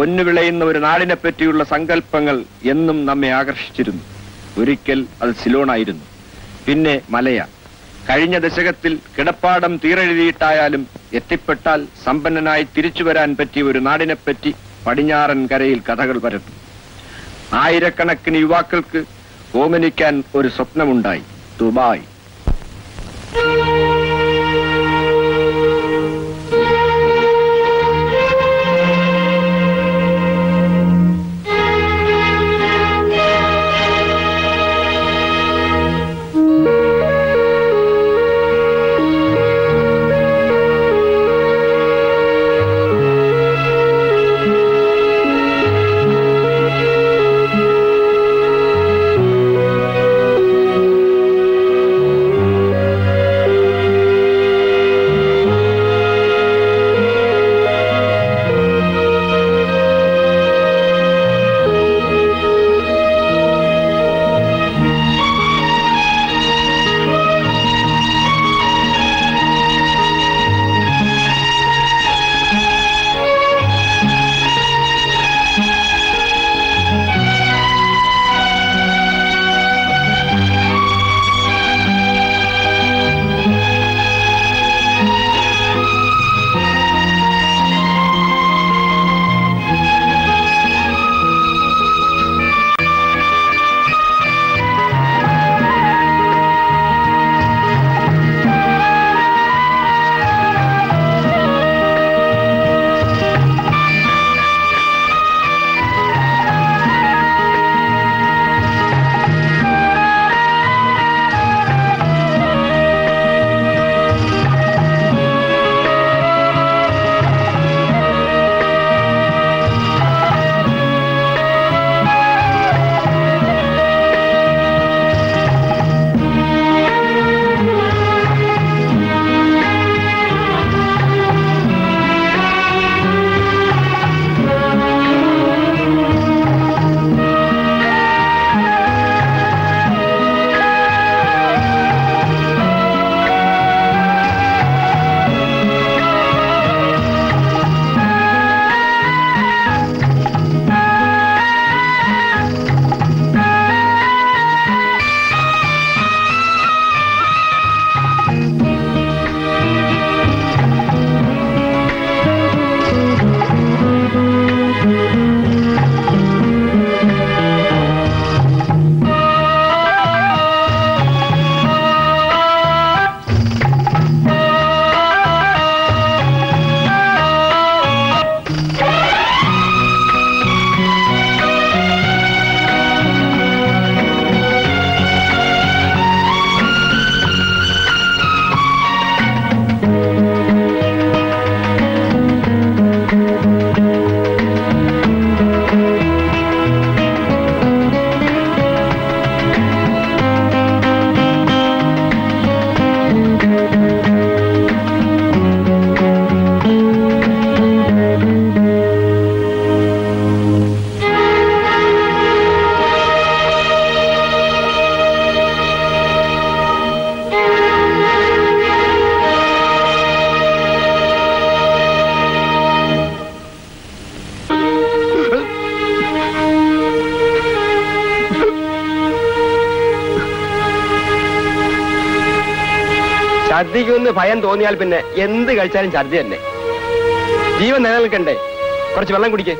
പൊന്നു വിളയുന്ന ഒരു നാടിനെ പറ്റിയുള്ള സങ്കല്പങ്ങൾ എന്നും നമ്മെ ആകർഷിച്ചിരുന്നു. ഒരിക്കൽ അത് സിലോണായിരുന്നു, പിന്നെ മലയ. കഴിഞ്ഞ ദശകത്തിൽ കിടപ്പാടം തീരെഴുതിയിട്ടായാലും എത്തിപ്പെട്ടാൽ സമ്പന്നനായി തിരിച്ചു വരാൻ പറ്റിയ ഒരു നാടിനെപ്പറ്റി പടിഞ്ഞാറൻ കരയിൽ കഥകൾ പരത്തും. ആയിരക്കണക്കിന് യുവാക്കൾക്ക് ഓമനിക്കാൻ ഒരു സ്വപ്നമുണ്ടായി, ദുബായ്. ഛർദിക്കുമെന്ന് ഭയം തോന്നിയാൽ പിന്നെ എന്ത് കഴിച്ചാലും ഛർദി തന്നെ. ജീവൻ നിലനിൽക്കണ്ടേ? കുറച്ച് വെള്ളം കുടിക്കേ.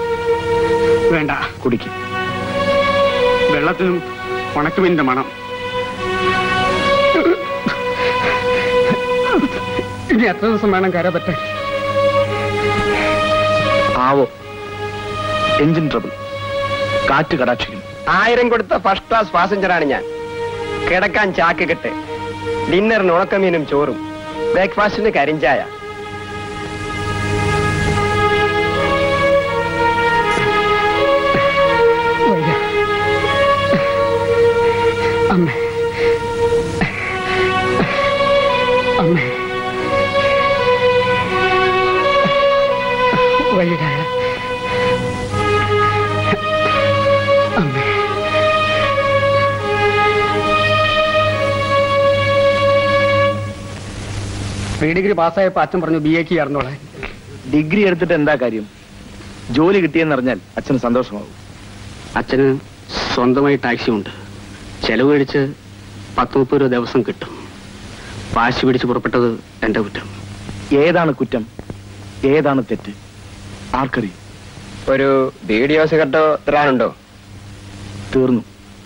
വേണ്ട, കുടിക്കും. വെള്ളത്തിനും ഉണക്കുമീനിന്റെ മണം. ഇനി എത്ര ദിവസം വേണം കര പറ്റാൻ? ആവോ, എഞ്ചിൻ ട്രബിൾ, കാറ്റ് കടാക്ഷിക്കുന്നു. 1000 കൊടുത്ത ഫസ്റ്റ് ക്ലാസ് പാസഞ്ചറാണ് ഞാൻ. കിടക്കാൻ ചാക്ക് കെട്ട്, ഡിന്നറിന് ഉണക്കമീനും ചോറും, ബ്രേക്ക്ഫാസ്റ്റിന് കരിഞ്ചായ. അമ്മേ, അമ്മേ, വൈകായ അമ്മേ. പ്രീ ഡിഗ്രി പാസ്സായപ്പോ അച്ഛൻ പറഞ്ഞു BA ചേർന്നോളെ. ഡിഗ്രി എടുത്തിട്ട് എന്താ കാര്യം? ജോലി കിട്ടിയെന്നറിഞ്ഞാൽ അച്ഛന് സന്തോഷമാവും. അച്ഛന് സ്വന്തമായി ടാക്സി ഉണ്ട്. ചെലവ് കഴിച്ച് 10-30 രൂപ ദിവസം കിട്ടും. വാശി പിടിച്ച് പുറപ്പെട്ടത് എന്റെ കുറ്റം. ഏതാണ് കുറ്റം, ഏതാണ് തെറ്റ് ആർക്കറിയും? ഒരു വീഡിയോ സിഗരറ്റോ തരാനുണ്ടോ? തീർന്നു.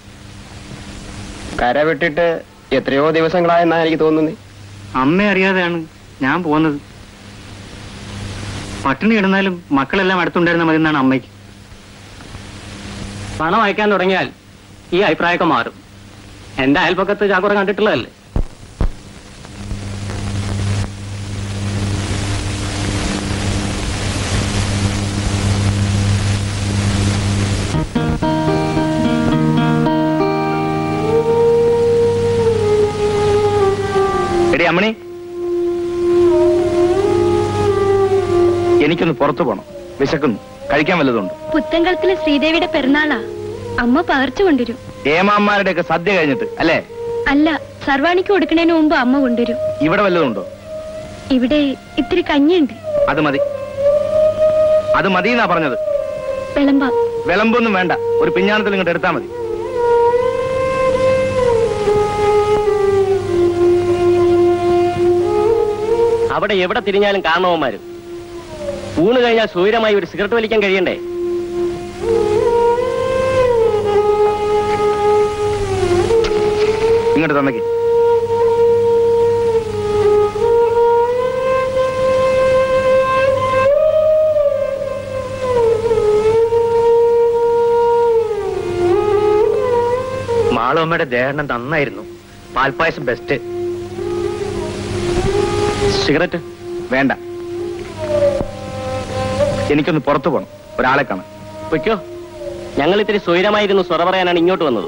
കര വിട്ടിട്ട് എത്രയോ ദിവസങ്ങളായെന്നാ എനിക്ക് തോന്നുന്നത്. അമ്മ അറിയാതെയാണ് ഞാൻ പോകുന്നത്. പട്ടിണി കിടന്നാലും മക്കളെല്ലാം അടുത്തുണ്ടായിരുന്ന മതി എന്നാണ് അമ്മയ്ക്ക്. പണം അയക്കാൻ തുടങ്ങിയാൽ ഈ അഭിപ്രായമൊക്കെ മാറും. എന്റെ അയൽപ്പക്കത്ത് ചാക്കുറ കണ്ടിട്ടുള്ളതല്ലേ. എടി അമ്മണി, എനിക്കൊന്ന് പുറത്തു പോണം. വിശക്കുന്നു. കഴിക്കാൻ വല്ലതുണ്ട്? പുത്തൻകുളത്തിലെ ശ്രീദേവിയുടെ പെരുന്നാളാ. അമ്മ പകർച്ചു കൊണ്ടുവരും. ഏമാന്മാരുടെ ഒക്കെ സദ്യ കഴിഞ്ഞിട്ട് അല്ലേ? അല്ല, സർവാണിക്ക് കൊടുക്കുന്നതിന് മുമ്പ് അമ്മ കൊണ്ടുവരും. ഇവിടെ വല്ലതുണ്ടോ? ഇവിടെ ഇത്തിരി കഞ്ഞിയുണ്ട്. അത് മതി. അത് മതി എന്നാ പറഞ്ഞത്. വിളമ്പാം. വിളമ്പൊന്നും വേണ്ട, ഒരു പിഞ്ഞാണത്തിൽ ഇങ്ങോട്ട് എടുത്താൽ മതി. അവിടെ എവിടെ തിരിഞ്ഞാലും കാരണവന്മാരും. ഊണ് കഴിഞ്ഞാൽ സൂര്യമായി ഒരു സിഗരറ്റ് വലിക്കാൻ കഴിയണ്ടേ? ഇങ്ങോട്ട് തന്നേക്ക്. മാളമ്മയുടെ ദേഹണം നന്നായിരുന്നു. പാൽപ്പായസം ബെസ്റ്റ്. സിഗരറ്റ് വേണ്ട. എനിക്കൊന്ന് പുറത്തു പോകണം, ഒരാളെ കാണാം. പൊയ്ക്കോ. ഞങ്ങൾ ഇത്തിരി സ്വൈരമായിരുന്നു സ്വറ പറയാനാണ് ഇങ്ങോട്ട് വന്നത്.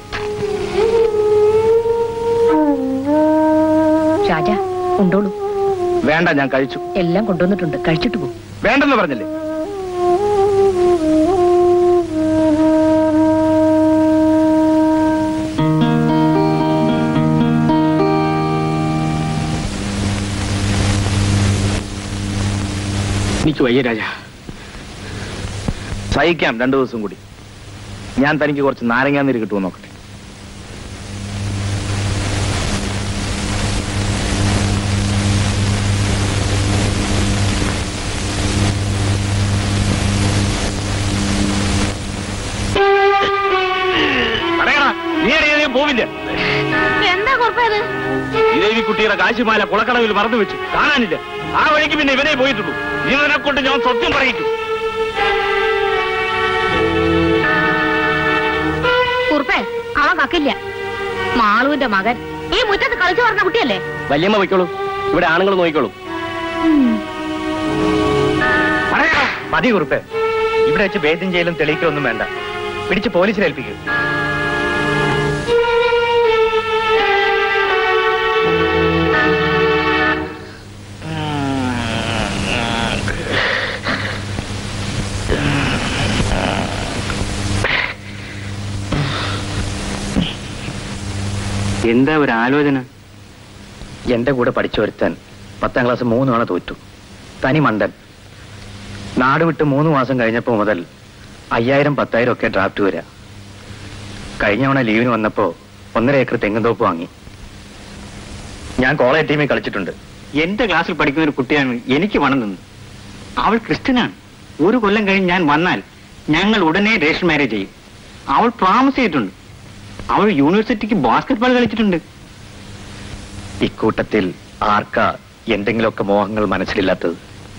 രാജ കൊണ്ടോളൂ. വേണ്ട, ഞാൻ കഴിച്ചു. എല്ലാം കൊണ്ടുവന്നിട്ടുണ്ട്, കഴിച്ചിട്ട് പോകും. വേണ്ടെന്ന് പറഞ്ഞില്ലേ? എനിക്ക് വയ്യ രാജ. സഹിക്കാം 2 ദിവസം കൂടി. ഞാൻ തനിക്ക് കുറച്ച് നാരങ്ങാനീര് കിട്ടുമോ നോക്കട്ടെ. പോവില്ല. എന്താ കുഴപ്പത്? ഇതേവി കുട്ടിയുടെ കാശിമാല കുളക്കടവിൽ മറന്നു വെച്ചു, കാണാനില്ല. ആ വഴിക്ക് പിന്നെ ഇവനെ പോയിട്ടുള്ളൂ. ഇവനെ കൊണ്ട് ഞാൻ സത്യം പറയിക്കും. കുറുപ്പേ, അവൻ കക്കില്ല. മാളുവിന്റെ മകൻ ഈ മുറ്റത്ത് കളിച്ചു പറഞ്ഞ കുട്ടിയല്ലേ? വല്യമ്മ പൊയ്ക്കോളൂ, ഇവിടെ ആണുങ്ങൾ നോക്കിക്കോളൂ. മതി കുറുപ്പേ, ഇവിടെ വെച്ച് ഭേദ്യം ചെയ്യലും തെളിയിക്കൊന്നും വേണ്ട. പിടിച്ച് പോലീസിലേൽപ്പിക്കും. എന്താ ഒരു ആലോചന? എന്റെ കൂടെ പഠിച്ചു വരുത്താൻ 10ാം ക്ലാസ് 3 തവണ തോറ്റു. തനി മണ്ടൻ. നാട് വിട്ട് 3 മാസം കഴിഞ്ഞപ്പോ മുതൽ 5000, 10,000 ഒക്കെ ഡ്രാഫ്റ്റ് വരാ. കഴിഞ്ഞ തവണ ലീവിന് വന്നപ്പോ 1.5 ഏക്കർ തെങ്ങുംതോപ്പ് വാങ്ങി. ഞാൻ കോളേജ് ടീമിൽ കളിച്ചിട്ടുണ്ട്. എന്റെ ക്ലാസ്സിൽ പഠിക്കുന്ന ഒരു കുട്ടിയാണ് എനിക്ക് പണം തന്നത്. അവൾ ക്രിസ്ത്യനാണ്. 1 കൊല്ലം കഴിഞ്ഞ് ഞാൻ വന്നാൽ ഞങ്ങൾ ഉടനെ രജിസ്റ്റർ മാരേജ് ചെയ്യും. അവൾ പ്രോമിസ് ചെയ്തിട്ടുണ്ട്. അവൾ യൂണിവേഴ്സിറ്റിക്ക് ബാസ്കറ്റ്ബോൾ കളിച്ചിട്ടുണ്ട്. ഇക്കൂട്ടത്തിൽ ആർക്കാ എന്തെങ്കിലുമൊക്കെ മോഹങ്ങൾ മനസ്സിലില്ലാത്തത്?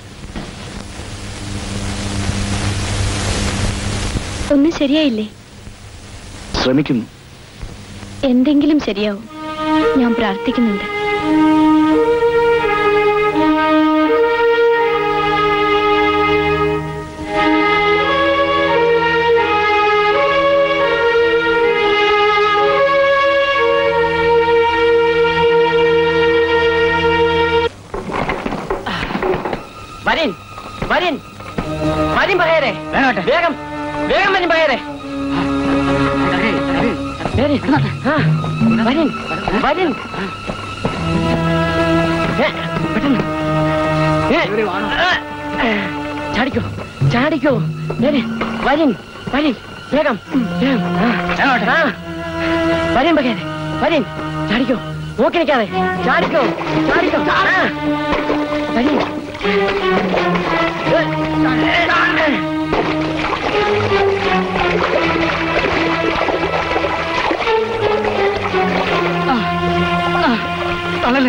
ഒന്നും ശരിയായില്ലേ? ശ്രമിക്കുന്നു. എന്തെങ്കിലും ശരിയാവും. ഞാൻ പ്രാർത്ഥിക്കുന്നുണ്ട്. വരീൻ വരീൻ വരീൻ പറയരെ, വേഗം വേഗം വരീൻ പറയരെ. വരീൻ വരീൻ പെട്ടെന്ന് ചാടിക്കോ ചാടിക്കോ വരിൻ വരിൻ വേഗം വരിൻ ബഗേനെ വരിൻ ചാടിക്കോ നോക്കി നിൽക്കാതെ ചാടിക്കോ ചാടിക്കോ വരിൻ തളല്ലേ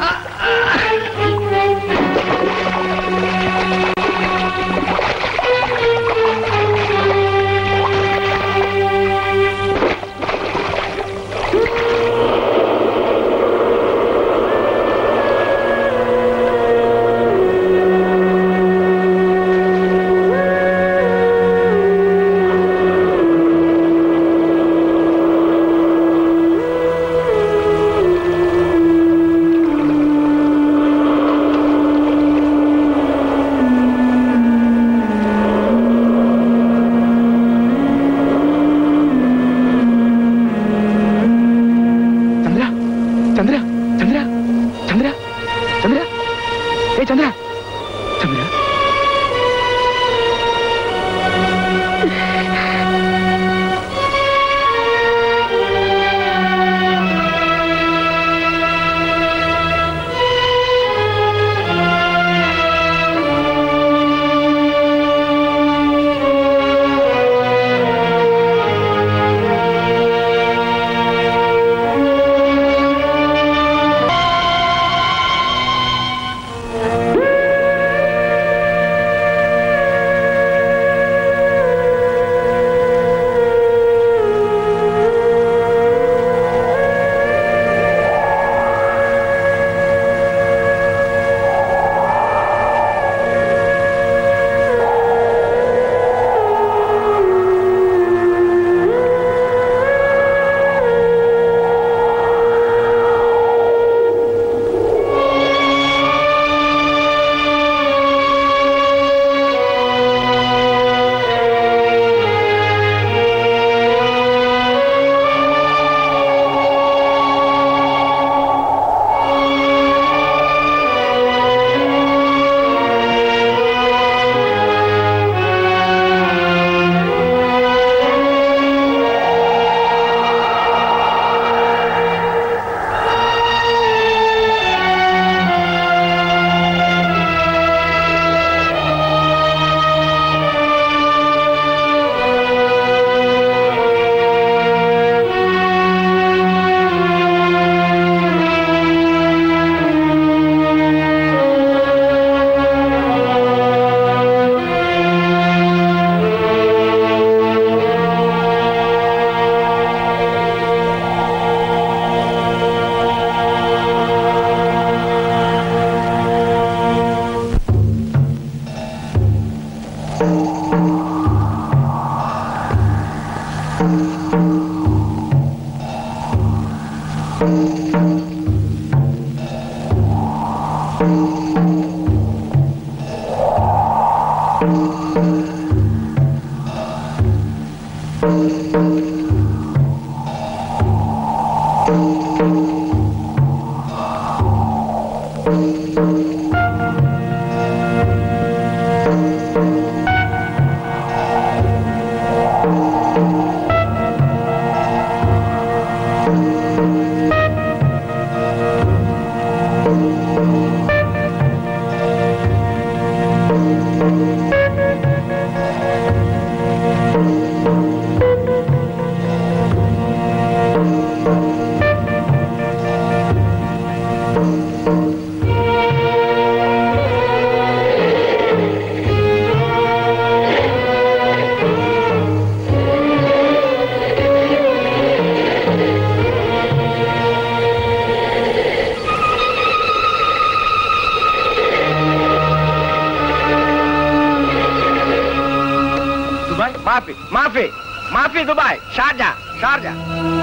Mafi, Mafi, Mafi Dubai, Sharjah, Sharjah.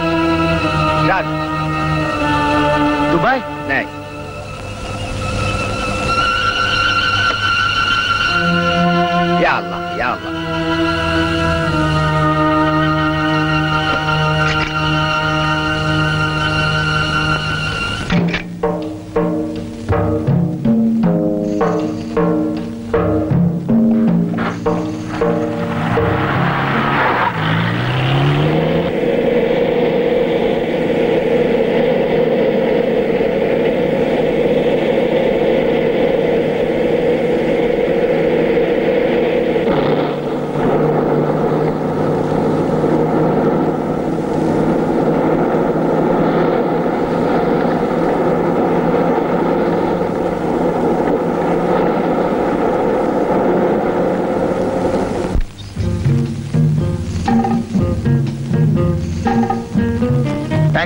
Sharjah. Dubai? Nay. Ya Allah, ya Allah.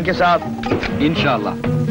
Thank you സാബ്. ഇൻഷാല്ലാ.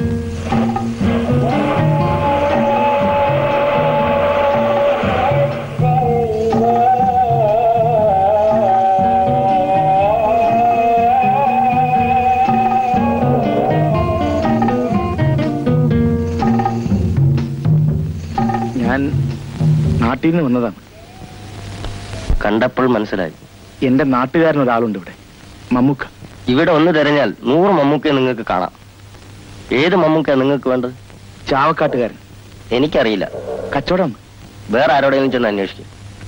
ഞാൻ നാട്ടിൽ നിന്ന് വന്നതാണ്. കണ്ടപ്പോൾ മനസ്സിലായി. എന്റെ നാട്ടുകാരൻ ഒരാളുണ്ട് ഇവിടെ, മമ്മൂക്ക. ഇവിടെ ഒന്ന് തിരഞ്ഞാൽ 100 മമ്മൂക്കയെ നിങ്ങൾക്ക് കാണാം. ഏത് മമ്മൂക്കയാണ് നിങ്ങൾക്ക് വേണ്ടത്? ചാവക്കാട്ടുകാരൻ. എനിക്കറിയില്ല. കച്ചവടം. വേറെ ആരോടെങ്കിലും ചെന്ന് അന്വേഷിക്കും.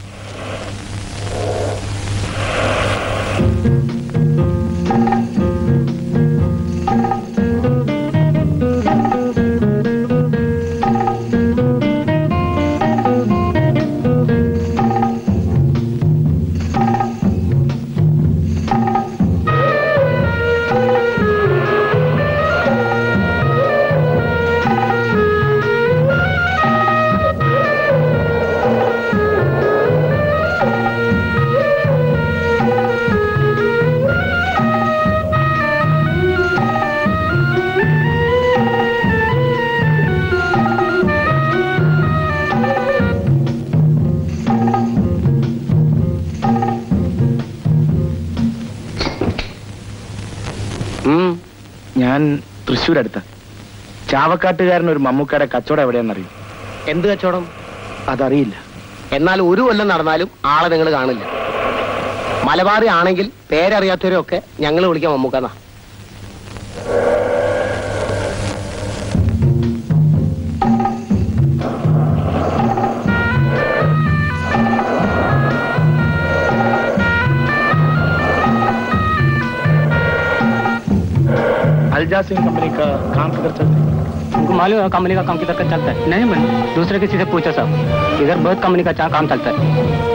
ഞാൻ തൃശ്ശൂർ അടുത്ത. ചാവക്കാട്ടുകാരൻ ഒരു മമ്മൂക്കയുടെ കച്ചവടം എവിടെയാണെന്നറിയും. എന്ത് കച്ചവടം? അതറിയില്ല. എന്നാൽ ഒരു കൊല്ലം നടന്നാലും ആളെ നിങ്ങൾ കാണില്ല. മലബാറി ആണെങ്കിൽ പേരറിയാത്തവരൊക്കെ ഞങ്ങൾ വിളിക്കാം മമ്മൂക്കന്നാ. अलजासिम कंपनी का काम किधर चलता है? उनको मालूम है कंपनी का काम किधर का चलता है? नहीं मैंने दूसरे किसी से पूछा साहब. इधर बहुत कंपनी का काम चलता है.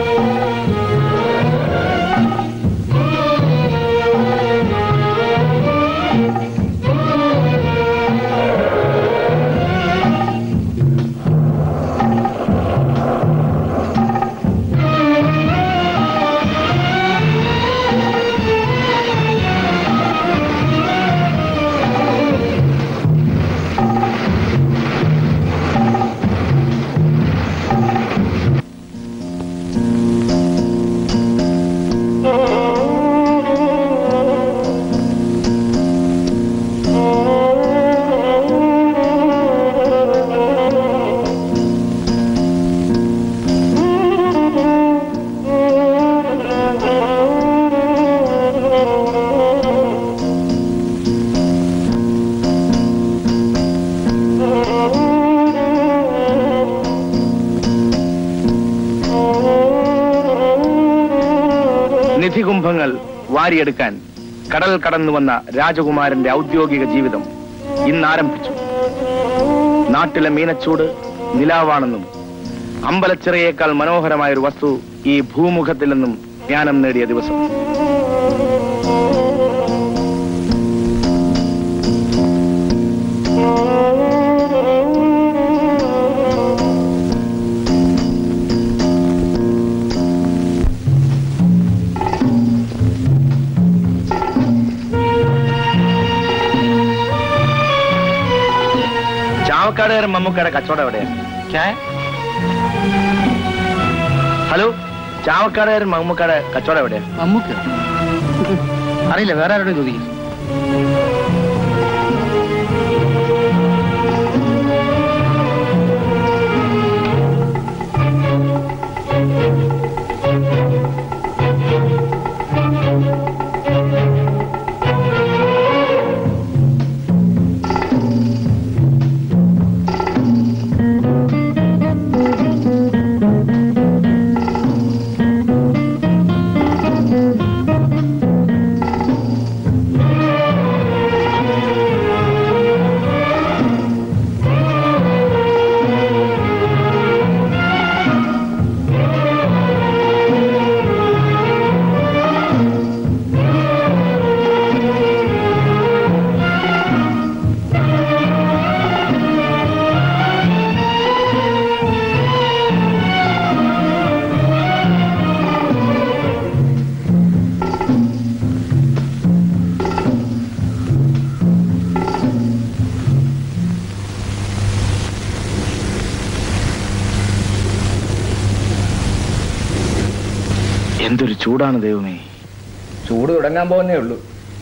നിധികുംഭങ്ങൾ വാരിയെടുക്കാൻ കടൽ കടന്നു വന്ന രാജകുമാരന്റെ ഔദ്യോഗിക ജീവിതം ഇന്ന് ആരംഭിച്ചു. നാട്ടിലെ മീനച്ചൂട് നിലാവാണെന്നും അമ്പലച്ചിറയേക്കാൾ മനോഹരമായൊരു വസ്തു ഈ ഭൂമുഖത്തിൽ നിന്നും ജ്ഞാനം നേടിയ ദിവസം. ചാവക്കാടുകാരൻ മമ്മൂക്കയുടെ കച്ചവടം എവിടെയാണ്? ഹലോ, ചാവക്കാടുകാരൻ മമ്മൂക്കയുടെ കച്ചവടം എവിടെയാണ്? മമ്മൂക്ക അറിയില്ല, വേറെ ആരോടും ചോദിക്കും. എന്തൊരു ചൂടാണ് ദൈവമേ. ചൂട് തുടങ്ങാൻ പോകുന്നേ ഉള്ളൂ.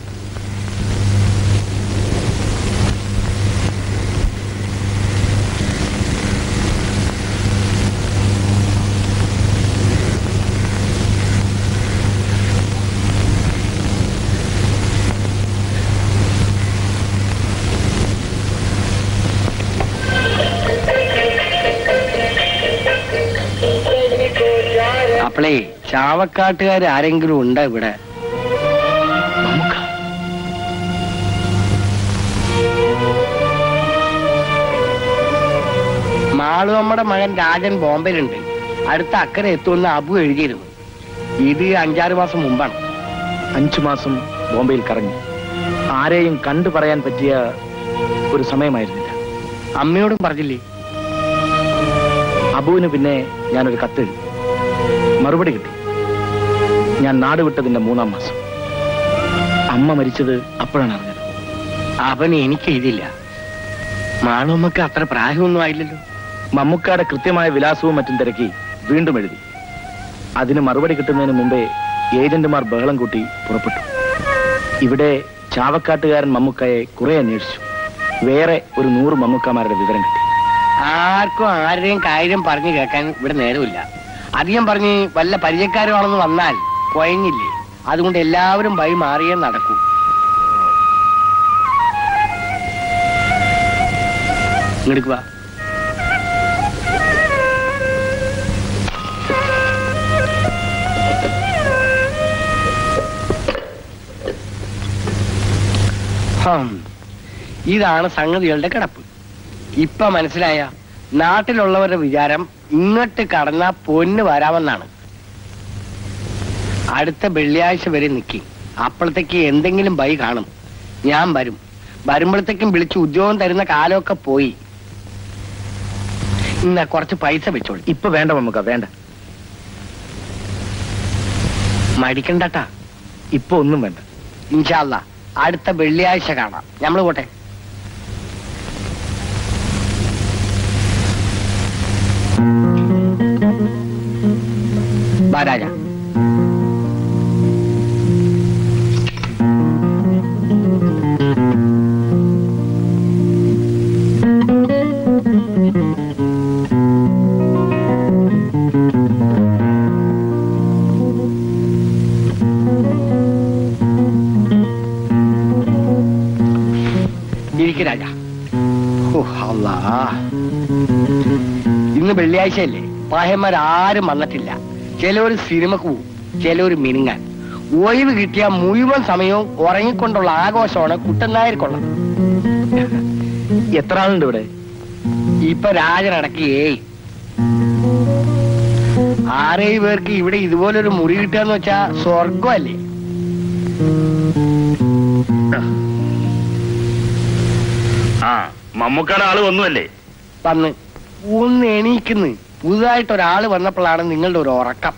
അപ്പളേ ചാവക്കാട്ടുകാർ ആരെങ്കിലും ഉണ്ടോ ഇവിടെ? മാളുവമ്മയുടെ മകൻ രാജൻ ബോംബെയിലുണ്ട്. അടുത്ത അക്കരെ എത്തുമെന്ന് അബു എഴുതിയിരുന്നു. ഇത് 5-6 മാസം മുമ്പാണ്. 5 മാസം ബോംബെയിൽ കറങ്ങി. ആരെയും കണ്ടു പറയാൻ പറ്റിയ ഒരു സമയമായിരുന്നില്ല. അമ്മയോടും പറഞ്ഞില്ലേ? അബുവിന് പിന്നെ ഞാനൊരു കത്തെഴുതി. മറുപടി കിട്ടി. ഞാൻ നാട് വിട്ടതിന്റെ 3-ാം മാസം. അമ്മ മരിച്ചത് അപ്പോഴാണ് അറിഞ്ഞത്. അവൻ എനിക്ക് എഴുതില്ല. മാളുവമ്മക്ക് അത്ര പ്രായമൊന്നും ആയില്ലല്ലോ. മമ്മൂക്കയുടെ കൃത്യമായ വിലാസവും മറ്റും തിരക്കി വീണ്ടും എഴുതി. അതിന് മറുപടി കിട്ടുന്നതിന് മുമ്പേ ഏജന്റുമാർ ബഹളം കൂട്ടി പുറപ്പെട്ടു. ഇവിടെ ചാവക്കാട്ടുകാരൻ മമ്മൂക്കയെ കുറെ അന്വേഷിച്ചു. വേറെ ഒരു 100 മമ്മൂക്കമാരുടെ വിവരം കിട്ടി. ആർക്കും ആരുടെയും കാര്യം പറഞ്ഞു കേൾക്കാൻ ഇവിടെ നേരമില്ല. അധികം പറഞ്ഞ് വല്ല പരിചയക്കാരുമാണെന്ന് വന്നാൽ കൊയങ്ങില്ലേ. അതുകൊണ്ട് എല്ലാവരും വഴി മാറിയേ നടക്കൂ. എടുക്കുക. ഇതാണ് സംഗതികളുടെ കിടപ്പ്. ഇപ്പൊ മനസ്സിലായ? നാട്ടിലുള്ളവരുടെ വിചാരം ഇങ്ങോട്ട് കടന്നാ പൊന്ന് വരാമെന്നാണ്. അടുത്ത വെള്ളിയാഴ്ച വരെ നിൽക്കി. അപ്പോഴത്തേക്ക് എന്തെങ്കിലും ബൈ കാണും. ഞാൻ വരും. വരുമ്പോഴത്തേക്കും വിളിച്ച് ഉദ്യോഗം തരുന്ന കാലമൊക്കെ പോയി. ഇന്ന കുറച്ച് പൈസ വെച്ചോളൂ. ഇപ്പൊ വേണ്ട മമ്മൂക്ക, വേണ്ട. മടിക്കണ്ടട്ടാ. ഇപ്പൊ ഒന്നും വേണ്ട. ഇൻഷാ അല്ലാ അടുത്ത വെള്ളിയാഴ്ച കാണാം. നമ്മള് പോട്ടെ. രാജ ഇരിക്ക് രാജ. ഇന്ന് വെള്ളിയാഴ്ചയല്ലേ? പാഹന്മാരാരും വന്നിട്ടില്ല. ചിലവര് സിനിമക്ക് പോവും, ചിലവര് മിനുങ്ങാൻ. ഒഴിവ് കിട്ടിയ മുഴുവൻ സമയവും ഉറങ്ങിക്കൊണ്ടുള്ള ആഘോഷമാണ് കുട്ടനായർക്കുള്ളത്. എത്ര ആളുണ്ട് ഇവിടെ? ഇപ്പൊ രാജനടക്കി 6-7 പേർക്ക് ഇവിടെ ഇതുപോലൊരു മുറി കിട്ടുകയെന്ന് വെച്ചാ സ്വർഗമല്ലേ. മമ്മൂക്കയുടെ ആള് വന്നുവല്ലേ? വന്ന് ഒന്ന് എണീക്കുന്നു. പുതുതായിട്ടൊരാള് വന്നപ്പോഴാണ് നിങ്ങളുടെ ഒരു ഉറക്കം.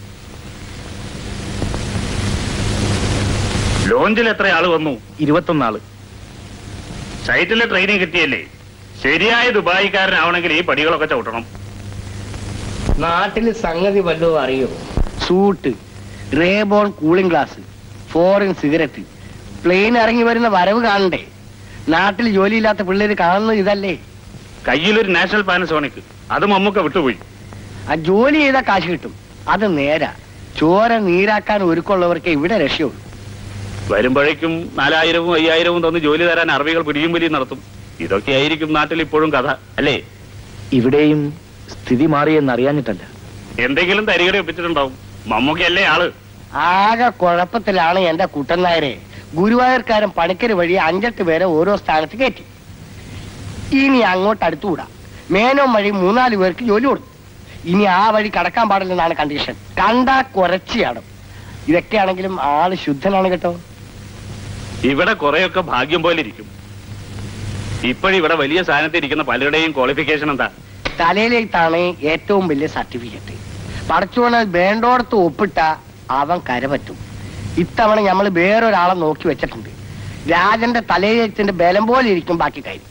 ലോഞ്ചിൽ എത്ര ആള് വന്നു? 21 ആള്. സൈറ്റിലെ ട്രെയിനിങ് കിട്ടിയല്ലേ? ശരിയായ ദുബായിക്കാരനാവണമെങ്കിൽ ഈ പടികളൊക്കെ ചവിട്ടണം. നാട്ടില് സംഗതി വല്ലതും അറിയോ? Suit, Rayban cooling glass, foreign cigarette, plane ഇറങ്ങി വരുന്ന വരവ് കാണണ്ടേ? നാട്ടിൽ ജോലിയില്ലാത്ത പിള്ളേര് കാണുന്നത് ഇതല്ലേ? കയ്യിലൊരു നാഷണൽ പാനസോണിക്, അത് മമ്മൂക്ക വിട്ടുപോയി. ആ ജോലി ചെയ്താൽ കാശ് കിട്ടും. അത് നേരാ. ചോര നീരാക്കാൻ ഒരുക്കമുള്ളവർക്ക് ഇവിടെ രക്ഷയുള്ളൂ. വരുമ്പോഴേക്കും 4000-ഉം 5000-ഉം തന്ന് ജോലി തരാൻ അറബികൾ പിടിയും വലിയും നടത്തും. ഇതൊക്കെയായിരിക്കും നാട്ടിൽ ഇപ്പോഴും കഥ അല്ലേ? ഇവിടെയും സ്ഥിതി മാറിയെന്നറിയാഞ്ഞിട്ടല്ല. എന്തെങ്കിലും തരികട ഒപ്പിച്ചിട്ടുണ്ടാവും. മമ്മൂക്കയല്ലേ ആള്? ആകെ കുഴപ്പത്തിലാണ് എന്റെ കുട്ടനായരെ. ഗുരുവായൂർക്കാരൻ പണിക്കര് വഴി 5-8 പേരെ ഓരോ സ്ഥാനത്ത് കയറ്റി. ഇനി അങ്ങോട്ട് അടുത്തുകൂടാ. മേനോൻ വഴി 3-4 പേർക്ക് ജോലി കൊടുത്തു. ഇനി ആ വഴി കടക്കാൻ പാടില്ലെന്നാണ് കണ്ടീഷൻ. കണ്ടാ കുറച്ചാണ്. ഇതൊക്കെയാണെങ്കിലും ആള് ശുദ്ധനാണ് കേട്ടോ. ഇവിടെ കുറെയൊക്കെ ഭാഗ്യം പോലെ ഇരിക്കും. ഇപ്പോഴിവിടെ വലിയ സ്ഥാനത്ത് ഇരിക്കുന്ന പലരുടെയും ക്വാളിഫിക്കേഷൻ എന്താ? തലയിലേക്കാണ് ഏറ്റവും വലിയ സർട്ടിഫിക്കറ്റ്. പടച്ചോണ വേണ്ടോടത്ത് ഒപ്പിട്ട അവൻ കരപറ്റും. ഇത്തവണ നമ്മൾ വേറൊരാളെ നോക്കി വെച്ചിട്ടുണ്ട്. രാജന്റെ തലയെഴുത്തിന്റെ ബലം പോലെ ഇരിക്കും ബാക്കി കാര്യം.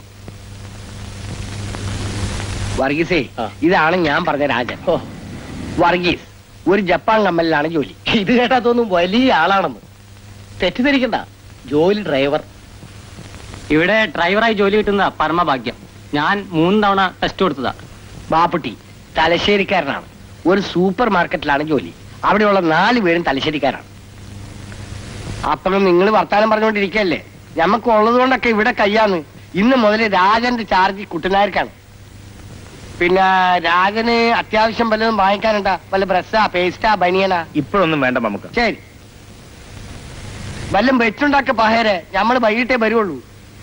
വർഗീസേ, ഇതാണ് ഞാൻ പറഞ്ഞ രാജൻ. വർഗീസ് ഒരു ജപ്പാൻ കമ്പനിയിലാണ് ജോലി. ഇത് കേട്ടാത്തൊന്നും വലിയ ആളാണെന്ന് തെറ്റിദ്ധരിക്കണ്ട. ജോലി ഡ്രൈവർ. ഇവിടെ ഡ്രൈവറായി ജോലി കിട്ടുന്ന പരമഭാഗ്യം. ഞാൻ 3 തവണ ടെസ്റ്റ് കൊടുത്തതാ. ബാപ്പുട്ടി തലശ്ശേരിക്കാരനാണ്. ഒരു സൂപ്പർ മാർക്കറ്റിലാണ് ജോലി. അവിടെയുള്ള 4 പേരും തലശ്ശേരിക്കാരാണ്. അപ്പോഴും നിങ്ങൾ വർത്താനം പറഞ്ഞുകൊണ്ടിരിക്കല്ലേ? ഞമ്മക്ക് ഉള്ളത് കൊണ്ടൊക്കെ ഇവിടെ കയ്യാന്ന്. ഇന്ന് മുതൽ രാജന്റെ ചാർജ് കുട്ടനാർക്കാണ്. പിന്നെ രാജന് അത്യാവശ്യം വല്ലതും വാങ്ങിക്കാനുണ്ടാ? വല്ല ബ്രസ്സാ, പേസ്റ്റാ, ബനിയനാ? ഇപ്പോഴൊന്നും വേണ്ട നമുക്ക്. ശരി, വല്ലം വെച്ചുണ്ടാക്ക പഹേരെ. ഞമ്മള് വൈകിട്ടേ വരുള്ളൂ.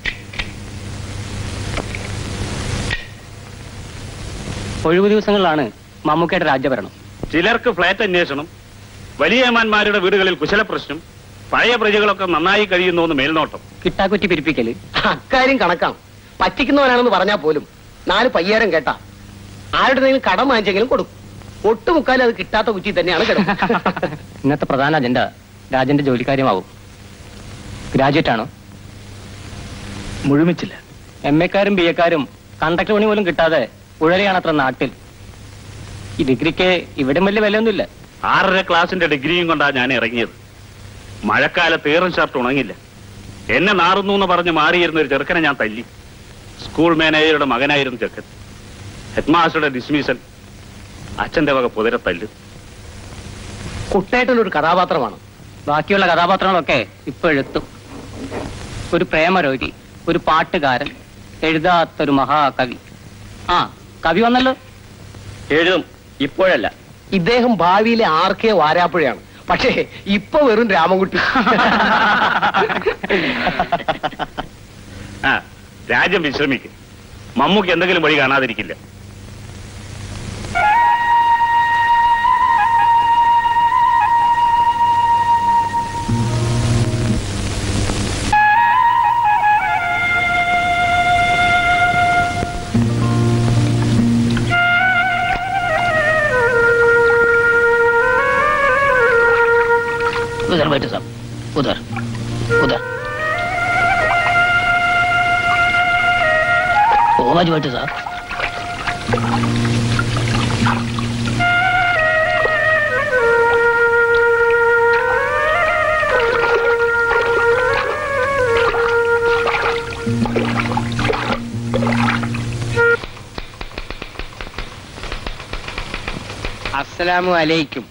ഒഴിവു ദിവസങ്ങളിലാണ് മമ്മൂക്കയുടെ രാജ്യഭരണം. ചിലർക്ക് ഫ്ലാറ്റ് അന്വേഷണം, വലിയ ഏമാന്മാരുടെ വീടുകളിൽ കുശലപ്രശ്നം, പഴയ പ്രജകളൊക്കെ നന്നായി കഴിയുന്നു മേൽനോട്ടം. കിട്ടാക്കുറ്റി പിരിപ്പിക്കല്. അക്കാര്യം കണക്കാണ്. പറ്റിക്കുന്നവനാണെന്ന് പറഞ്ഞാൽ പോലും 4 പയ്യാരം കേട്ടാ ആരുടെ കടം വാങ്ങിച്ചെങ്കിലും കൊടുക്കും. ഒട്ടുമുക്കാലും അത് കിട്ടാത്ത കുറ്റി തന്നെയാണ് കിടക്കുന്നത്. ഇന്നത്തെ പ്രധാന അജണ്ട രാജന്റെ ജോലിക്കാര്യമാവും. ഗ്രാജുവേറ്റ് ആണോ? മുഴുമിച്ചില്ല. MA-ക്കാരും BA-ക്കാരും കണ്ടക്ടർ പണി പോലും കിട്ടാതെ ഉഴലെയാണത്ര നാട്ടിൽ. ഈ ഡിഗ്രിക്ക് ഇവിടെ വലിയ വിലയൊന്നുമില്ല. 6ാം ക്ലാസിന്റെ ഡിഗ്രിയും കൊണ്ടാണ് ഞാൻ ഇറങ്ങിയത്. മഴക്കാലത്ത് ഏറും ഷർട്ട് ഉണങ്ങില്ല. എന്നെ നാറുന്നു എന്ന് പറഞ്ഞ് മാറിയിരുന്ന ഒരു ചെറുക്കനെ ഞാൻ തല്ലി. സ്കൂൾ മാനേജറുടെ മകനായിരുന്നു ചെറുക്കൻ. ഹെഡ്മാസ്റ്ററുടെ ഡിസ്മിസൽ, അച്ഛന്റെ വക പുതിര തല്ല്. കുട്ടേട്ടൻ ഒരു കഥാപാത്രമാണ്. ബാക്കിയുള്ള കഥാപാത്രങ്ങളൊക്കെ ഇപ്പൊ എഴുത്തും. ഒരു പ്രേമരോഗി, ഒരു പാട്ടുകാരൻ, എഴുതാത്തൊരു മഹാകവി. ആ, കവി വന്നല്ലോ. എഴുതും, ഇപ്പോഴല്ല. ഇദ്ദേഹം ഭാവിയിലെ RK വാരാപ്പുഴയാണ്. പക്ഷേ ഇപ്പൊ വെറും രാമൻകുട്ടി. ആ, രാജ്യം വിശ്രമിക്കും. മമ്മൂക്ക് എന്തെങ്കിലും വഴി കാണാതിരിക്കില്ല. उधर बैठो साहब, उधर उधर आज बैठो साहब. അസ്സലാമു അലൈക്കും.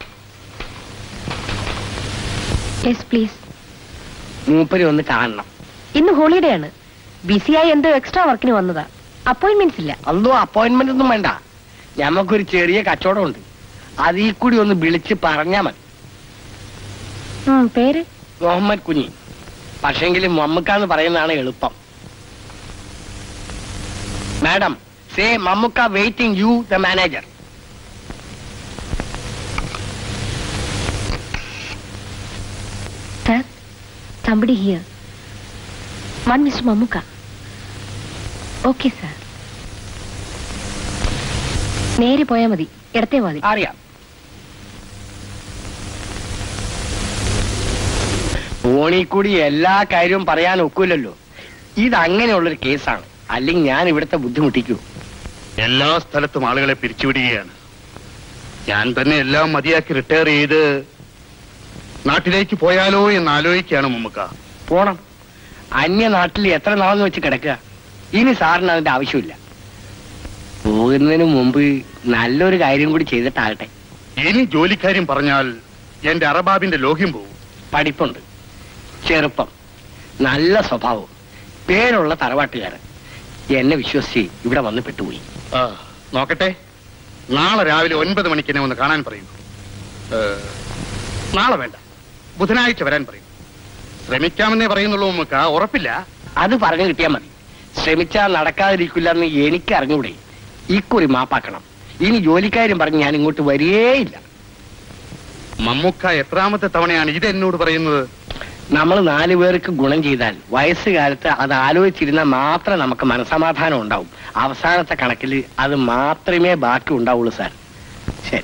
Yes please. മൂപ്പര് ഒന്ന് കാണണം. ഇന്ന് ഹോളിഡേ ആണ്. ബിസിയായി എന്തോ എക്സ്ട്രാ വർക്കിന് വന്നതാ. അപ്പോയിന്റ്മെന്റ്സ് ഇല്ല. അന്തോ അപ്പോയിന്റ്മെന്റ് ഒന്നും വേണ്ട. ഞമ്മക്കൊരു ചെറിയ കച്ചവടം ഉണ്ട്. അതിൽ കൂടി ഒന്ന് വിളിച്ച് പറഞ്ഞാ മതി. പേര്? മുഹമ്മദ് കുഞ്ഞി. പക്ഷെങ്കിലും മമ്മുക്കാന്ന് പറയുന്നതാണ് എളുപ്പം. Madam, say Mammukka waiting you the manager. Sir, somebody here. One Mr. Mamuka. Okay, sir. നേരെ പോയാ മതി. ഇടത്തെ മതി. അറിയാം. ഫോണിൽ കൂടി എല്ലാ കാര്യവും പറയാൻ ഒക്കൂലല്ലോ. ഇത് അങ്ങനെയുള്ളൊരു കേസാണ്. അല്ലെങ്കിൽ ഞാൻ ഇവിടുത്തെ ബുദ്ധിമുട്ടിക്കൂ. എല്ലാ സ്ഥലത്തും ആളുകളെ പിരിച്ചുവിടുകയാണ്. ഞാൻ തന്നെ എല്ലാം മതിയാക്കി റിട്ടയർ ചെയ്ത് നാട്ടിലേക്ക് പോയാലോ എന്ന് ആലോചിക്കുകയാണ് മമ്മൂക്ക. പോണം. അന്യനാട്ടിൽ എത്ര നാളെന്ന് വെച്ച് കിടക്കുക. ഇനി സാറിന് അതിന്റെ ആവശ്യമില്ല. പോകുന്നതിന് മുമ്പ് നല്ലൊരു കാര്യം കൂടി ചെയ്തിട്ടാകട്ടെ. ഇനി ജോലിക്കാര്യം പറഞ്ഞാൽ എന്റെ അറബാബിന്റെ ലോഹ്യം പോകും. പഠിപ്പുണ്ട്, ചെറുപ്പം, നല്ല സ്വഭാവം, പേരുള്ള തറവാട്ടുകാരൻ. എന്നെ വിശ്വസിച്ച് ഇവിടെ വന്ന് പെട്ടുപോയി. നോക്കട്ടെ, നാളെ രാവിലെ 9 മണിക്ക് എന്നെ ഒന്ന് കാണാൻ പറയൂ. നാളെ വേണ്ട, ബുധനാഴ്ച വരാൻ പറയും. ശ്രമിക്കാമെന്നേ പറയുന്നുള്ളൂ നമുക്ക്, ഉറപ്പില്ല. അത് പറഞ്ഞു കിട്ടിയാൽ മതി. ശ്രമിച്ചാൽ നടക്കാതിരിക്കില്ല എന്ന് എനിക്ക് അറിഞ്ഞൂടെ. ഇക്കുറി മാപ്പാക്കണം. ഇനി ജോലിക്കാരും പറഞ്ഞ് ഞാൻ ഇങ്ങോട്ട് വരികേയില്ല. മമ്മൂക്ക എത്രാമത്തെ തവണയാണ് ഇത് എന്നോട് പറയുന്നത്? നമ്മൾ 4 പേർക്ക് ഗുണം ചെയ്താൽ വയസ്സുകാലത്ത് അത് ആലോചിച്ചിരുന്നാൽ മാത്രം നമുക്ക് മനസമാധാനം ഉണ്ടാവും. അവസാനത്തെ കണക്കിൽ അത് മാത്രമേ ബാക്കി ഉണ്ടാവുള്ളൂ സാർ. ശരി.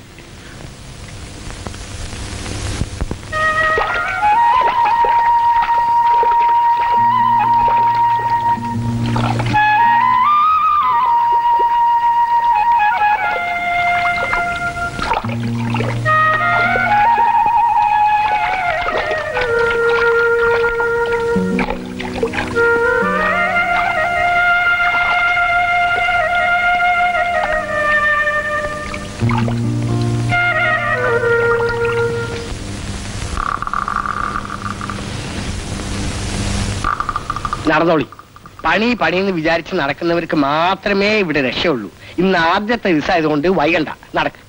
നടന്നോളി. പണി പണിയെന്ന് വിചാരിച്ച് നടക്കുന്നവർക്ക് മാത്രമേ ഇവിടെ രക്ഷയുള്ളൂ. ഇന്ന് ആദ്യത്തെ ദിവസമായതുകൊണ്ട് വൈകണ്ട, നടക്ക്.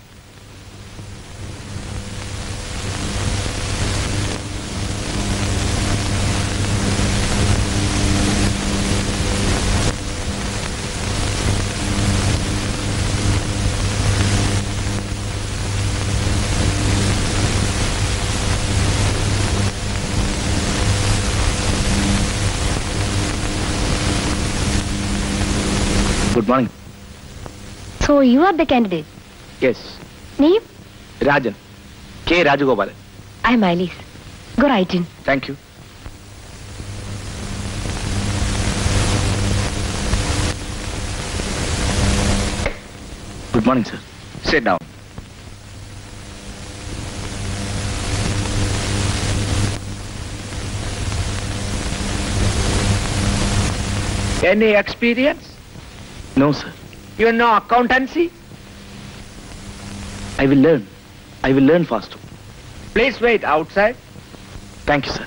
Good morning. So you are the candidate. Yes. Name? Rajan. K. Rajagopalan. I am Alice. Go right in. Thank you. Good morning, sir. Sit down. Any experience? No, sir. You know accountancy? I will learn. I will learn fast. Please wait outside. Thank you, sir.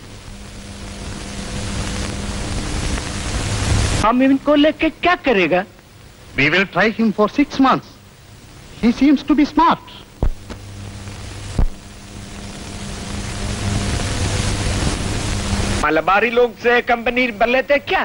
हम इनको लेके क्या करेगा? We will try him for 6 months. He seems to be smart. Malabari लोग से company बन लेते क्या?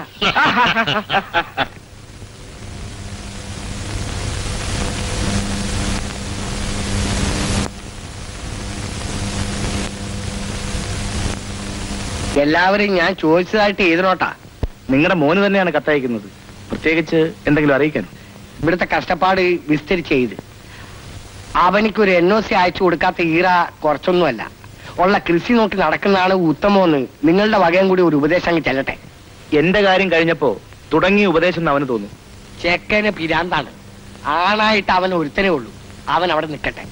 എല്ലാവരെയും ഞാൻ ചോദിച്ചതായിട്ട് എഴുതണോട്ടാ. നിങ്ങളുടെ മോന് തന്നെയാണ് കത്തയക്കുന്നത്. പ്രത്യേകിച്ച് എന്തെങ്കിലും അറിയിക്കാൻ? ഇവിടുത്തെ കഷ്ടപ്പാട് വിസ്തരിച്ച് എഴുത്. അവനിക്കൊരു NOC അയച്ചു കൊടുക്കാത്ത ഈറ കുറച്ചൊന്നുമല്ല. ഉള്ള കൃഷി നോക്കി നടക്കുന്നതാണ് ഉത്തമമെന്ന് നിങ്ങളുടെ വകയും കൂടി ഒരു ഉപദേശം അങ്ങ് ചെല്ലട്ടെ. എന്റെ കാര്യം കഴിഞ്ഞപ്പോ തുടങ്ങിയ ഉപദേശം അവന് തോന്നി. ചെക്കന് പിരാന്താണ്. ആണായിട്ട് അവൻ ഒരുത്തനേ ഉള്ളൂ. അവൻ അവിടെ നിൽക്കട്ടെ.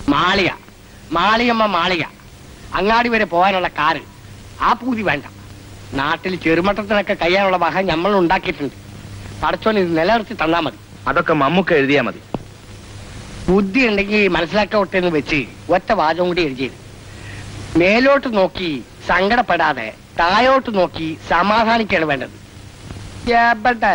മാളിയമ്മ അങ്ങാടി വരെ പോകാനുള്ള കാറ്. ആ പൂതി വേണ്ട. നാട്ടിൽ ചെറുമട്ടത്തിനൊക്കെ കഴിയാനുള്ള വക നമ്മൾ ഉണ്ടാക്കിയിട്ടുണ്ട്. പടച്ചോൻ ഇത് നിലനിർത്തി തന്നാ മതി. അതൊക്കെ മമ്മൂക്ക എഴുതിയാ മതി. ബുദ്ധി ഉണ്ടെങ്കിൽ മനസ്സിലാക്കട്ടെ എന്ന് വെച്ച് ഒറ്റ വാചകം കൂടി എഴുതിയത്. മേലോട്ട് നോക്കി സങ്കടപ്പെടാതെ താഴോട്ട് നോക്കി സമാധാനിക്കാണ് വേണ്ടത്. എവിടെ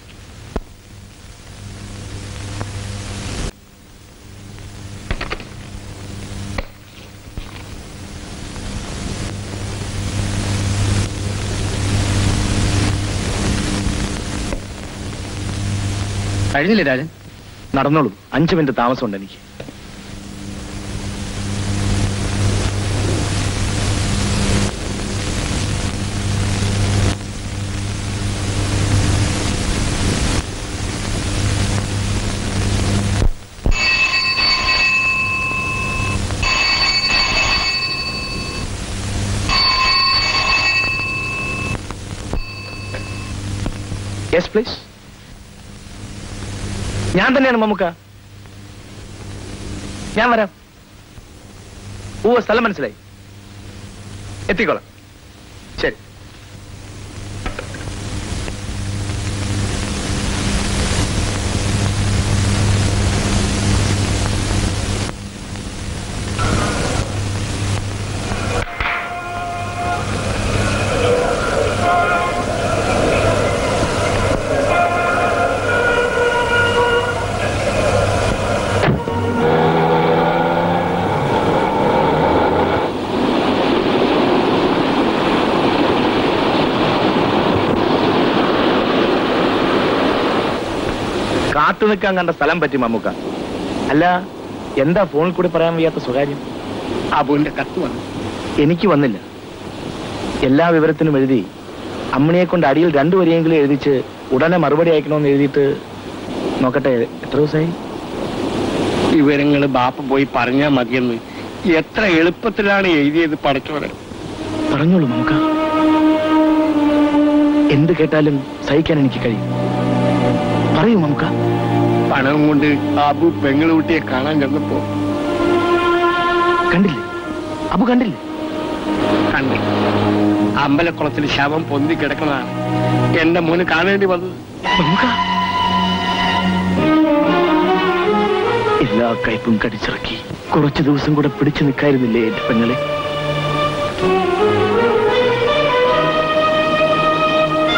കഴിഞ്ഞില്ലേ രാജൻ? നടന്നോളൂ. 5 മിനിറ്റ് താമസമുണ്ട് എനിക്ക്. Yes please. ഞാൻ തന്നെയാണ് മമ്മൂക്ക. ഞാൻ വരാം. സ്ഥലം മനസ്സിലായി. എത്തിക്കോളാം. ശരി. കാത്തു നിൽക്കാൻ കണ്ട സ്ഥലം പറ്റി മമ്മൂക്ക. അല്ല, എന്താ ഫോണിൽ കൂടി പറയാൻ വയ്യാത്ത സ്വകാര്യം? അബുവിന്റെ കത്ത് വന്നു. എനിക്ക് വന്നില്ല. എല്ലാ വിവരത്തിനും എഴുതി അമ്മിണിയെ കൊണ്ട് അടിയിൽ 2 വരിയെങ്കിലും എഴുതിച്ച് ഉടനെ മറുപടി അയക്കണമെന്ന് എഴുതിയിട്ട് നോക്കട്ടെ. എത്ര ദിവസമായി? വിവരങ്ങൾ ബാപ്പ പോയി പറഞ്ഞാൽ മതിയെന്ന് എത്ര എളുപ്പത്തിലാണ് എഴുതിയത്. പടച്ചോനെ പറഞ്ഞോളൂ മമ്മൂക്ക. എന്ത് കേട്ടാലും സഹിക്കാൻ എനിക്ക് കഴിയും. പറയൂ മമ്മൂക്ക. പണവും കൊണ്ട് അബു പെങ്ങളുട്ടിയെ കാണാൻ ചെന്നപ്പോ കണ്ടില്ലേ? അബു കണ്ടില്ലേ? കണ്ടു. അമ്പലക്കുളത്തിൽ ശവം പൊന്തി കിടക്കുന്നതാണ് എന്റെ മോന് കാണേണ്ടി വന്നത്. എല്ലാ കയ്പും കടിച്ചിറക്കി കുറച്ചു ദിവസം കൂടെ പിടിച്ചു നിൽക്കായിരുന്നില്ലേ എന്റെ പെങ്ങളെ?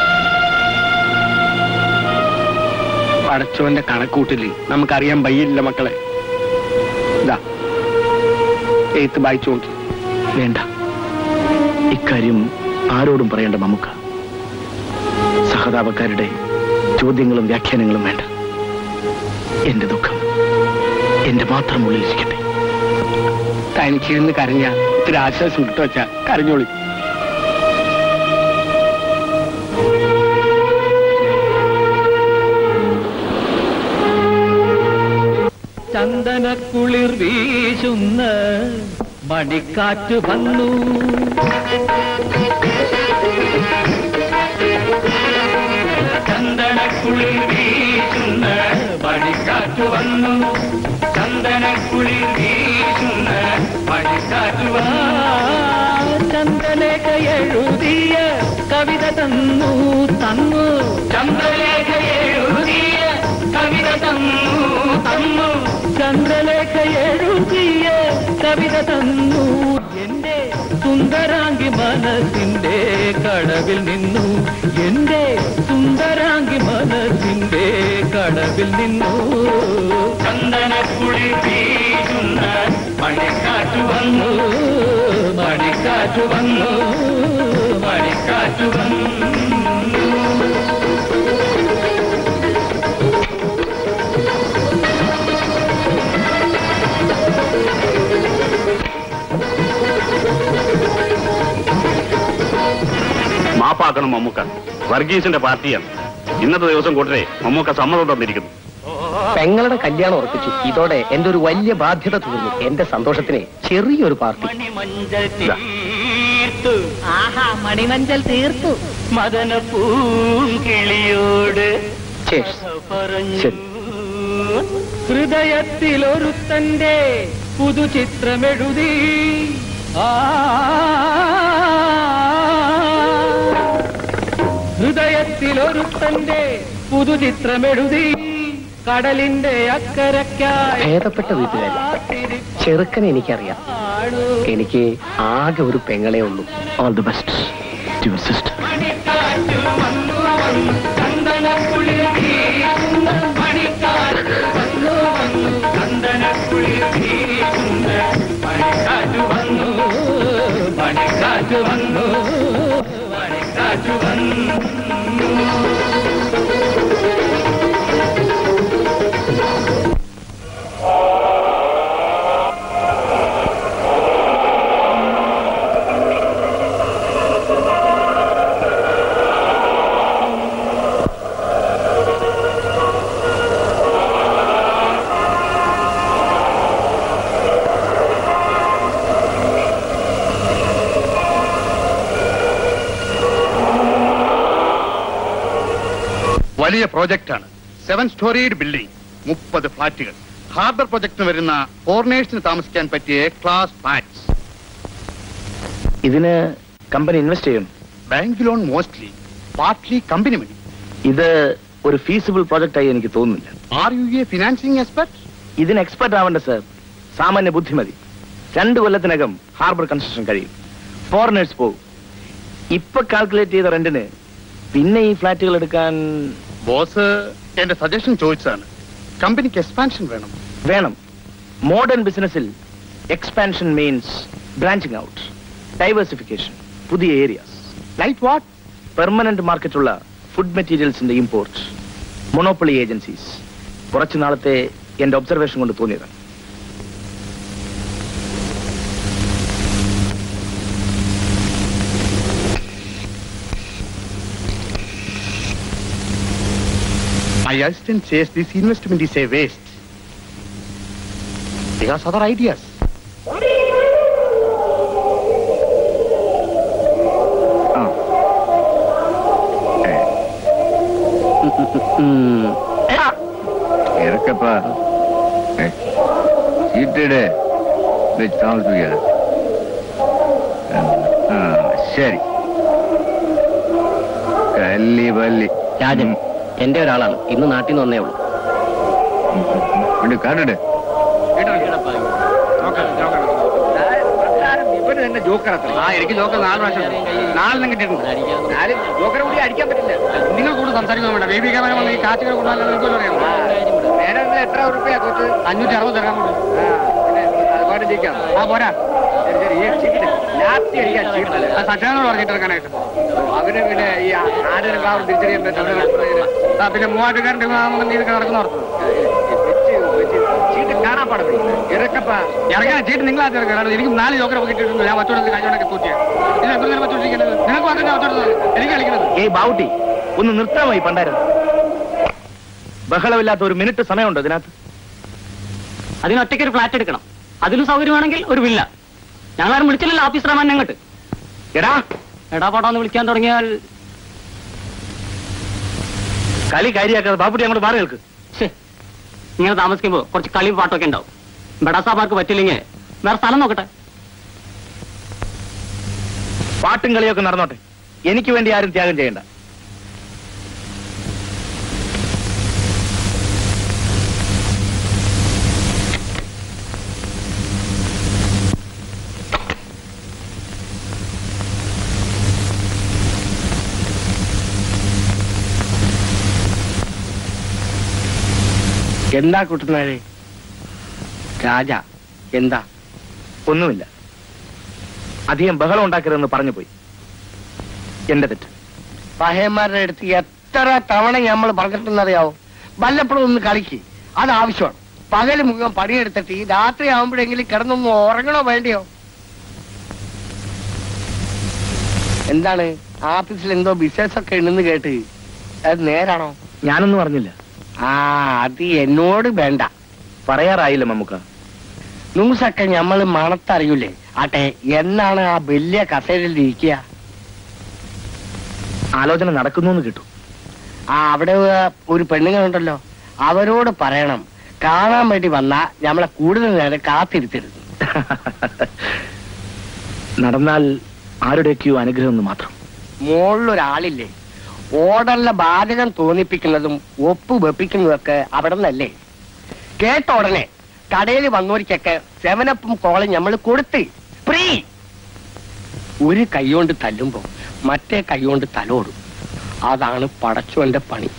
പടച്ചോന്റെ കണക്കൂട്ടില് നമുക്കറിയാൻ വയ്യില്ല മക്കളെ. ഇതാ എഴുത്ത് വായിച്ചു നോക്കി. വേണ്ട, ഇക്കാര്യം ആരോടും പറയേണ്ട മമ്മുക്ക. സഹതാപക്കാരുടെ ചോദ്യങ്ങളും വ്യാഖ്യാനങ്ങളും വേണ്ട. എന്റെ ദുഃഖം എന്റെ മാത്രം ഉള്ളിലിരിക്കട്ടെ. തനിച്ചിരുന്ന് കരഞ്ഞ ഇത്തിരി ആശ്വാസം കിട്ടു വച്ചാ കരഞ്ഞോളി. ചന്ദനക്കുളിർ വീശുന്ന മണിക്കാറ്റ് വന്നു, ചന്ദനക്കുളിർ വീശുന്ന മണിക്കാറ്റ് വന്നു, ചന്ദനക്കുളിർ വീശുന്ന മണിക്കാറ്റ് വന്നു. ചന്ദ്രലേഖ എഴുതിയ കവിത തന്നു തന്നു, ചന്ദ്രലേഖ എഴുതിയ കവിത തന്നു തന്നു, ചന്ദ്രലേഖ എഴുതിയ കവിത തന്നു. എന്റെ സുന്ദരാംഗി മനസ്സിന്റെ കടവിൽ നിന്നു, എന്റെ സുന്ദരാംഗി മനസ്സിന്റെ കടവിൽ നിന്നു. ചന്ദനക്കുളിർ വീശുന്ന മണിക്കാറ്റ് വന്നു, മണിക്കാറ്റ് വന്നു, മണിക്കാറ്റ് വന്നു. മാപ്പാക്കണം മമ്മൂക്ക. വർഗീസിന്റെ പാർട്ടിയാണ്. ഇന്നത്തെ ദിവസം കൂട്ടരെ മമ്മൂക്ക സമ്മതം തന്നിരിക്കുന്നു. പെങ്ങളുടെ കല്യാണം ഉറപ്പിച്ചു. ഇതോടെ എന്റെ ഒരു വലിയ ബാധ്യത തീർന്നു. എന്റെ സന്തോഷത്തിന് ചെറിയൊരു പാർട്ടി. ആഹാ, മണിമഞ്ചൽ തീർത്തു. മദന പൂങ്കിളിയോട് പറഞ്ഞു, ഹൃദയത്തിലൊരുത്തന്റെ പുതുചിത്രമെഴുതി. ഹൃദയത്തിലൊരുത്തന്റെ പുതുചിത്രമെഴുതി, കടലിന്റെ അക്കരയ്ക്കായി. ഭേദപ്പെട്ട വീട്ടുകാരി, ചെറുക്കനെ എനിക്കറിയാം. എനിക്ക് ആകെ ഒരു പെങ്ങളെ ഉള്ളൂ. All the best to your sister. വലിയ പ്രോജക്റ്റാണ്. 7-storied ബിൽഡിംഗ്, 30 ഫ്ളാറ്റുകൾ. ഹാർബർ പ്രൊജക്ടിന് വരുന്ന ഫോറിനേഴ്സിന് താമസിക്കാൻ പറ്റിയ ക്ലാസ് ഫ്ലാറ്റ്സ്. ഇതിന് കമ്പനി ഇൻവെസ്റ്റ് ചെയ്യും. Bank loan mostly, partly company money. ഇത് ഒരു ഫീസിബിൾ പ്രോജക്റ്റ് ആയി എനിക്ക് തോന്നുന്നില്ല. Are you a financing expert? ഇതിന് എക്സ്പെർട്ട് ആവണ്ട സർ. സാമാന്യ ബുദ്ധിമതി. 2 കൊല്ലത്തിനകം ഹാർബർ കൺസ്ട്രക്ഷൻ കഴിയും. ഫോറിനേഴ്സ് പോകും. ഇപ്പൊ കാൽക്കുലേറ്റ് ചെയ്ത റെന്റിന് പിന്നെ ഈ ഫ്ലാറ്റുകൾ എടുക്കാൻ. ബോസ് എന്റെ സജഷൻ ചോദിച്ചതാണ്. കമ്പനിക്ക് എക്സ്പാൻഷൻ വേണം. വേണം. മോഡേൺ ബിസിനസ്സിൽ expansion means branching out, diversification, പുതിയ ഏരിയാസ്. Like what? പെർമനന്റ് മാർക്കറ്റുള്ള ഫുഡ് മെറ്റീരിയൽസിന്റെ ഇമ്പോർട്ട്, മൊണോപ്പൊളി ഏജൻസീസ്. കുറച്ചു നാളത്തെ എന്റെ ഒബ്സർവേഷൻ കൊണ്ട് തോന്നിയതാണ്. My assistant says this investment is a waste. He has other ideas. ഇറക്കപ്പാ ചീട്ടിടെ വെച്ച് താമസിപ്പിക്കാതെ. ശരി. കല്ലി പല്ലി. രാജൻ എന്റെ ഒരാളാണ്. ഇന്ന് നാട്ടിൽ നിന്ന് വന്നേ ഉള്ളൂ. കണ്ടിട്ട് തന്നെ ജോക്കർ അത്ര. ആ എനിക്ക് ജോക്കർ 4 പ്രാവശ്യം 4 കിട്ടിയിട്ടുണ്ട്. 4 ജോക്കർ കൂടി അടിക്കാൻ പറ്റില്ല. നിങ്ങൾ കൂടുതൽ സംസാരിക്കാൻ വേണ്ട. ബേബി ക്യാമറ വന്ന് ഈ കാറ്റുകൾ കൊണ്ടാലും നിങ്ങൾക്ക് അറിയാം. നേരെ നിങ്ങൾ എത്ര ഉറുപ്പിയാ തോറ്റ്? 560 തരാൻ കൂടി. അതുപാട് ജയിക്കാം. ആ പോരാ. ശരി ഈ ചീട്ടിന് ലാസ്റ്റ് അടിക്കാൻ ചീട്ടല്ലേ സക്ഷനോട് പറഞ്ഞിട്ടെടുക്കാനായിട്ട്. അവന് പിന്നെ ഈ ആടിനെ ക്ലാവ് തിരിച്ചറിയാൻ പറ്റും. പിന്നെ മൂവാറ്റുകാരൻ്റെ ഇതൊക്കെ നടക്കുന്നവർ ചീട്ട് കാണാൻ പാടില്ല. ഇറക്കപ്പാ ഇറങ്ങാൻ ചീട്ട് നിങ്ങളാ ഇറക്കണം. എനിക്ക് 4 ജോക്കർ കിട്ടിയിട്ടുണ്ട്. ഞാൻ മറ്റോടത്ത് കഴിഞ്ഞോടൊക്കെ തൂറ്റിയ ഇത് എപ്പോഴും മറ്റോട്ടിരിക്കുന്നത്. നിങ്ങൾക്ക് മാത്രമേ മറ്റോടത്ത് എനിക്ക് കളിക്കുന്നത്. ഏയ് ബാവുട്ടി, ഒന്ന് നിർത്താമോ ഈ പണ്ടാരം? ബഹളമില്ലാത്ത ഒരു മിനിറ്റ് സമയമുണ്ട് ഇതിനകത്ത്. അതിനൊറ്റയ്ക്ക് ഒരു ഫ്ലാറ്റ് എടുക്കണം. അതിലും സൗകര്യമാണെങ്കിൽ ഒരു വില്ല. ഞങ്ങളാരും വിളിച്ചില്ലല്ലോ ഓഫീസ് റഹ്മാൻ അങ്ങോട്ട്. എടാ പാടാന്ന് വിളിക്കാൻ തുടങ്ങിയാൽ കളി കാര്യമാക്കാതെ ബാപ്പുട്ടി അങ്ങോട്ട് മാറി നിൽക്ക്. ഇങ്ങനെ താമസിക്കുമ്പോൾ കുറച്ച് കളിയും പാട്ടൊക്കെ ഉണ്ടാവും. ബഡാസാമാർക്ക് പറ്റില്ലെങ്കിൽ വേറെ സ്ഥലം നോക്കട്ടെ. പാട്ടും കളിയൊക്കെ നടന്നോട്ടെ. എനിക്ക് വേണ്ടി ആരും ത്യാഗം ചെയ്യണ്ട. എന്താ കുട്ടുന്നാരെ? രാജ എന്താ? ഒന്നുമില്ല. അധികം ബഹളം ഉണ്ടാക്കരുതെന്ന് പറഞ്ഞു പോയി. എന്റെ തെറ്റ്. പഹയന്മാരുടെ അടുത്ത് എത്ര തവണ നമ്മൾ പറഞ്ഞിട്ടെന്നറിയാവോ? വല്ലപ്പോഴും ഒന്ന് കളിക്ക്, അത് ആവശ്യമാണ്. പകല് മുഴുവൻ പണിയെടുത്തിട്ട് ഈ രാത്രി ആവുമ്പോഴെങ്കിലും കിടന്നൊന്ന് ഉറങ്ങണോ വേണ്ടിയോ? എന്താണ് ആഫീസിൽ എന്തോ ബിസിനസ് ഒക്കെ ഉണ്ടെന്ന് കേട്ട്, അത് നേരാണോ? ഞാനൊന്നും അറിഞ്ഞില്ല. ആ അത് എന്നോട് വേണ്ട. പറയാറായില്ല മമ്മുക്ക. ന്യൂസൊക്കെ ഞമ്മള് മണത്തറിയൂലേ? ആട്ടെ, എന്നാണ് ആ വലിയ കസേരയിൽ ഇരിക്കുക? ആലോചന നടക്കുന്നു കിട്ടും. ആ അവിടെ ഒരു പെണ്ണുങ്ങളുണ്ടല്ലോ, അവരോട് പറയണം കാണാൻ വേണ്ടി വന്നാ ഞമ്മളെ കൂടുതൽ നേരം കാത്തിരുത്തരുത്. നടന്നാൽ ആരുടെയൊക്കെയോ അനുഗ്രഹം എന്ന് മാത്രം. മുകളിലൊരാളില്ലേ, ഓർഡറിലെ ബാധകം തോന്നിപ്പിക്കുന്നതും ഒപ്പ് വെപ്പിക്കുന്നതൊക്കെ അവിടെ നിന്നല്ലേ? കേട്ട ഉടനെ കടയിൽ വന്നോരിക്കൊക്കെ 7-Up കോളം നമ്മൾ കൊടുത്ത് ഫ്രീ. ഒരു കൈകൊണ്ട് തല്ലുമ്പോ മറ്റേ കൈകൊണ്ട് തലോടും. അതാണ് പടച്ചോന്റെ പണി.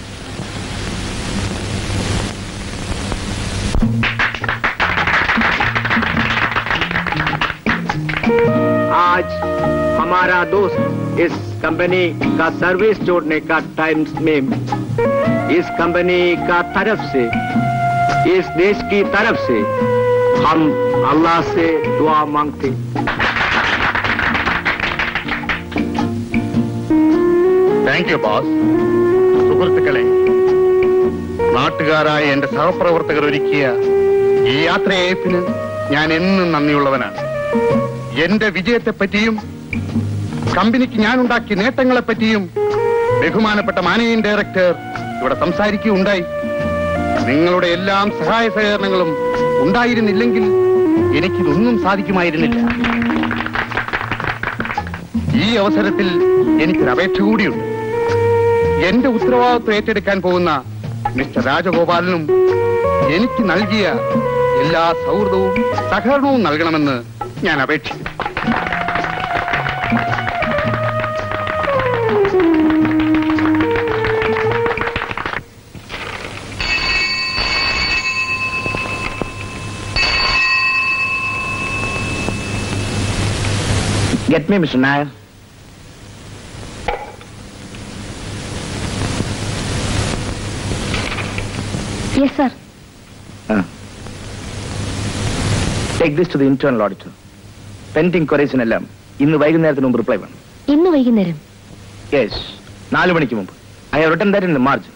आज हमारा दोस्त इस कंपनी का सर्विस जोड़ने का टाइम में इस कंपनी का तरफ से, इस देश की तरफ से हम अल्लाह से दुआ मांगते. Thank you boss. സുഹൃത്തുക്കളെ, നാട്ടുകാരായ എന്റെ സഹപ്രവർത്തകർ ഒരുക്കിയ ഈ യാത്രയയപ്പിന് ഞാൻ എന്നും നന്ദിയുള്ളവനാണ്. എന്റെ വിജയത്തെപ്പറ്റിയും കമ്പനിക്ക് ഞാൻ ഉണ്ടാക്കിയ നേട്ടങ്ങളെപ്പറ്റിയും ബഹുമാനപ്പെട്ട മാനേജിംഗ് ഡയറക്ടർ ഇവിടെ സംസാരിക്കുകയുണ്ടായി. നിങ്ങളുടെ എല്ലാം സഹായ സഹകരണങ്ങളും ഉണ്ടായിരുന്നില്ലെങ്കിൽ എനിക്കിതൊന്നും സാധിക്കുമായിരുന്നില്ല. ഈ അവസരത്തിൽ എനിക്കൊരു അപേക്ഷ കൂടിയുണ്ട്. എന്റെ ഉത്തരവാദിത്വം ഏറ്റെടുക്കാൻ പോകുന്ന മിസ്റ്റർ രാജഗോപാലനും എനിക്ക് നൽകിയ എല്ലാ സൗഹൃദവും സഹകരണവും നൽകണമെന്ന് ഞാൻ അപേക്ഷിക്കുന്നു. Get me, Mr. Nair. Yes, sir. Take this to the internal auditor. Pending queries എല്ലാം ഇന്ന് വൈകുന്നേരത്തിന് മുമ്പ് റിപ്ലൈ വേണം. ഇന്ന് വൈകുന്നേരം? Yes, 4 മണിക്ക് മുമ്പ്. I have written that in the margin.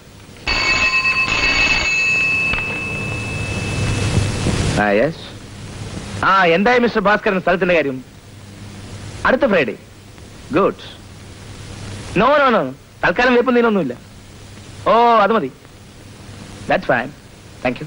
Yes. എന്തായി മിസ്റ്റർ ഭാസ്കരൻ സ്ഥലത്തിന്റെ കാര്യം? അടുത്ത Friday. Good. No no no, തൽക്കാലം വേപ്പൊന്നതിനൊന്നുമില്ല. ഓ അത് മതി. That's fine. Thank you.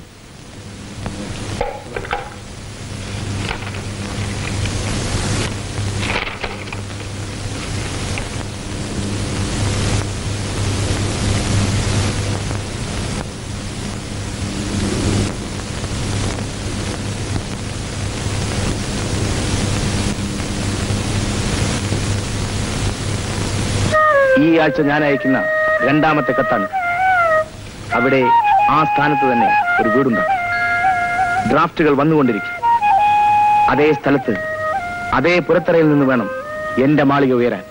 ഈ ആഴ്ച ഞാൻ അയക്കുന്ന രണ്ടാമത്തെ കത്താണ്. അവിടെ ആ സ്ഥാനത്ത് തന്നെ ഒരു വീടുണ്ടാകും. ഡ്രാഫ്റ്റുകൾ വന്നുകൊണ്ടിരിക്കും. അതേ സ്ഥലത്ത് അതേ പുറത്തറയിൽ നിന്ന് വേണം എന്റെ മാളിക ഉയരാൻ.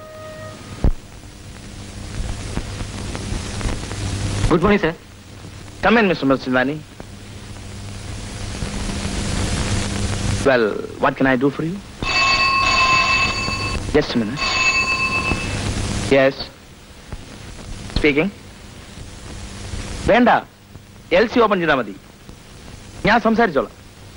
Good morning sir. Come in, Mr. Merchandani. Well, what can I do for you? Just a minute. Yes. Speaking. വേണ്ട, LC ഓപ്പൺ ചെയ്താൽ മതി. ഞാൻ സംസാരിച്ചോളാം.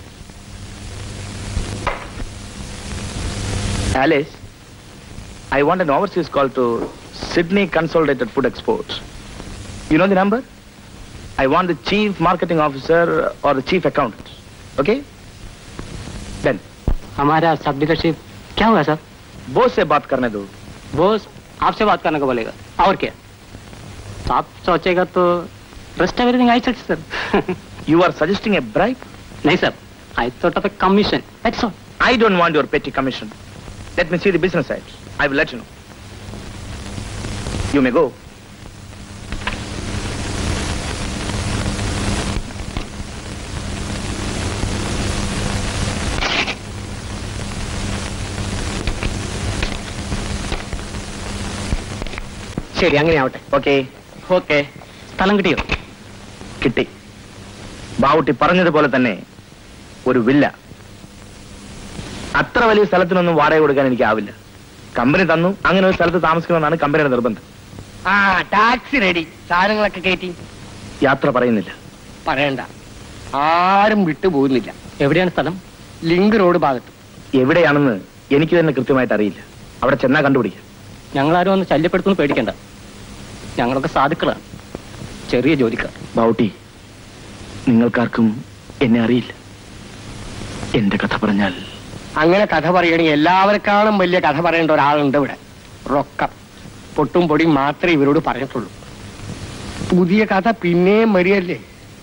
Alice, I want an overseas call to Sydney Consolidated Food Exports. You know the number? I want the chief marketing officer or the chief accountant. Okay? Then. हमारा सब dealership क्या हुआ sir? Boss से बात करने दो. बॉस आपसे बात करने को बोलेगा और क्या? आप सोचेगा तो rest everything I said sir. You are suggesting a bribe? नहीं sir, I thought of a commission. That's all. I don't want your petty commission. Let me see the business side. I will let you know. You may go. ശരി, അങ്ങനെ ആവട്ടെ. Okay. Okay. സ്ഥലം കിട്ടിയോ? കിട്ടി. ബാവുട്ടി പറഞ്ഞതുപോലെ തന്നെ ഒരു വില്ല. അത്ര വലിയ സ്ഥലത്തിനൊന്നും വാടക കൊടുക്കാൻ എനിക്കാവില്ല. കമ്പനി തന്നു, അങ്ങനെ ഒരു സ്ഥലത്ത് താമസിക്കണമെന്നാണ് കമ്പനിയുടെ നിർബന്ധം. ആ ടാക്സി റെഡി. സാധനങ്ങളൊക്കെ കയറ്റി. യാത്ര പറയുന്നില്ല. പറയണ്ട, ആരും വിട്ടുപോകുന്നില്ല. എവിടെയാണ് സ്ഥലം? ലിങ്ക് റോഡ് ഭാഗത്ത്. എവിടെയാണെന്ന് എനിക്ക് തന്നെ കൃത്യമായിട്ട് അറിയില്ല. അവിടെ ചെന്നാ കണ്ടുപിടിക്കാം. ഞങ്ങളാരും ഒന്ന് ശല്യപ്പെടുത്തുന്നു പേടിക്കണ്ട. ഞങ്ങളൊക്കെ സാധുക്കളാണ്, ചെറിയ ജോലിക്കാർ. ബാവുട്ടി, നിങ്ങൾക്കാർക്കും എന്നെ അറിയില്ല. എന്റെ കഥ പറഞ്ഞാൽ അങ്ങനെ കഥ പറയണെങ്കിൽ എല്ലാവർക്കാളും വലിയ കഥ പറയേണ്ട ഒരാളുണ്ട് ഇവിടെ. റൊക്കം പൊട്ടും പൊടിയും മാത്രമേ ഇവരോട് പറഞ്ഞിട്ടുള്ളൂ. പുതിയ കഥ പിന്നെയും വരികയല്ലേ.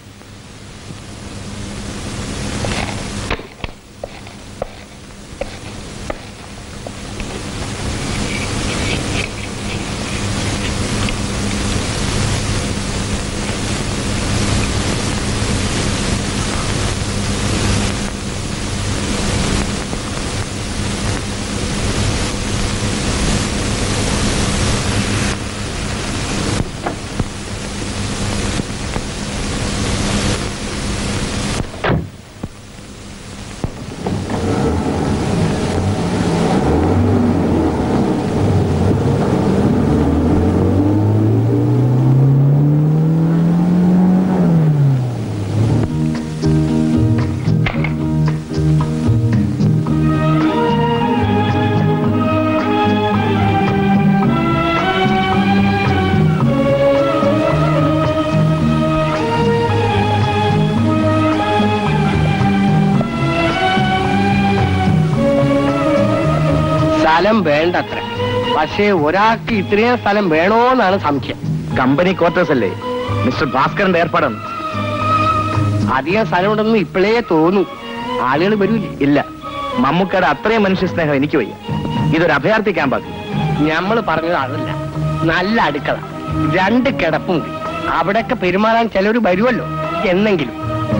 സ്ഥലം വേണ്ടത്ര. പക്ഷേ ഒരാൾക്ക് ഇത്രയും സ്ഥലം വേണോന്നാണ് സംശയം. കമ്പനി ക്വാർട്ടേഴ്സ് അല്ലേ, മിസ്റ്റർ ഭാസ്കരന്റെ ഏർപ്പാടാണ്. അധികം സ്ഥലമുണ്ടെന്ന് ഇപ്പോഴേ തോന്നും. ആളുകൾ വരൂലേ? ഇല്ല, മമ്മൂക്കയുടെ അത്രയും മനുഷ്യ സ്നേഹം എനിക്ക് വയ്യ. ഇതൊരു അഭയാർത്ഥി ക്യാമ്പാക്കി. നമ്മൾ പറഞ്ഞത് അതല്ല. നല്ല അടുക്കള, 2 കിടപ്പുണ്ട്. അവിടെയൊക്കെ പെരുമാറാൻ ചിലർ വരുമല്ലോ. എന്നെങ്കിലും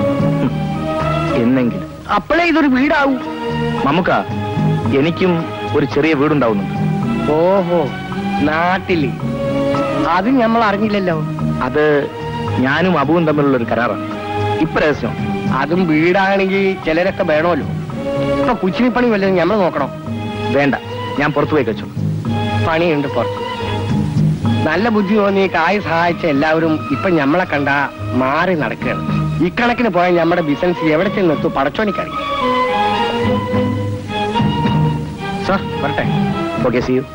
അപ്പോഴേ ഇതൊരു വീടാവൂ. മമ്മൂക്ക, എനിക്കും ഒരു ചെറിയ വീടുണ്ടാവുന്നുണ്ട്. ഓഹോ, നാട്ടില്. അത് നമ്മൾ അറിഞ്ഞില്ലല്ലോ. അത് ഞാനും അബുവും തമ്മിലുള്ള ഒരു കരാറാണ്. ഇപ്പൊ രഹസ്യം. അതും വീടാണെങ്കിൽ ചിലരൊക്കെ വേണമല്ലോ. ഇപ്പൊ കുച്ചിനിപ്പണി വല്ലതും നമ്മൾ നോക്കണം. വേണ്ട, ഞാൻ പുറത്തു പോയി വെച്ചോളൂ. പണിയുണ്ട് പുറത്ത്. നല്ല ബുദ്ധി തോന്നി കായ് സഹായിച്ച എല്ലാവരും ഇപ്പൊ നമ്മളെ കണ്ട മാറി നടക്കുകയാണ്. ഇക്കണക്കിന് പോയാൽ നമ്മുടെ ബിസിനസ് എവിടെ ചെന്നെത്തു പടച്ചോണിക്കറിയാം. സാർ വരട്ടെ. Okay, see you.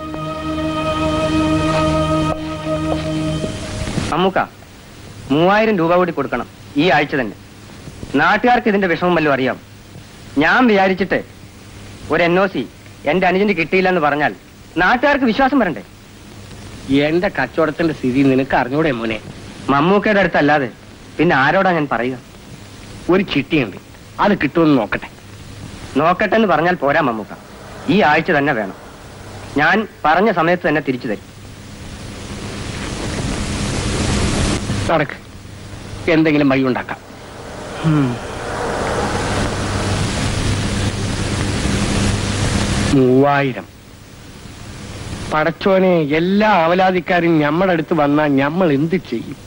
അമ്മൂക്ക, 3000 രൂപ കൂടി കൊടുക്കണം ഈ ആഴ്ച തന്നെ. നാട്ടുകാർക്ക് ഇതിന്റെ വിഷമം വല്ലതും അറിയാം. ഞാൻ വിചാരിച്ചിട്ട് ഒരു NOC എന്റെ അനുജന് കിട്ടിയില്ലെന്ന് പറഞ്ഞാൽ നാട്ടുകാർക്ക് വിശ്വാസം വരണ്ടേ? എന്റെ കച്ചവടത്തിന്റെ സ്ഥിതി നിനക്ക് അറിഞ്ഞൂടെ മോനെ? മമ്മൂക്കയുടെ അടുത്തല്ലാതെ പിന്നെ ആരോടാ ഞാൻ പറയുക? ഒരു ചിട്ടിയുണ്ട്, അത് കിട്ടുമെന്ന് നോക്കട്ടെ. നോക്കട്ടെ എന്ന് പറഞ്ഞാൽ പോരാ മമ്മൂക്ക, ഈ ആഴ്ച തന്നെ വേണം. ഞാൻ പറഞ്ഞ സമയത്ത് തന്നെ തിരിച്ചു തരും. നടക്ക്, എന്തെങ്കിലും വഴി ഉണ്ടാക്കാം. മൂവായിരം. പടച്ചോനെ, എല്ലാ അവലാതിക്കാരും ഞമ്മടെ അടുത്ത് വന്നാൽ ഞമ്മൾ എന്ത് ചെയ്യും?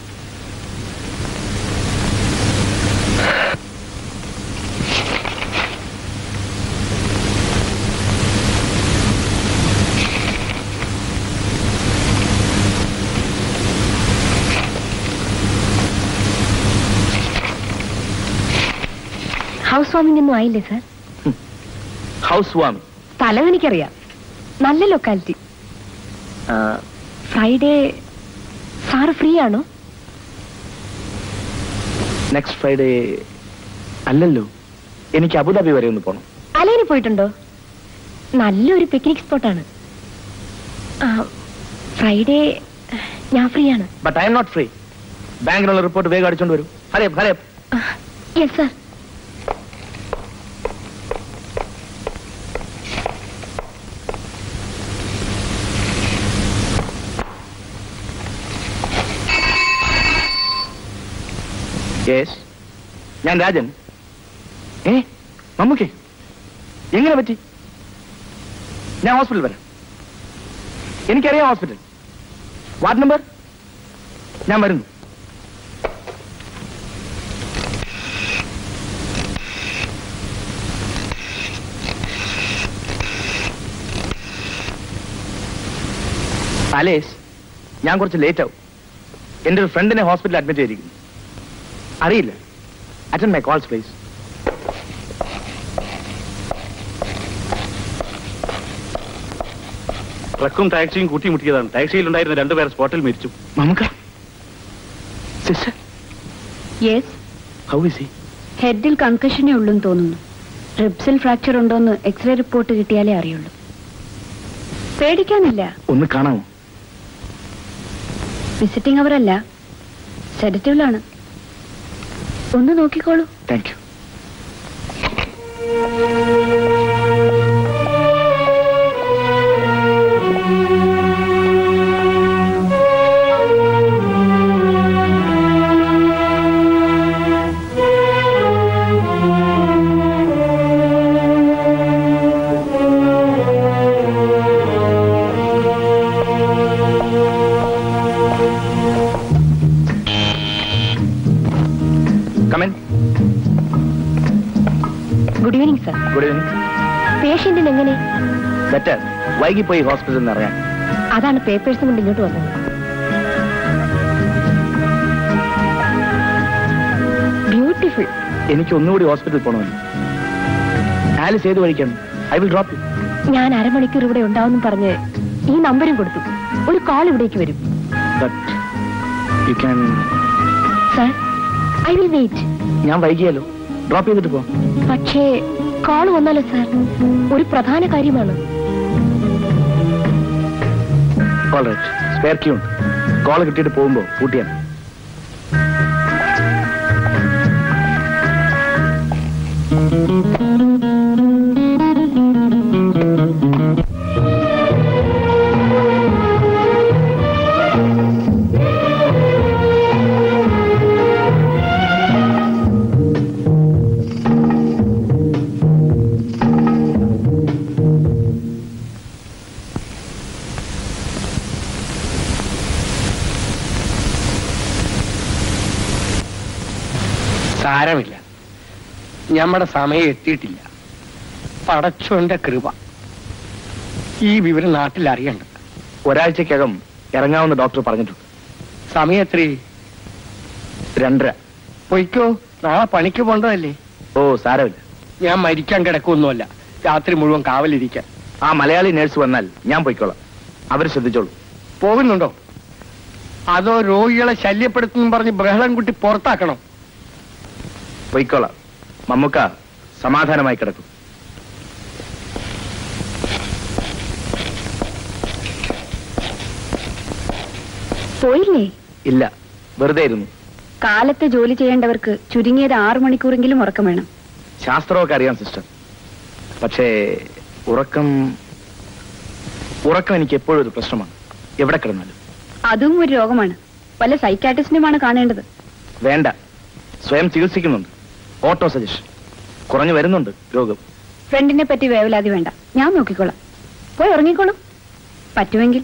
ഹൗസ് വാമിംഗ് ഒന്നും ആയില്ലേ സാർ? ഹൗസ് വാമിംഗ് സ്ഥലമെനിക്കറിയാം, നല്ല ലൊക്കാലിറ്റി. ഫ്രൈഡേ സാറ് ഫ്രീ ആണോ? നെക്സ്റ്റ് ഫ്രൈഡേ അല്ലല്ലോ, എനിക്ക് അബുദാബി വരെ ഒന്ന് പോണം. അലൈനി പോയിട്ടുണ്ടോ? നല്ലൊരു പിക്നിക് സ്പോട്ടാണ്. ഫ്രൈഡേ ഞാൻ ഫ്രീ ആണ്. But I am not free. ബാങ്കിനുള്ള റിപ്പോർട്ട് വേഗം അടിച്ചോണ്ട് വരും. Yes sir. ഞാൻ രാജൻ. മമ്മൂക്കേ, എങ്ങനെ പറ്റി? ഞാൻ ഹോസ്പിറ്റൽ വരാം. എനിക്കറിയാം ഹോസ്പിറ്റൽ. Ward number? ഞാൻ വരുന്നു. അലേസ്, ഞാൻ കുറച്ച് ലേറ്റ് ആവും. എൻ്റെ ഒരു ഫ്രണ്ടിനെ ഹോസ്പിറ്റലിൽ അഡ്മിറ്റ് ചെയ്തിരിക്കുന്നു. അറിയില്ല. Attend my calls please. ട്രക്കും ടാക്സിയും കൂട്ടിമുട്ടിയതാണ്. ടാക്സിയിൽ ഉണ്ടായിരുന്ന 2 പേർ സ്പോട്ടിൽ മരിച്ചു. Mammookka, sister. Yes. How is he? ഹെഡിൽ കൺകഷനേ ഉള്ളൂന്ന് തോന്നുന്നു. റിബ്സിൽ ഫ്രാക്ചർ ഉണ്ടോന്ന് എക്സ്റേ റിപ്പോർട്ട് കിട്ടിയാലേ അറിയുള്ളൂ. പേടിക്കാനില്ല. ഒന്ന് കാണാമോ? വിസിറ്റിംഗ് അവരല്ല, സെഡറ്റീവിലാണ്. ഒന്ന് നോക്കിക്കോളൂ. Thank you. Good evening sir. Good evening. പേഷ്യന്റിന് എങ്ങനെ? ബെറ്റർ. വൈകിപ്പോയി ഹോസ്പിറ്റലിൽ നിന്ന് അറിയാൻ. അതാണ് പേപ്പേഴ്സും കൊണ്ട് ഇങ്ങോട്ട് വന്നത്. ബ്യൂട്ടിഫുൾ. എനിക്ക് ഒന്നുകൂടി ഹോസ്പിറ്റലിൽ പോകണമല്ലോ. ആലിസ് ഏത് വഴിക്കാണ്? I will drop you. ഞാൻ അരമണിക്കൂർ ഇവിടെ ഉണ്ടാവുമെന്ന് പറഞ്ഞ് ഈ നമ്പരും കൊടുത്തു. ഒരു കോൾ ഇവിടേക്ക് വരും. But you can. Sir, I will wait. ഞാൻ വൈകിയാലോ? ഡ്രോപ്പ് ചെയ്തിട്ട് പോ. പക്ഷേ കോൾ വന്നാലോ സാർ? ഒരു പ്രധാന കാര്യമാണ്. ഓൾറൈറ്റ്, സ്പെയർ കീ ഉണ്ട്. കോൾ കിട്ടിയിട്ട് പോകുമ്പോ പൂട്ടിയാണ്. സാരമില്ല, നമ്മുടെ സമയം എത്തിയിട്ടില്ല. പടച്ചോന്റെ കൃപ. ഈ വിവരം നാട്ടിൽ അറിയണ്ട. ഒരാഴ്ചക്കകം ഇറങ്ങാവുന്ന ഡോക്ടർ പറഞ്ഞിട്ടുണ്ട്. സമയം എത്ര? 2:30. പൊയ്ക്കോ, നാളെ പണിക്ക് പോണ്ടതല്ലേ. ഓ സാരമില്ല. ഞാൻ മരിക്കാൻ കിടക്കൊന്നുമല്ല, രാത്രി മുഴുവൻ കാവലിരിക്കാൻ. ആ മലയാളി നേഴ്സ് വന്നാൽ ഞാൻ പൊയ്ക്കോളാം. അവർ ശ്രദ്ധിച്ചോളൂ. പോകുന്നുണ്ടോ? അതോ രോഗികളെ ശല്യപ്പെടുത്തുന്നു പറഞ്ഞ് ബഹളം കുട്ടി പുറത്താക്കണം? പൊയ്ക്കോളാം. മമ്മൂക്ക സമാധാനമായി കിടക്കും. പോയില്ലേ? ഇല്ല, വെറുതെ ഇരുന്നു. കാലത്ത് ജോലി ചെയ്യേണ്ടവർക്ക് ചുരുങ്ങിയത് 6 മണിക്കൂറെങ്കിലും ഉറക്കം വേണം. ശാസ്ത്രമൊക്കെ അറിയാം സിസ്റ്റർ. പക്ഷേ ഉറക്കം എനിക്ക് എപ്പോഴും ഒരു പ്രശ്നമാണ്, എവിടെ കിടന്നാലും. അതും ഒരു രോഗമാണ്. വല്ല സൈക്കാട്രിസ്റ്റിനുമാണ് കാണേണ്ടത്. വേണ്ട, സ്വയം ചികിത്സിക്കുന്നുണ്ട്. ഓട്ടോ സജഷൻ കുറഞ്ഞു വരുന്നുണ്ട് രോഗം. ഫ്രണ്ടിനെ പറ്റി വേവലാതി വേണ്ട, ഞാൻ നോക്കിക്കോളാം. പോയി ഉറങ്ങിക്കോളൂ പറ്റുമെങ്കിൽ.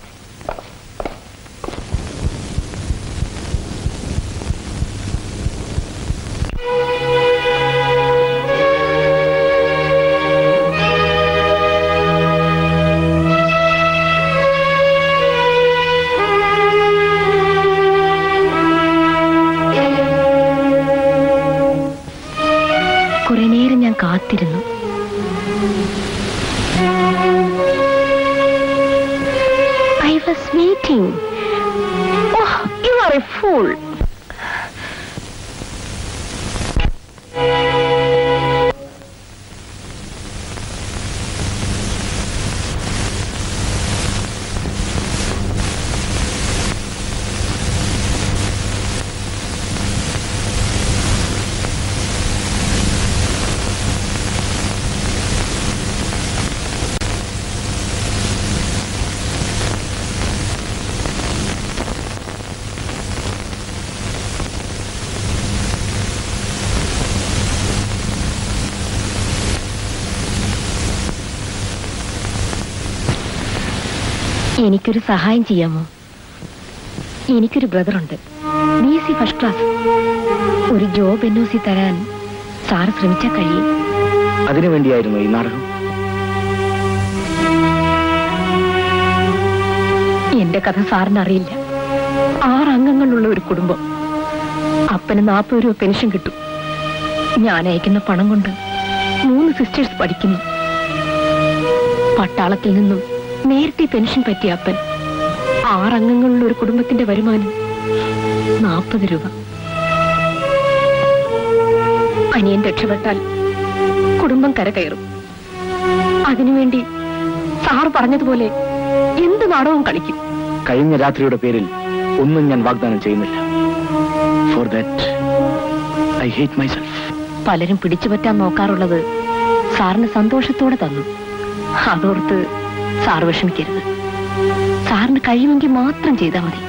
കുറെ നേരം ഞാൻ കാത്തിരുന്നു. I was waiting. Oh, you are a fool. എനിക്കൊരു സഹായം ചെയ്യാമോ? എനിക്കൊരു ബ്രദറുണ്ട്, BSc ഫസ്റ്റ് ക്ലാസ്. ഒരു ജോബ് NOC തരാൻ സാറ് ശ്രമിച്ചാൽ കഴിയും. അതിനുവേണ്ടിയായിരുന്നു ഈ നാടകം. എന്റെ കഥ സാറിന് അറിയില്ല. 6 അംഗങ്ങളുള്ള ഒരു കുടുംബം. അപ്പന് 40 രൂപ പെൻഷൻ കിട്ടും. ഞാൻ അയക്കുന്ന പണം കൊണ്ട് 3 സിസ്റ്റേഴ്സ് പഠിക്കുന്നു. പട്ടാളത്തിൽ നിന്നും നേരത്തെ പെൻഷൻ പറ്റിയ അപ്പൻ. 6 അംഗങ്ങളുള്ള ഒരു കുടുംബത്തിന്റെ വരുമാനം 40 രൂപ. അനിയൻ രക്ഷപ്പെട്ടാൽ കുടുംബം കരകയറും. അതിനുവേണ്ടി സാറ് പറഞ്ഞതുപോലെ എന്ത് നാടകവും കളിക്കും. കഴിഞ്ഞ രാത്രിയുടെ പേരിൽ ഒന്നും ഞാൻ വാഗ്ദാനം ചെയ്യുന്നില്ല. For that I hate myself. പലരും പിടിച്ചുപറ്റാൻ നോക്കാറുള്ളത് സാറിന് സന്തോഷത്തോടെ തന്നു. അതോർത്ത് സാറ് വിഷമിക്കരുത്. സാറിന് കഴിയുമെങ്കിൽ മാത്രം ചെയ്താൽ മതി.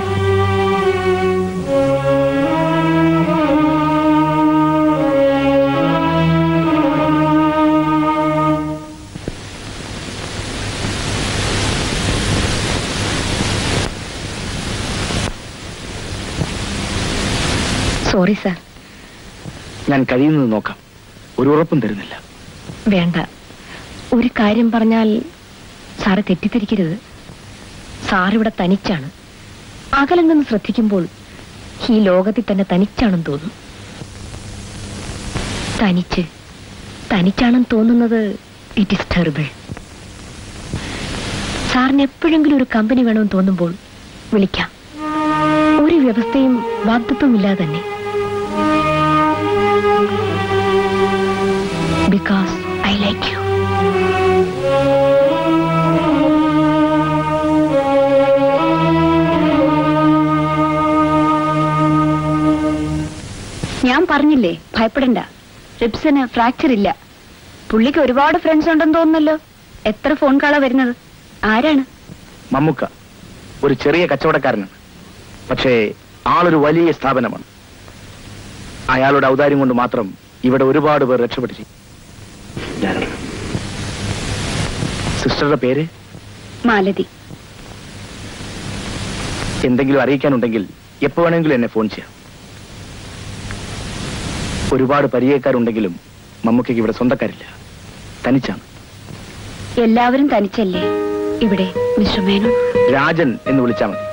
Sorry sir. ഞാൻ കഴിയുന്നത് നോക്കാം. ഒരു ഉറപ്പും തരുന്നില്ല. വേണ്ട, ഒരു കാര്യം പറഞ്ഞാൽ സാറ് തെറ്റിദ്ധരിക്കരുത്. സാറിവിടെ തനിച്ചാണ്. അകലെ നിന്ന് ശ്രദ്ധിക്കുമ്പോൾ ഈ ലോകത്തിൽ തന്നെ തനിച്ചാണെന്ന് തോന്നും. തനിച്ചാണെന്ന് തോന്നുന്നത് ഇറ്റ് ഈസ് ടെറിബിൾ. സാറിന് എപ്പോഴെങ്കിലും ഒരു കമ്പനി വേണമെന്ന് തോന്നുമ്പോൾ വിളിക്കാം. ഒരു വ്യവസ്ഥയും വാഗ്ദത്വവും ഇല്ലാതെ തന്നെ. Because I like you. ഞാൻ പറഞ്ഞില്ലേ, ഭയപ്പെടണ്ട. റിബ്സിന് ഫ്രാക്ചർ ഇല്ല. പുള്ളിക്ക് ഒരുപാട് ഫ്രണ്ട്സ് ഉണ്ടെന്ന് തോന്നുന്നല്ലോ. എത്ര ഫോൺ കാളാ വരുന്നത്? ആരാണ്? മമ്മുക്ക ഒരു ചെറിയ കച്ചവടക്കാരനാണ്. പക്ഷേ ആളൊരു വലിയ സ്ഥാപനമാണ്. അയാളുടെ ഔദാര്യം കൊണ്ട് മാത്രം ഇവിടെ ഒരുപാട് പേർ രക്ഷപ്പെട്ടിരിക്കും. സിസ്റ്ററുടെ പേര് മാലതി. എന്തെങ്കിലും അറിയിക്കാനുണ്ടെങ്കിൽ എപ്പോ വേണമെങ്കിലും എന്നെ ഫോൺ ചെയ്യാം. ഒരുപാട് പരിചയക്കാരുണ്ടെങ്കിലും മമ്മൂക്കയ്ക്ക് ഇവിടെ സ്വന്തക്കാരില്ല. തനിച്ചാണ്. എല്ലാവരും തനിച്ചല്ലേ ഇവിടെ? മിസ്റ്റർ മേനോൻ, രാജൻ എന്ന് വിളിച്ചാൽ മതി.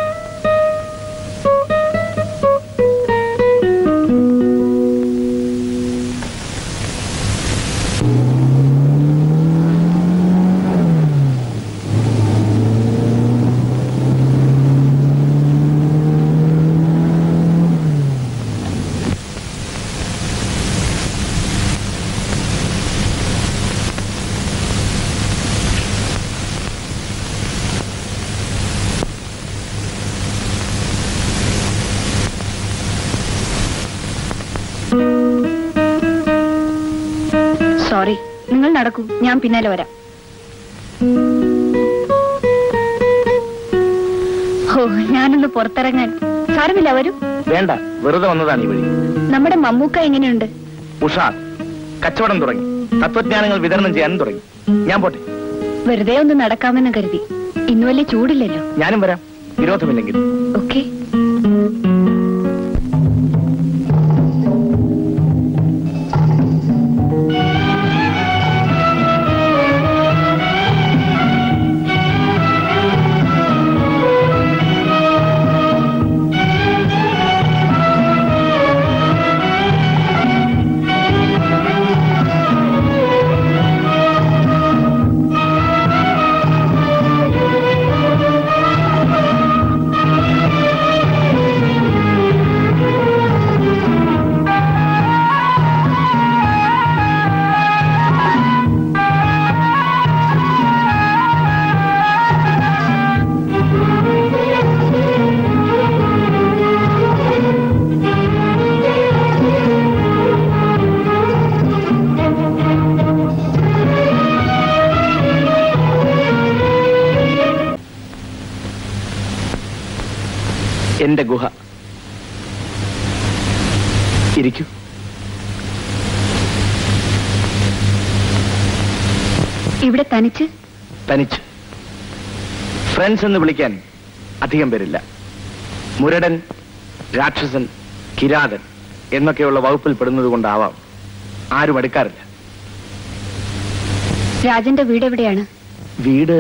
സോറി, നിങ്ങൾ നടക്കൂ, ഞാൻ പിന്നാലെ വരാം. ഓ, ഞാനൊന്ന് പുറത്തിറങ്ങാൻ. സാരമില്ല, വരൂ. വേണ്ട, വെറുതെ വന്നതാണ് ഈ വഴി. നമ്മുടെ മമ്മൂക്ക എങ്ങനെയുണ്ട്? ഉഷാർ. കച്ചവടം തുടങ്ങി, തത്വജ്ഞാനങ്ങൾ വിതരണം ചെയ്യാനും തുടങ്ങി. ഞാൻ പോട്ടെ. വെറുതെ ഒന്ന് നടക്കാമെന്ന് കരുതി. ഇന്ന് വലിയ ചൂടില്ലല്ലോ. ഞാനും വരാം, വിരോധമില്ലെങ്കിൽ. ഓക്കെ. എന്റെ ഗുഹ. ഇരിക്കൂ. ഇവിടെ തനിച്ച്? തനിച്ച്. ഫ്രണ്ട്സ് എന്ന് വിളിക്കാൻ അധികം പേരില്ല. മുരടൻ, രാക്ഷസൻ, കിരാതൻ എന്നൊക്കെയുള്ള വകുപ്പിൽ പെടുന്നത് കൊണ്ടാവാം ആരും അടുക്കാറില്ല. രാജന്റെ വീട് എവിടെയാണ്? വീട്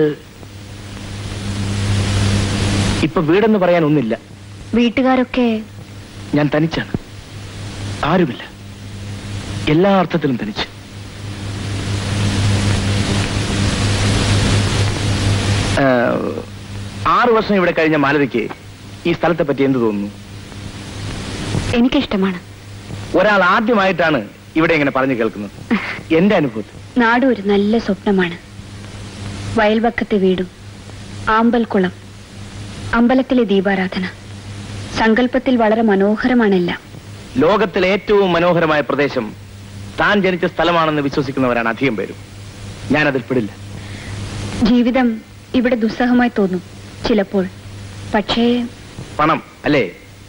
ഇപ്പൊ വീടെന്ന് പറയാൻ ഒന്നില്ല. വീട്ടുകാരൊക്കെ? ഞാൻ തനിച്ചാണ്, ആരുമില്ല. എല്ലാ അർത്ഥത്തിലും തനിച്ച്. ആറു വർഷം ഇവിടെ കഴിഞ്ഞ മാലതിക്ക് ഈ സ്ഥലത്തെ പറ്റി എന്ത് തോന്നുന്നു? എനിക്കിഷ്ടമാണ്. ഒരാൾ ആദ്യമായിട്ടാണ് ഇവിടെ ഇങ്ങനെ പറഞ്ഞു കേൾക്കുന്നത്. എന്റെ അനുഭവത്തിൽ നാട് ഒരു നല്ല സ്വപ്നമാണ്. വയൽവക്കത്തെ വീടും, ആമ്പൽക്കുളം, അമ്പലത്തിലെ ദീപാരാധന. സങ്കല്പത്തിൽ വളരെ മനോഹരമാണെല്ലാം. ലോകത്തിലെ ഏറ്റവും മനോഹരമായ പ്രദേശം താൻ ജനിച്ച സ്ഥലമാണെന്ന് വിശ്വസിക്കുന്നവരാണ് അധികം പേരും. ഞാനതിൽ പെടില്ല. ജീവിതം ഇവിടെ ദുസ്സഹമായി തോന്നും ചിലപ്പോൾ. പക്ഷേ പണം അല്ലേ?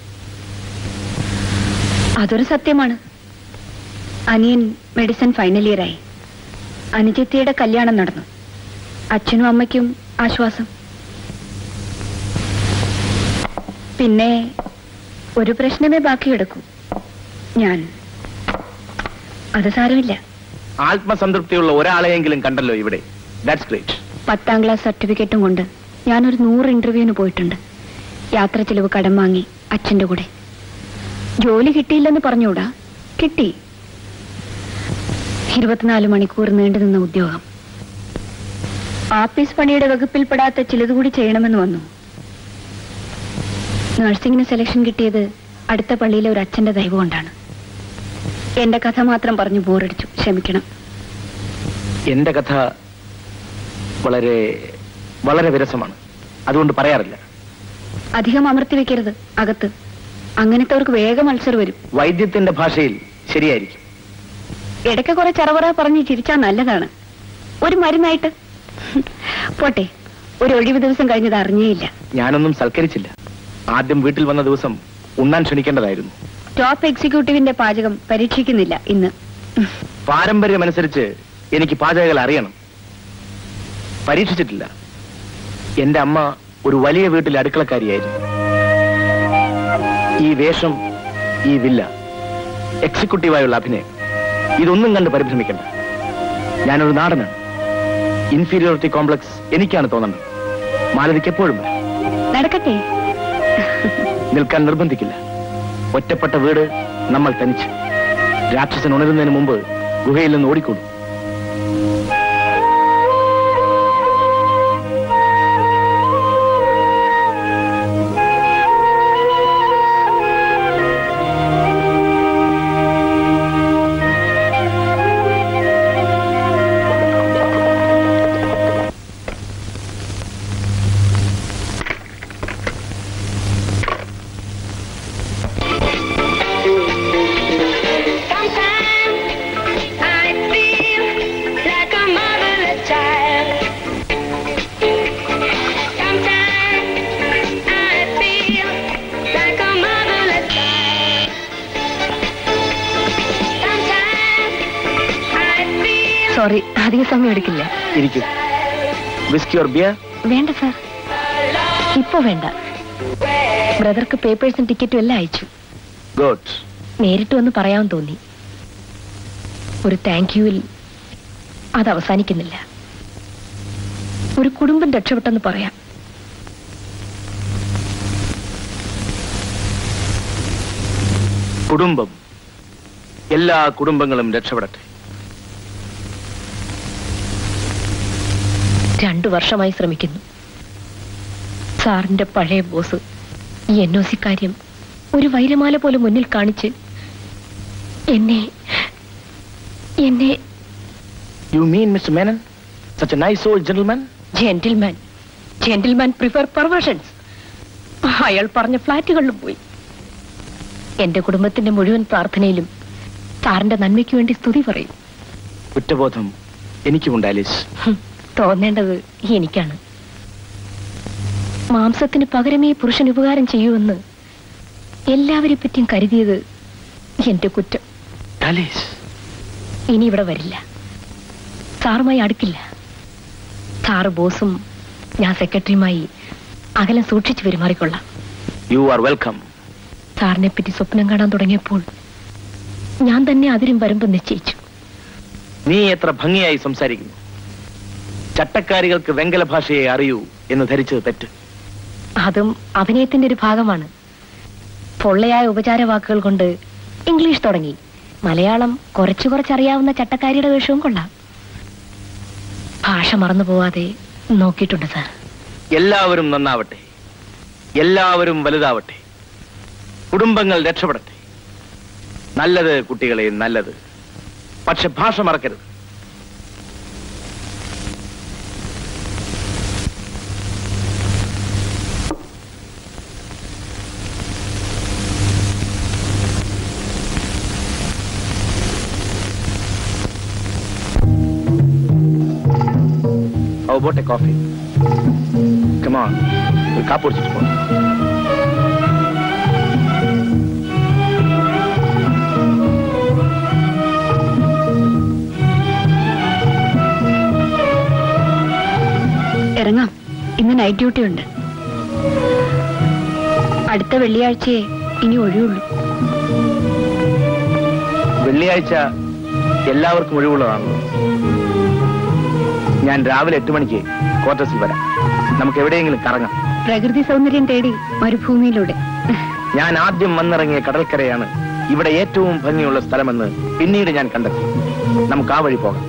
അതൊരു സത്യമാണ്. അനിയൻ മെഡിസിൻ ഫൈനൽ ഇയറായി. അനുജത്തിയുടെ കല്യാണം നടന്നു. അച്ഛനും അമ്മയ്ക്കും ആശ്വാസം. പിന്നെ ഒരു പ്രശ്നമേ ബാക്കി കിടക്കൂ, ഞാൻ. അത് സാരമില്ല. ആത്മസംതൃപ്തിയുള്ള ഒരാളെയെങ്കിലും കണ്ടല്ലോ ഇവിടെ. That's great. 10ാം ക്ലാസ് സർട്ടിഫിക്കറ്റും കൊണ്ട് ഞാനൊരു 100 ഇന്റർവ്യൂവിന് പോയിട്ടുണ്ട്. യാത്ര ചെലവ് കടം വാങ്ങി അച്ഛന്റെ കൂടെ. ജോലി കിട്ടിയില്ലെന്ന് പറഞ്ഞൂടാ, കിട്ടി. 24 മണിക്കൂർ നീണ്ടു നിന്ന ഉദ്യോഗം. ആഫീസ് പണിയുടെ വകുപ്പിൽപ്പെടാത്ത ചിലതുകൂടി ചെയ്യണമെന്ന് വന്നു. നഴ്സിംഗിന് സെലക്ഷൻ കിട്ടിയത് അടുത്ത പള്ളിയിലെ ഒരു അച്ഛന്റെ ദൈവം കൊണ്ടാണ്. എന്റെ കഥ മാത്രം പറഞ്ഞു ബോറടിച്ചു, ക്ഷമിക്കണം. എന്റെ കഥ വളരെ വളരെ വിരസമാണ്, അതുകൊണ്ട് പറയാറില്ല. അധികം അമർത്തി വെക്കരുത് അകത്ത്. അങ്ങനത്തെവർക്ക് വേഗം അൾസർ വരും. വൈദ്യത്തിന്റെ ഭാഷയിൽ ശരിയായിരിക്കും. ഇടയ്ക്ക് കുറെ ചറവറ പറഞ്ഞ് ചിരിച്ചാൽ നല്ലതാണ്, ഒരു മരുന്നായിട്ട്. പോട്ടെ, ഒരു ഒഴിവ് ദിവസം കഴിഞ്ഞത് അറിഞ്ഞേയില്ല. ഞാനൊന്നും സൽക്കരിച്ചില്ല. ആദ്യം വീട്ടിൽ വന്ന ദിവസം ഉണ്ണാൻ ക്ഷണിക്കേണ്ടതായിരുന്നു. ടോപ്പ് എക്സിക്യൂട്ടീവിന്റെ പാചകം പരീക്ഷിക്കുന്നില്ല ഇന്ന്. പാരമ്പര്യമനുസരിച്ച് എനിക്ക് പാചകങ്ങൾ അറിയണം. പരീക്ഷിച്ചിട്ടില്ല. എന്റെ അമ്മ ഒരു വലിയ വീട്ടിലെ അടുക്കളക്കാരിയായിരുന്നു. ഈ വേഷം, ഈ വില്ല, എക്സിക്യൂട്ടീവായുള്ള അഭിനയം, ഇതൊന്നും കണ്ട് പരിഭ്രമിക്കണ്ട. ഞാനൊരു നാടനാണ്. ഇൻഫീരിയോറിറ്റി കോംപ്ലക്സ് എനിക്കാണ് തോന്നുന്നത്. മാലതിക്ക് എപ്പോഴും നടക്കട്ടെ. നിൽക്കാൻ നിർബന്ധിക്കില്ല. ഒറ്റപ്പെട്ട വീട്, നമ്മൾ തനിച്ച്. രാക്ഷസൻ ഉണരുന്നതിന് മുമ്പ് ഗുഹയിൽ നിന്ന് ഓടിക്കൊള്ളു. Sometimes I feel സോറി, അധിക സമയം എടുക്കില്ല. ഇരിക്കൂ. Whisky or beer? വേണ്ട സാർ, ഇപ്പൊ വേണ്ട. ബ്രദർക്ക് പേപ്പേഴ്സും ടിക്കറ്റും എല്ലാം അയച്ചു. ഗുഡ്. നേരിട്ട് വന്ന് പറയാൻ തോന്നി. ഒരു താങ്ക് യുവിൽ അത് അവസാനിക്കുന്നില്ല. ഒരു കുടുംബം രക്ഷപ്പെട്ടെന്ന് പറയാം. കുടുംബം, എല്ലാ കുടുംബങ്ങളും രക്ഷപ്പെടട്ടെ. 2 വർഷമായി ശ്രമിക്കുന്നു. സാറിന്റെ പഴയ ബോസ് ഈ NOC കാര്യം ഒരു വൈരമാല പോലെ മുന്നിൽ കാണിച്ച് എന്നെ You mean Mr. Menon? Such a nice old gentleman? Gentleman prefer perversions. അയാൾ പറഞ്ഞ ഫ്ലാറ്റുകളിലും പോയി. എന്റെ കുടുംബത്തിന്റെ മുഴുവൻ പ്രാർത്ഥനയിലും സാറിന്റെ നന്മയ്ക്ക് വേണ്ടി സ്തുതി പറയും. കുറ്റബോധം എനിക്കുമുണ്ട് ആലീസ്. തോന്നേണ്ടത് എനിക്കാണ്. മാംസത്തിന് പകരമേ പുരുഷൻ ഉപകാരം ചെയ്യുമെന്ന് എല്ലാവരെ പറ്റിയും കരുതിയത് എന്റെ കുറ്റം. ഇനി ഇവിടെ വരില്ല, സാറുമായി അടുക്കില്ല. സാറ് ബോസും ഞാൻ സെക്രട്ടറിയുമായി അകലം സൂക്ഷിച്ചു പെരുമാറിക്കൊള്ളാം. You are welcome. സാറിനെ പറ്റി സ്വപ്നം കാണാൻ തുടങ്ങിയപ്പോൾ ഞാൻ തന്നെ അതിരും വരുമ്പ് നിശ്ചയിച്ചു. നീ എത്ര ഭംഗിയായി സംസാരിക്കുന്നു. ചട്ടക്കാരികൾക്ക് വെങ്കല ഭാഷയെ അറിയൂ എന്ന് ധരിച്ചത് തെറ്റ്. അതും അഭിനയത്തിന്റെ ഒരു ഭാഗമാണ്. പൊള്ളയായ ഉപചാര വാക്കുകൾ കൊണ്ട് ഇംഗ്ലീഷ് തുടങ്ങി. മലയാളം കുറച്ചറിയാവുന്ന ചട്ടക്കാരിയുടെ വേഷവും കൊള്ളാം. ഭാഷ മറന്നു പോവാതെ നോക്കിയിട്ടുണ്ട് സാർ. എല്ലാവരും നന്നാവട്ടെ, എല്ലാവരും വലുതാവട്ടെ, കുടുംബങ്ങൾ രക്ഷപ്പെടട്ടെ. നല്ലത് കുട്ടികളെ, നല്ലത്. പക്ഷെ ഭാഷ മറക്കരുത്. How about a coffee? Come on, ഒരു കാപ്പ് കുടിച്ചിട്ട് പോ. ഇറങ്ങാം, ഇന്ന് നൈറ്റ് ഡ്യൂട്ടി ഉണ്ട്. അടുത്ത വെള്ളിയാഴ്ചയെ ഇനി ഒഴിവുള്ളൂ. വെള്ളിയാഴ്ച എല്ലാവർക്കും ഒഴിവുള്ളതാണല്ലോ. ഞാൻ രാവിലെ 8 മണിക്ക് ക്വാർട്ടേഴ്സിൽ വരാം. നമുക്ക് എവിടെയെങ്കിലും കറങ്ങാം. പ്രകൃതി സൗന്ദര്യം തേടി മരുഭൂമിയിലൂടെ. ഞാൻ ആദ്യം വന്നിറങ്ങിയ കടൽക്കരയാണ് ഇവിടെ ഏറ്റവും ഭംഗിയുള്ള സ്ഥലമെന്ന് പിന്നീട് ഞാൻ കണ്ടെത്തി. നമുക്ക് ആ വഴി പോകാം.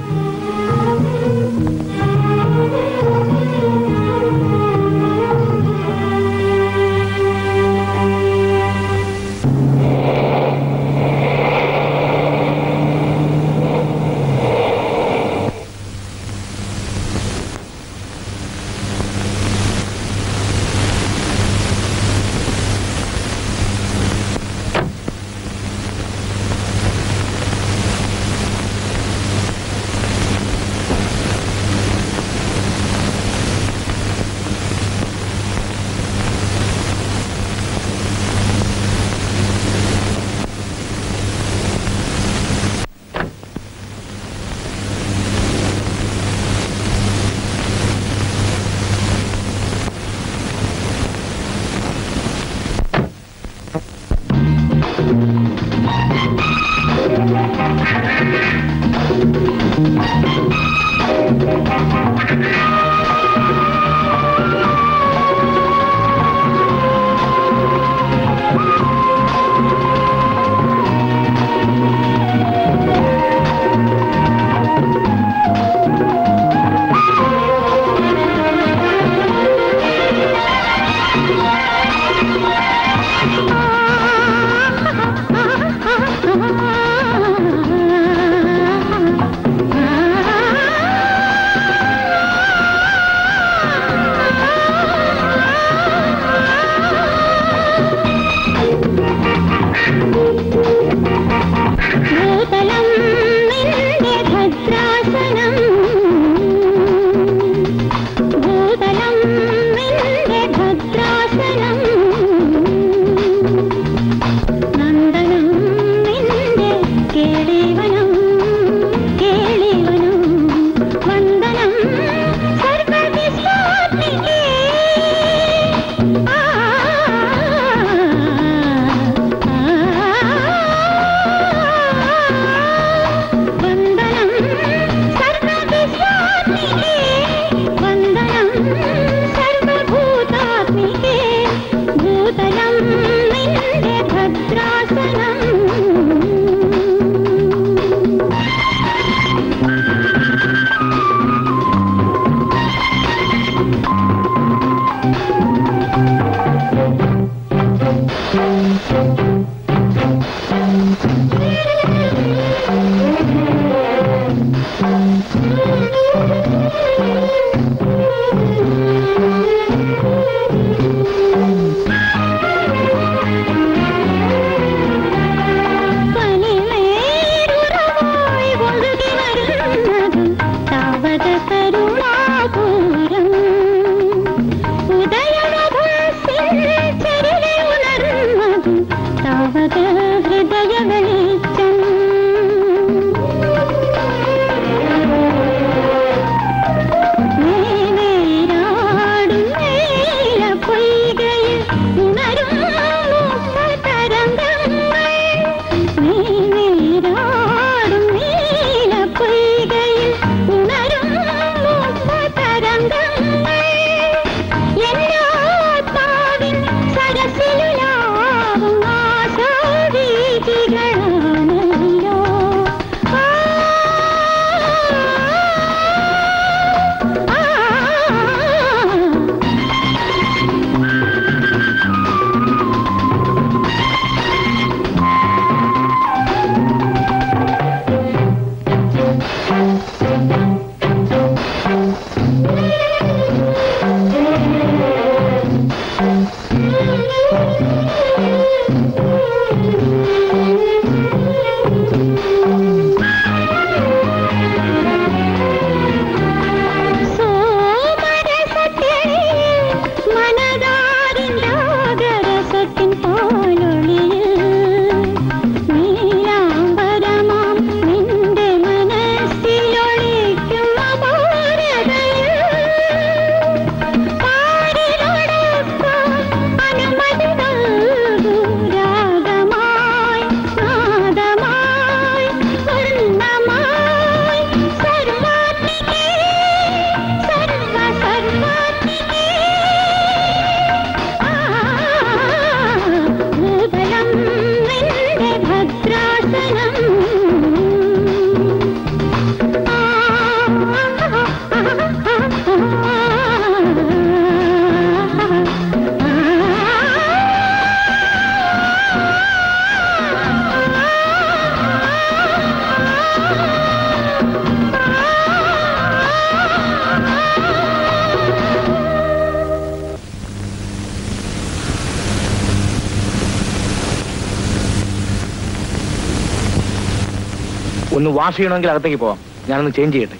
ഒന്ന് വാഷ് ചെയ്യണമെങ്കിൽ അകത്തേക്ക് പോവാം. ഞാനൊന്ന് ചേഞ്ച് ചെയ്യട്ടെ.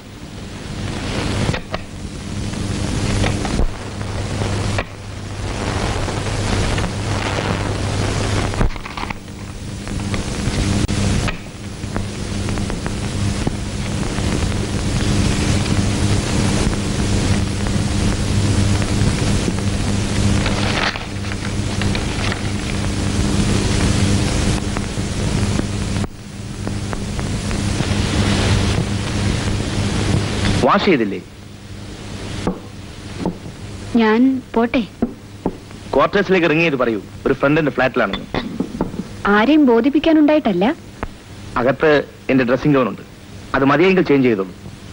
വാഷ് ചെയ്തില്ലേ? ഞാൻ പോട്ടെ. ക്വാർട്ടേഴ്സിലേക്ക് റിങ് ചെയ്ത് പറയൂ, ഒരു ഫ്രണ്ടിന്റെ ഫ്ലാറ്റിലാണെന്ന്. ആരെയും ബോധിപ്പിക്കാനുണ്ടായിട്ടല്ല. അകത്ത് എന്റെ ഡ്രസ്സിംഗ് ഗൗൺ ഉണ്ട്, അത് മതിയെങ്കിൽ ചേഞ്ച് ചെയ്തോളൂ.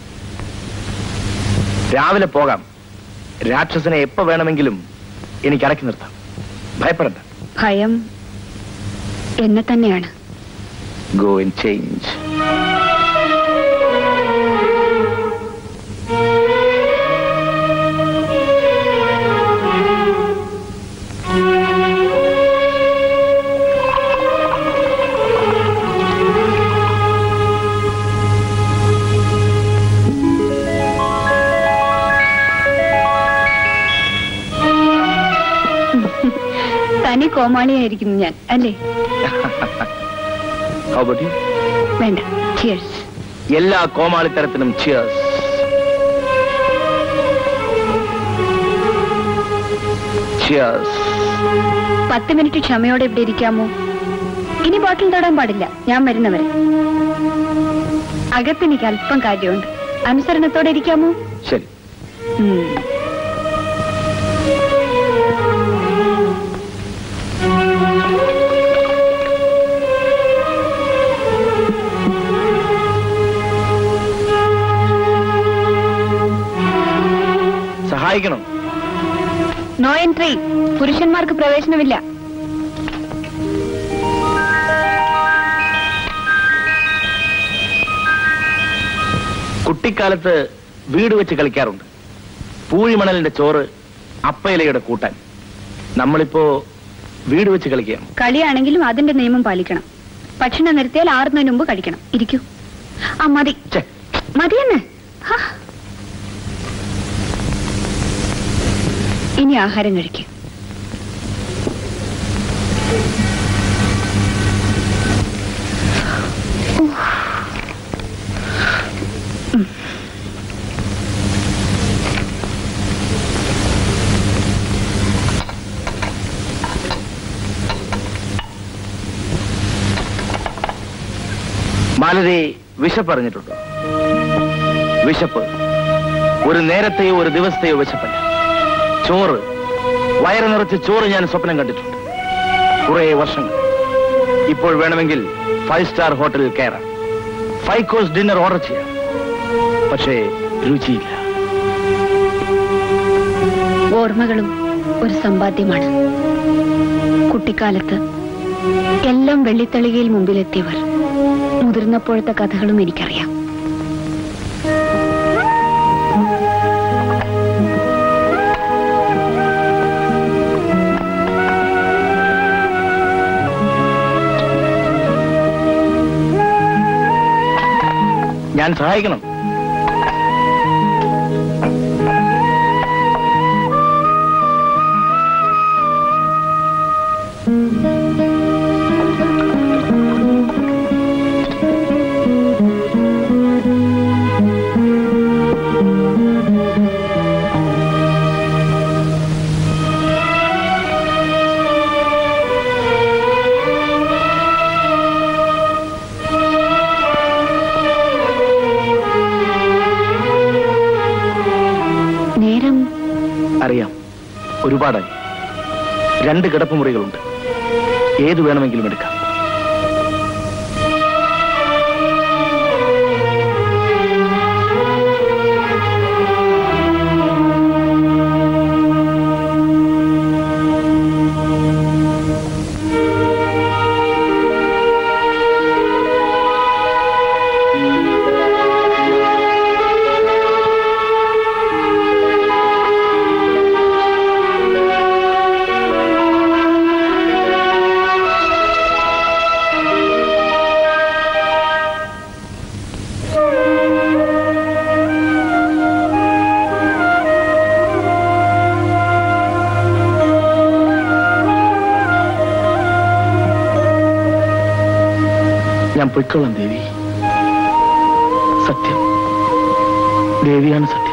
രാവിലെ പോകാം. രാക്ഷസനെ എപ്പോ വേണമെങ്കിലും എനിക്ക് അടക്കി നിർത്താം. ഭയപ്പെടണ്ട. ഭയം എന്നെ തന്നെയാണ്. Go and change. തനി കോമാളിയായിരിക്കുന്നു ഞാൻ, അല്ലേ? വേണ്ട, ചിയേഴ്സ്. എല്ലാ കോമാളിത്തരത്തിനും ചിയേഴ്സ്. ചിയേഴ്സ്. 10 മിനിറ്റ് ക്ഷമയോടെ ഇവിടെ ഇരിക്കാമോ? ഇനി ബോട്ടിൽ തൊടാൻ പാടില്ല, ഞാൻ വരുന്നവരെ. അകത്തെനിക്ക് അല്പം കാര്യമുണ്ട്. അനുസരണത്തോടെ ഇരിക്കാമോ? ശരി. സഹായിക്കണം. No entry. പുരുഷന്മാർക്ക് പ്രവേശനമില്ല. കുട്ടിക്കാലത്ത് വീട് വെച്ച് കളിക്കാറുണ്ട്. പൂഴിമണലിന്റെ ചോറ്, അപ്പയിലയുടെ കൂട്ടാൻ. നമ്മളിപ്പോ വീട് വെച്ച് കളിക്കാം. കളിയാണെങ്കിലും അതിന്റെ നിയമം പാലിക്കണം. ഭക്ഷണം നിർത്തിയാൽ ആറുന്നതിന് മുമ്പ് കഴിക്കണം. ഇരിക്കൂ. ആ മതി മതിയെന്ന്. ഇനി ആഹാരം കഴിക്കും. മാലതി വിശപ്പറിഞ്ഞിട്ടുണ്ടോ? വിശപ്പ് ഒരു നേരത്തെയോ ഒരു ദിവസത്തെയോ വിശപ്പല്ല. ചോറ്, വയറ് നിറച്ച് ചോറ് ഞാൻ സ്വപ്നം കണ്ടിട്ടുണ്ട് കുറെ വർഷങ്ങൾ. ഇപ്പോൾ വേണമെങ്കിൽ 5 സ്റ്റാർ ഹോട്ടലിൽ കയറാം, 5 കോഴ്സ് ഡിന്നർ ഓർഡർ ചെയ്യാം. പക്ഷേ രുചിയില്ല. ഓർമ്മകളും ഒരു സമ്പാദ്യമാണ്. കുട്ടിക്കാലത്ത് എല്ലാം വെള്ളിത്തളികയിൽ മുമ്പിലെത്തിയവർ. മുതിർന്നപ്പോഴത്തെ കഥകളും എനിക്കറിയാം. ഞാൻ സഹായിക്കണം. അറിയാം, ഒരുപാടായി. 2 കിടപ്പുമുറികളുണ്ട്. ഏത് വേണമെങ്കിലും എടുക്കാം. ഞാൻ പൊയ്ക്കൊള്ളാം ദേവി. സത്യം, ദേവിയാണ് സത്യം.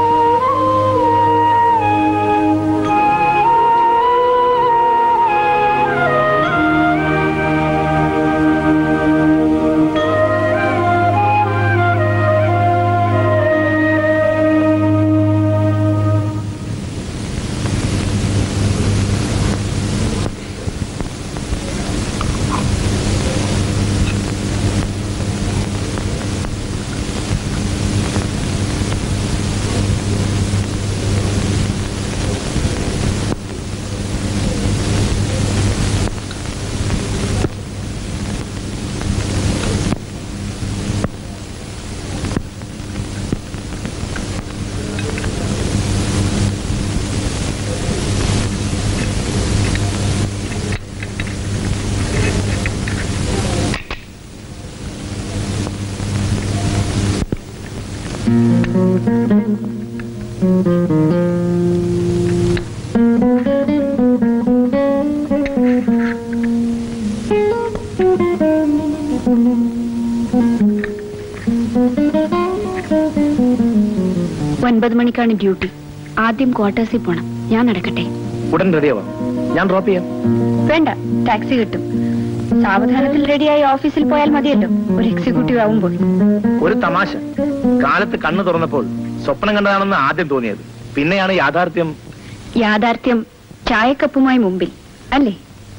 മണിക്കാണ് ഡ്യൂട്ടി. ആദ്യം ക്വാർട്ടേഴ്സിൽ പോണം. ഞാൻ നടക്കട്ടെ? ഉടൻ റെഡിയാവാം. ഞാൻ ഡ്രോപ്പ് ചെയ്യാം. വേണ്ട, ടാക്സി കിട്ടും. സാവധാനത്തിൽ റെഡിയായി ഓഫീസിൽ പോയാൽ മതിയല്ലോ, ഒരു എക്സിക്യൂട്ടീവ് ആവുമ്പോൾ. ഒരു തമാശ. കാലത്ത് കണ്ണു തുറന്നപ്പോൾ സ്വപ്നം കണ്ടതാണെന്ന് ആദ്യം തോന്നിയത്. പിന്നെയാണ് യാഥാർത്ഥ്യം. യാഥാർത്ഥ്യം ചായക്കപ്പുമായി മുമ്പിൽ അല്ലേ?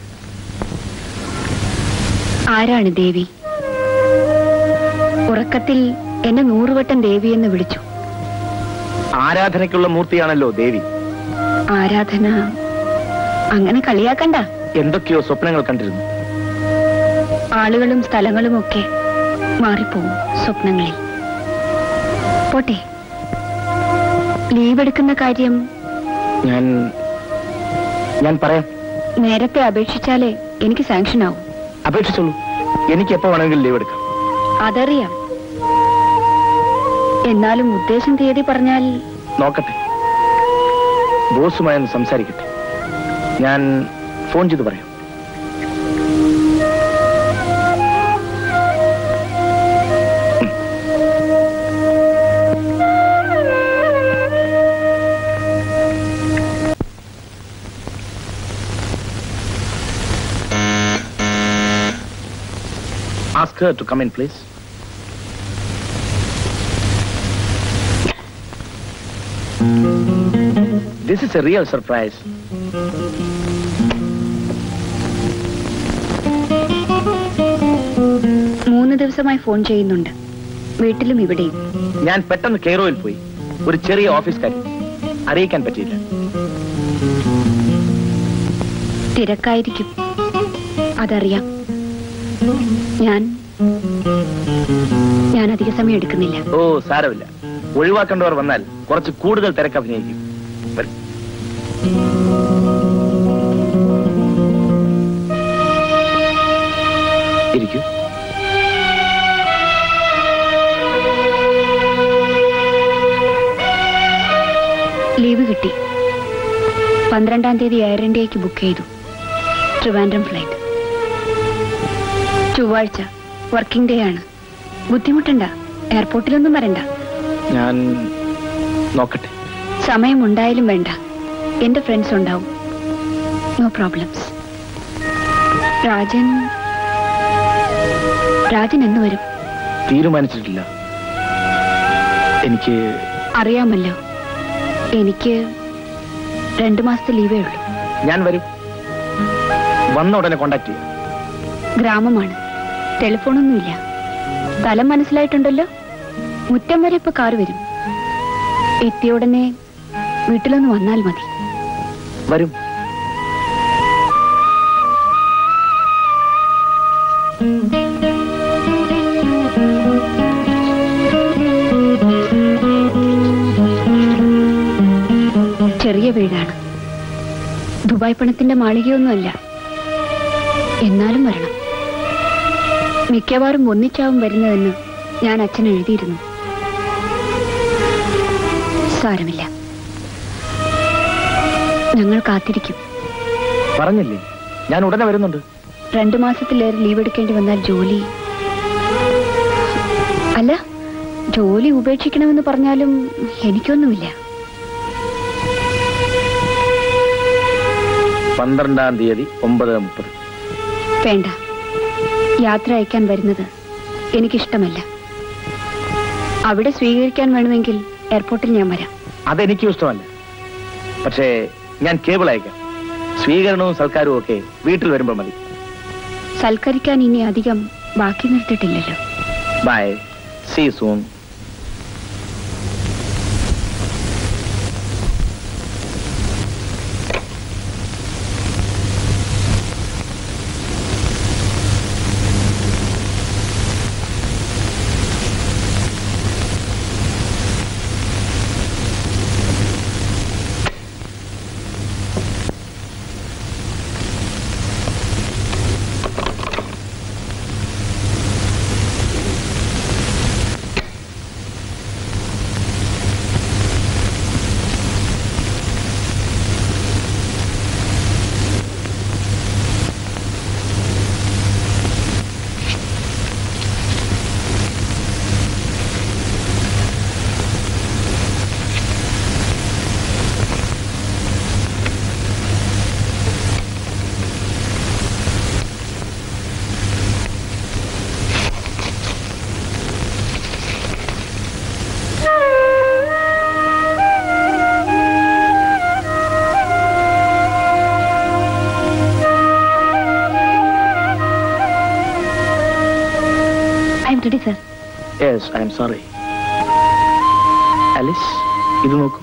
ആരാണ് ദേവി? ഉറക്കത്തിൽ എന്നെ 100 വട്ടം ദേവി എന്ന് വിളിച്ചു. ആരാധനയ്ക്കുള്ള മൂർത്തിയാണല്ലോ ദേവി. ആരാധന അങ്ങനെ കളിയാക്കണ്ട. എന്തൊക്കെയോ സ്വപ്നങ്ങൾ കണ്ടിരുന്നു. ആളുകളും സ്ഥലങ്ങളും ഒക്കെ മാറിപ്പോവും സ്വപ്നങ്ങളിൽ. പോട്ടെ, ലീവ് എടുക്കുന്ന കാര്യം ഞാൻ പറയാം. നേരത്തെ അപേക്ഷിച്ചാലേ എനിക്ക് സാങ്ഷൻ ആവും. അപേക്ഷിച്ചോളൂ, എനിക്ക് എപ്പോ വേണമെങ്കിലും ലീവ് എടുക്കാം. അതറിയാം. എന്നാലും ഉദ്ദേശം തീയതി പറഞ്ഞാൽ നോക്കട്ടെ, ബോസുമായി ഒന്ന് സംസാരിക്കട്ടെ. ഞാൻ ഫോൺ ചെയ്ത് പറയാം. Ask her to come in, please. This is a real surprise. മൂന്ന് ദിവസമായി ഫോൺ ചെയ്യുന്നുണ്ട്, വീട്ടിലും ഇവിടെയും. ഞാൻ പെട്ടെന്ന് കെയ്റോയിൽ പോയി. ഒരു ചെറിയ ഓഫീസ് കാര്യം അറിയിക്കാൻ പറ്റിയില്ല. തിരക്കായിരിക്കും, അതറിയാം. ഞാൻ അധിക സമയം എടുക്കുന്നില്ല. ഓ സാരമില്ല, ഒഴിവാക്കേണ്ടവർ വന്നാൽ കുറച്ച് കൂടുതൽ തിരക്ക് അഭിനയിക്കും. ഇരിക്കൂ. ലീവ് കിട്ടി. 12-ാം തീയതി എയർ ഇന്ത്യക്ക് ബുക്ക് ചെയ്തു. ട്രിവാൻഡ്രം ഫ്ലൈറ്റ്. ചൊവ്വാഴ്ച വർക്കിംഗ് ഡേ ആണ്. ബുദ്ധിമുട്ടണ്ട, എയർപോർട്ടിലൊന്നും വരണ്ട. ഞാൻ നോക്കട്ടെ. സമയമുണ്ടായാലും വേണ്ട, എന്റെ ഫ്രണ്ട്സ് ഉണ്ടാവും. No problems. രാജൻ എന്ന് വരും? തീരുമാനിച്ചിട്ടില്ല. എനിക്ക് അറിയാമല്ലോ, എനിക്ക് 2 മാസത്തെ ലീവേ ഉള്ളൂ. ഞാൻ വരും. വന്ന ഉടനെ കോണ്ടാക്ട് ചെയ്യാം. ഗ്രാമമാണ്, ടെലിഫോണൊന്നുമില്ല. സ്ഥലം മനസ്സിലായിട്ടുണ്ടല്ലോ. മുറ്റം വരെ ഇപ്പൊ കാറ് വരും. എത്തിയ ഉടനെ വീട്ടിലൊന്ന് വന്നാൽ മതി. വരും. ചെറിയ വീടാണ്, ദുബായ് പണത്തിന്റെ മാളികയൊന്നുമല്ല. എന്നാലും വരണം. മിക്കവാറും ഒന്നിച്ചാവും വരുന്നതെന്ന് ഞാൻ അച്ഛൻ എഴുതിയിരുന്നു. സാരമില്ല, ഞങ്ങൾ കാത്തിരിക്കും. പറഞ്ഞില്ലേ, ഞാൻ ഉടനെ വരുന്നുണ്ട്. 2 മാസത്തിലേറെ ലീവ് എടുക്കേണ്ടി വന്നാൽ ജോലി ഉപേക്ഷിക്കണമെന്ന് പറഞ്ഞാലും എനിക്കൊന്നുമില്ല. 12-ാം തീയതി 9:30. വേണ്ട, യാത്ര അയക്കാൻ വരുന്നത് എനിക്കിഷ്ടമല്ല. അവിടെ സ്വീകരിക്കാൻ വേണമെങ്കിൽ എയർപോർട്ടിൽ ഞാൻ വരാം. അതെനിക്കും ഇഷ്ടമല്ല. പക്ഷേ ഞാൻ കേബിൾ അയക്കാം. സ്വീകരണവും സൽക്കാരവും ഒക്കെ വീട്ടിൽ വരുമ്പോൾ മതി. സൽക്കരിക്കാൻ ഇനി അധികം ബാക്കി നിർത്തിയിട്ടില്ലല്ലോ. Bye, see you soon. ready, sir. Yes, I am sorry. Alice, ഇത് നോക്കൂ.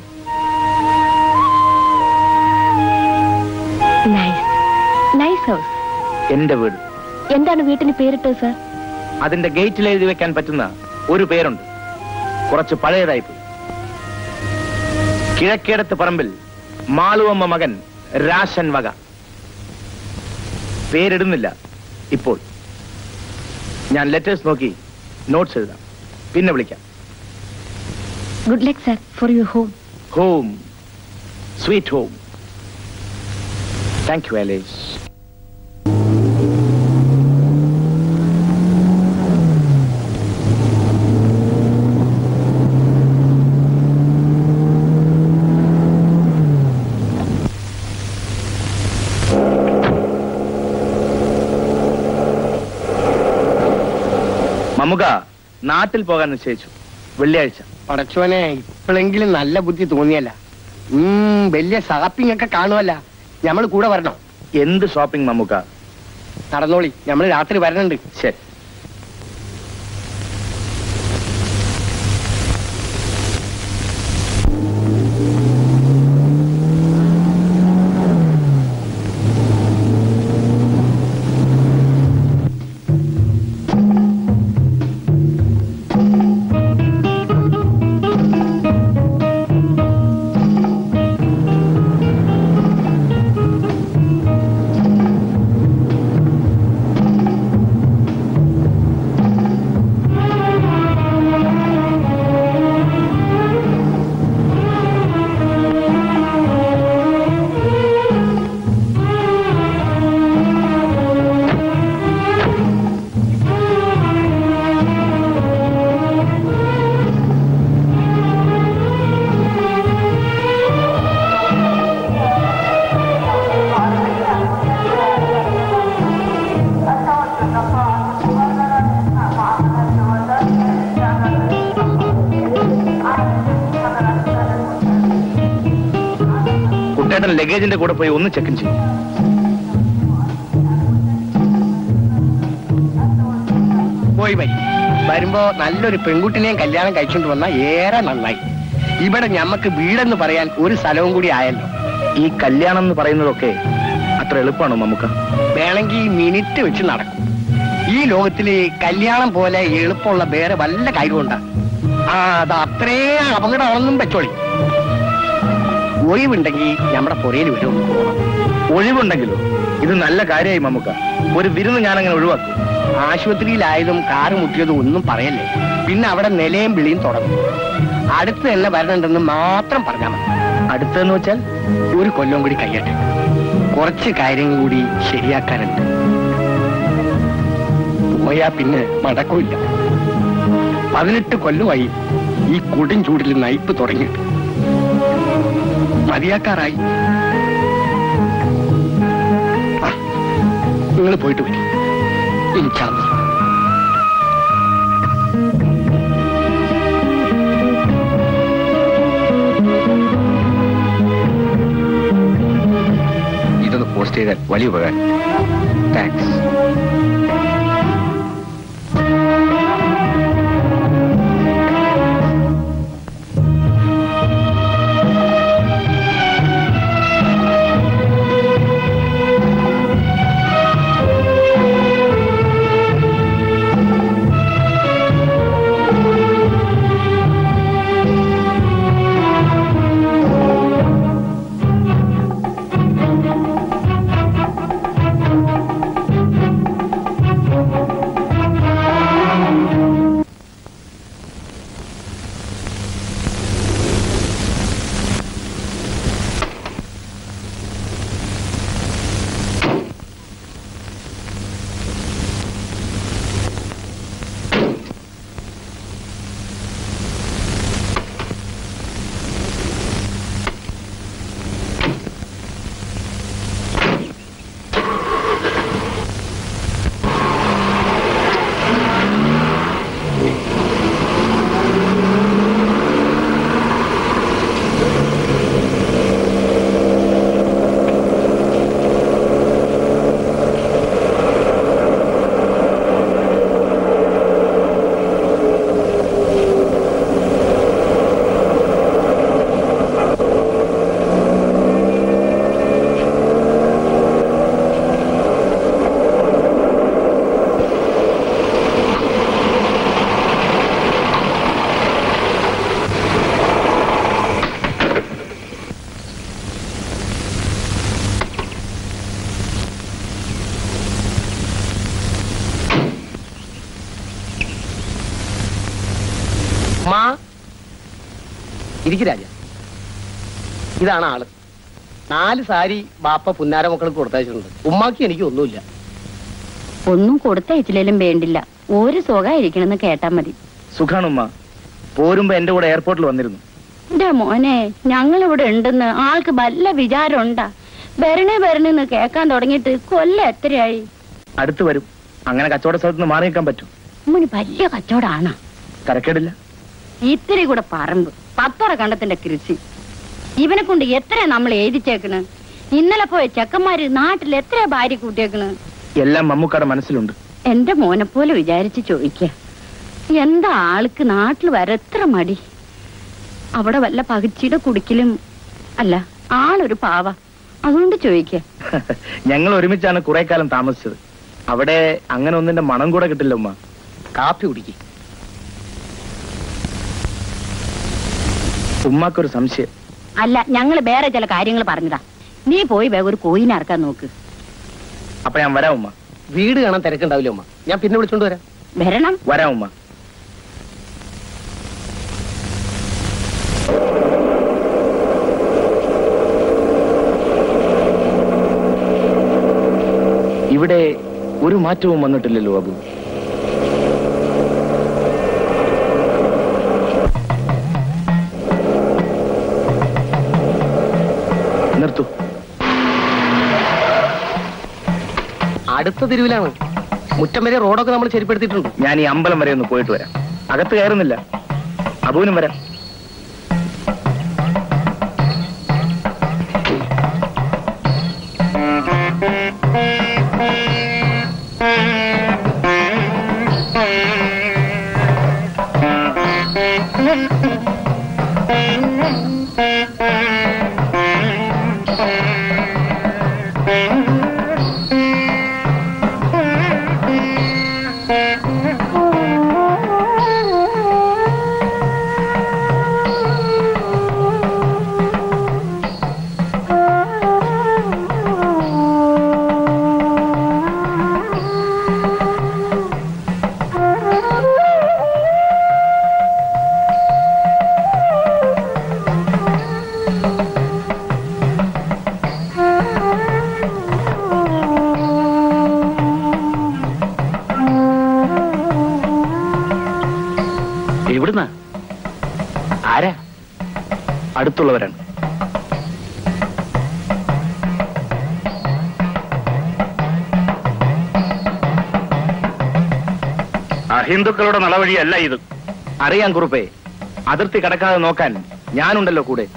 Nice house. എന്റെ വീട്. എന്താണ് വീട്ടിന് പേരിട്ടത്, സർ? അതിന്റെ ഗേറ്റിൽ എഴുതി വെക്കാൻ പറ്റുന്ന ഒരു പേരുണ്ട്. കുറച്ച് പഴയതായിപ്പോയി. കിഴക്കേടത്ത് പറമ്പിൽ മാളുവമ്മ മകൻ രാശൻ വക. പേരിടുന്നില്ല ഇപ്പോൾ. ഞാൻ ലെറ്റേഴ്സ് നോക്കി നോട്ട്സ് എഴുതാം, പിന്നെ വിളിക്കാം. Good luck sir for your home. Home, sweet home. Thank you Alice. Mammukka നാട്ടിൽ പോകാൻ നിശ്ചയിച്ചു. വെള്ളിയാഴ്ച. പടച്ചോനെ, ഇപ്പോഴെങ്കിലും നല്ല ബുദ്ധി തോന്നിയല്ല. വലിയ ഷാപ്പിംഗ് ഒക്കെ കാണുമല്ല. ഞമ്മൾ കൂടെ വരണോ? എന്ത് ഷോപ്പിംഗ് മമ്മുക? നടന്നോളി, ഞമ്മൾ രാത്രി വരണുണ്ട്. ശരി. ലഗേജിന്റെ കൂടെ പോയി ഒന്ന് ചെക്ക് ചെയ്യും. പോയി വരി. വരുമ്പോ നല്ലൊരു പെൺകുട്ടിനെയും കല്യാണം കഴിച്ചുകൊണ്ട് വന്നാൽ ഏറെ നന്നായി. ഇവിടെ ഞമ്മക്ക് വീടെന്ന് പറയാൻ ഒരു സ്ഥലവും കൂടി ആയല്ലോ. ഈ കല്യാണം എന്ന് പറയുന്നതൊക്കെ അത്ര എളുപ്പമാണോ നമുക്ക്? വേണമെങ്കിൽ മിനിറ്റ് വെച്ച് നടക്കും. ഈ ലോകത്തില് കല്യാണം പോലെ എളുപ്പമുള്ള വേറെ വല്ല കാര്യമുണ്ടാ? അത് അത്രേ അപകടമാണെന്നും വെച്ചോളി. ഒഴിവുണ്ടെങ്കിൽ നമ്മുടെ പുറയിൽ വരും. ഒഴിവുണ്ടെങ്കിലോ? ഇത് നല്ല കാര്യമായി മമ്മുക്ക. ഒരു വിരുന്ന് ഞാനങ്ങനെ ഒഴിവാക്കും. ആശുപത്രിയിലായതും കാറ് മുട്ടിയതും ഒന്നും പറയല്ലേ. പിന്നെ അവിടെ നിലയും വിളിയും തുടങ്ങും. അടുത്ത് തന്നെ വരണുണ്ടെന്ന് മാത്രം പറഞ്ഞാൽ മതി. അടുത്തെന്ന് വെച്ചാൽ ഒരു കൊല്ലം കൂടി കഴിയട്ടെ. കുറച്ച് കാര്യങ്ങൾ കൂടി ശരിയാക്കാനുണ്ട്. പോയാ പിന്നെ മടക്കില്ല. 18 കൊല്ലമായി ഈ കൊടും ചൂടിൽ നയിപ്പ് തുടങ്ങിയിട്ട്. മതിയാക്കാറായി. നിങ്ങൾ പോയിട്ട് വരും. ഇൻഷാല്ലാ. ഇതൊന്ന് പോസ്റ്റ് ചെയ്താൽ വലിയ ഉപകാരം. താങ്ക്സ്. മാ ഇരിക്കു രാജ. ഇതാണ് ആള്. 4 സാരി ബാപ്പ പുന്നാര മക്കൾക്ക് കൊടുത്തയച്ചിട്ടുണ്ട്. ഉമ്മാക്കി എനിക്ക് ഒന്നുമില്ല. ഒന്നും കൊടുത്തയച്ചില്ലേലും വേണ്ടില്ല, ഒരു സുഖമായിരിക്കണമെന്ന് കേട്ടാ മതി. സുഖാണുമ്മ. പോരുമ്പോ എന്റെ കൂടെ എയർപോർട്ടിൽ വന്നിരുന്നു. എന്റെ മോനെ, ഞങ്ങളിവിടെ ഉണ്ടെന്ന് ആൾക്ക് വല്ല വിചാരം ഉണ്ടാ? വരണേന്ന് കേക്കാൻ തുടങ്ങിയിട്ട് കൊല്ലം എത്രയായി? അടുത്ത് വരും. അങ്ങനെ കച്ചവട സ്ഥലത്ത് നിന്ന് മാറി നിൽക്കാൻ പറ്റും? ഉമ്മന് വലിയ കച്ചവടാണ്. തരക്കേടില്ല. ഇത്തിരി കൂടെ പറമ്പ്, 10 കണ്ടത്തിന്റെ കൃഷി. ഇവനെ കൊണ്ട് എത്ര നമ്മൾ എഴുതിച്ചേക്കണ്. ഇന്നലെ പോയ ചെക്കന്മാര് നാട്ടിൽ എത്ര ഭാര്യ കൂട്ടിയേക്കണ്. എല്ലാം മമ്മൂക്കയുടെ മനസ്സിലുണ്ട്. എന്റെ മോനെ പോലെ വിചാരിച്ച് ചോദിക്ക, എന്താ ആൾക്ക് നാട്ടിൽ വരെ എത്ര മടി? അവിടെ വല്ല പകിച്ചിയുടെ കുടിക്കലും അല്ല, ആളൊരു പാവ, അതുകൊണ്ട് ചോദിക്ക. ഞങ്ങൾ ഒരുമിച്ചാണ് കുറെ കാലം താമസിച്ചത്. അവിടെ അങ്ങനെ ഒന്നിന്റെ മണം കൂടെ കിട്ടില്ല ഉമ്മ. കാപ്പി കുടിക്ക. ഉമ്മാക്കൊരു സംശയം. അല്ല, ഞങ്ങൾ വേറെ ചില കാര്യങ്ങൾ പറഞ്ഞതാ. നീ പോയി വേഗം ഒരു കോയിനെ ഇറക്കാൻ നോക്ക്. അപ്പൊ ഞാൻ വരാം ഉമ്മ. വീട് കാണാൻ തിരക്കുണ്ടാവില്ല ഉമ്മ. ഞാൻ പിന്നെ വിളിച്ചോണ്ട് വരാം. വരണം. വരാം ഉമ്മ. ഇവിടെ ഒരു മാറ്റവും വന്നിട്ടില്ലല്ലോ അബു. നിർത്തു. അടുത്ത തെരുവിലാണ്. മുറ്റം വരെ റോഡൊക്കെ നമ്മൾ ശരിപ്പെടുത്തിയിട്ടുണ്ട്. ഞാൻ ഈ അമ്പലം വരെ ഒന്ന് പോയിട്ട് വരാം. അകത്ത് കയറുന്നില്ല. അബുവിനും വരാം. എവിടുന്ന? ആരാ? അടുത്തുള്ളവരാണ്. അഹിന്ദുക്കളുടെ നടവഴിയല്ല ഇത്. അറിയാം കുറുപ്പേ. അതിർത്തി കടക്കാതെ നോക്കാൻ ഞാനുണ്ടല്ലോ കൂടെ.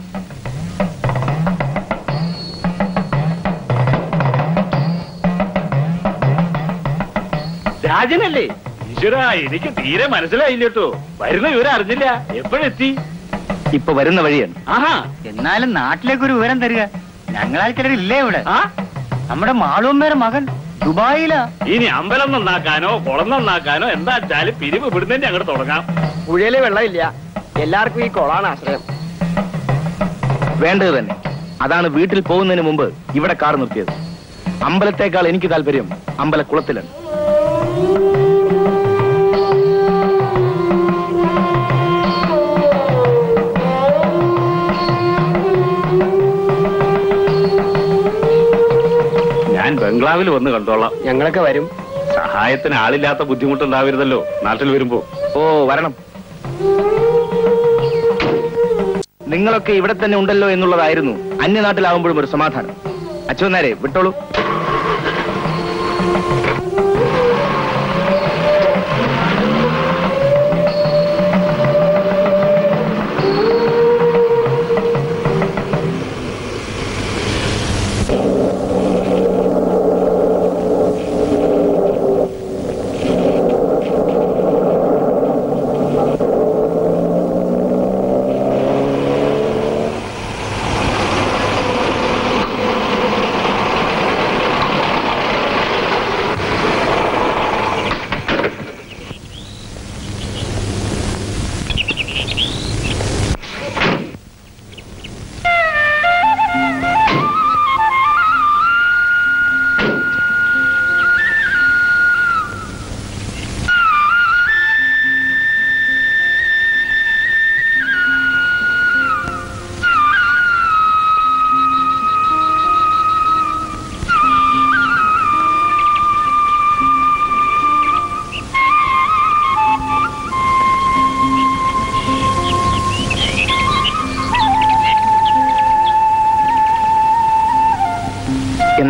രാജനല്ലേ? ഈശ്വരാ, എനിക്ക് തീരെ മനസ്സിലായില്ല കേട്ടോ. വരുന്ന വിവരം അറിഞ്ഞില്ല. എപ്പോഴെത്തി? ഇപ്പൊ വരുന്ന വഴിയാണ്. ആഹാ, എന്നാലും നാട്ടിലേക്കൊരു വിവരം തരിക. ഞങ്ങളാൾക്കാരില്ലേ ഇവിടെ? നമ്മുടെ മാളൂമ്മയുടെ മകൻ ദുബായിലാ. ഇനി അമ്പലം നന്നാക്കാനോ കുളം നന്നാക്കാനോ എന്താ വെച്ചാല് പിരിവ് ഇവിടുന്ന് അങ്ങോട്ട് തുടങ്ങാം. പുഴയില് വെള്ളമില്ല, എല്ലാവർക്കും ഈ കുളമാണ് ആശ്രയം. വേണ്ടത് തന്നെ. അതാണ് വീട്ടിൽ പോകുന്നതിന് മുമ്പ് ഇവിടെ കാർ നിർത്തിയത്. അമ്പലത്തേക്കാൾ എനിക്ക് താല്പര്യം അമ്പലക്കുളത്തിലാണ്. ഞാൻ ബംഗ്ലാവിൽ വന്ന് കണ്ടോളാം. ഞങ്ങളൊക്കെ വരും. സഹായത്തിന് ആളില്ലാത്ത ബുദ്ധിമുട്ടുണ്ടാവരുതല്ലോ നാട്ടിൽ വരുമ്പോ. ഓ, വരണം. നിങ്ങളൊക്കെ ഇവിടെ തന്നെ ഉണ്ടല്ലോ എന്നുള്ളതായിരുന്നു അന്യനാട്ടിലാവുമ്പോഴും ഒരു സമാധാനം. അച്ഛനാരെ വിട്ടോളൂ.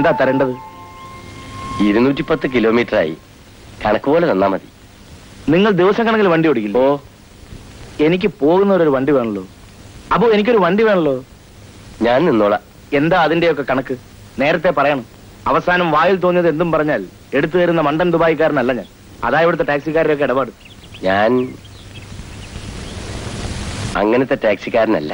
എന്താ തരേണ്ടത്? 210 കിലോമീറ്ററായി. കണക്ക് പോലെ തന്നാ മതി. നിങ്ങൾ ദിവസം കണക്കിൽ വണ്ടി ഓടിക്കില്ല? ഓ, എനിക്ക് പോകുന്നവരൊരു വണ്ടി വേണല്ലോ. അപ്പോ എനിക്കൊരു വണ്ടി വേണല്ലോ. ഞാൻ നിന്നോളാം. എന്താ അതിന്റെയൊക്കെ കണക്ക്? നേരത്തെ പറയണം. അവസാനം വായിൽ തോന്നിയത് എന്തും പറഞ്ഞാൽ എടുത്തു തരുന്ന മണ്ടൻ ദുബായിക്കാരനല്ല ഞാൻ. അതാ ഇവിടുത്തെ ടാക്സിക്കാരുടെയൊക്കെ ഇടപാട്. ഞാൻ അങ്ങനത്തെ ടാക്സിക്കാരനല്ല.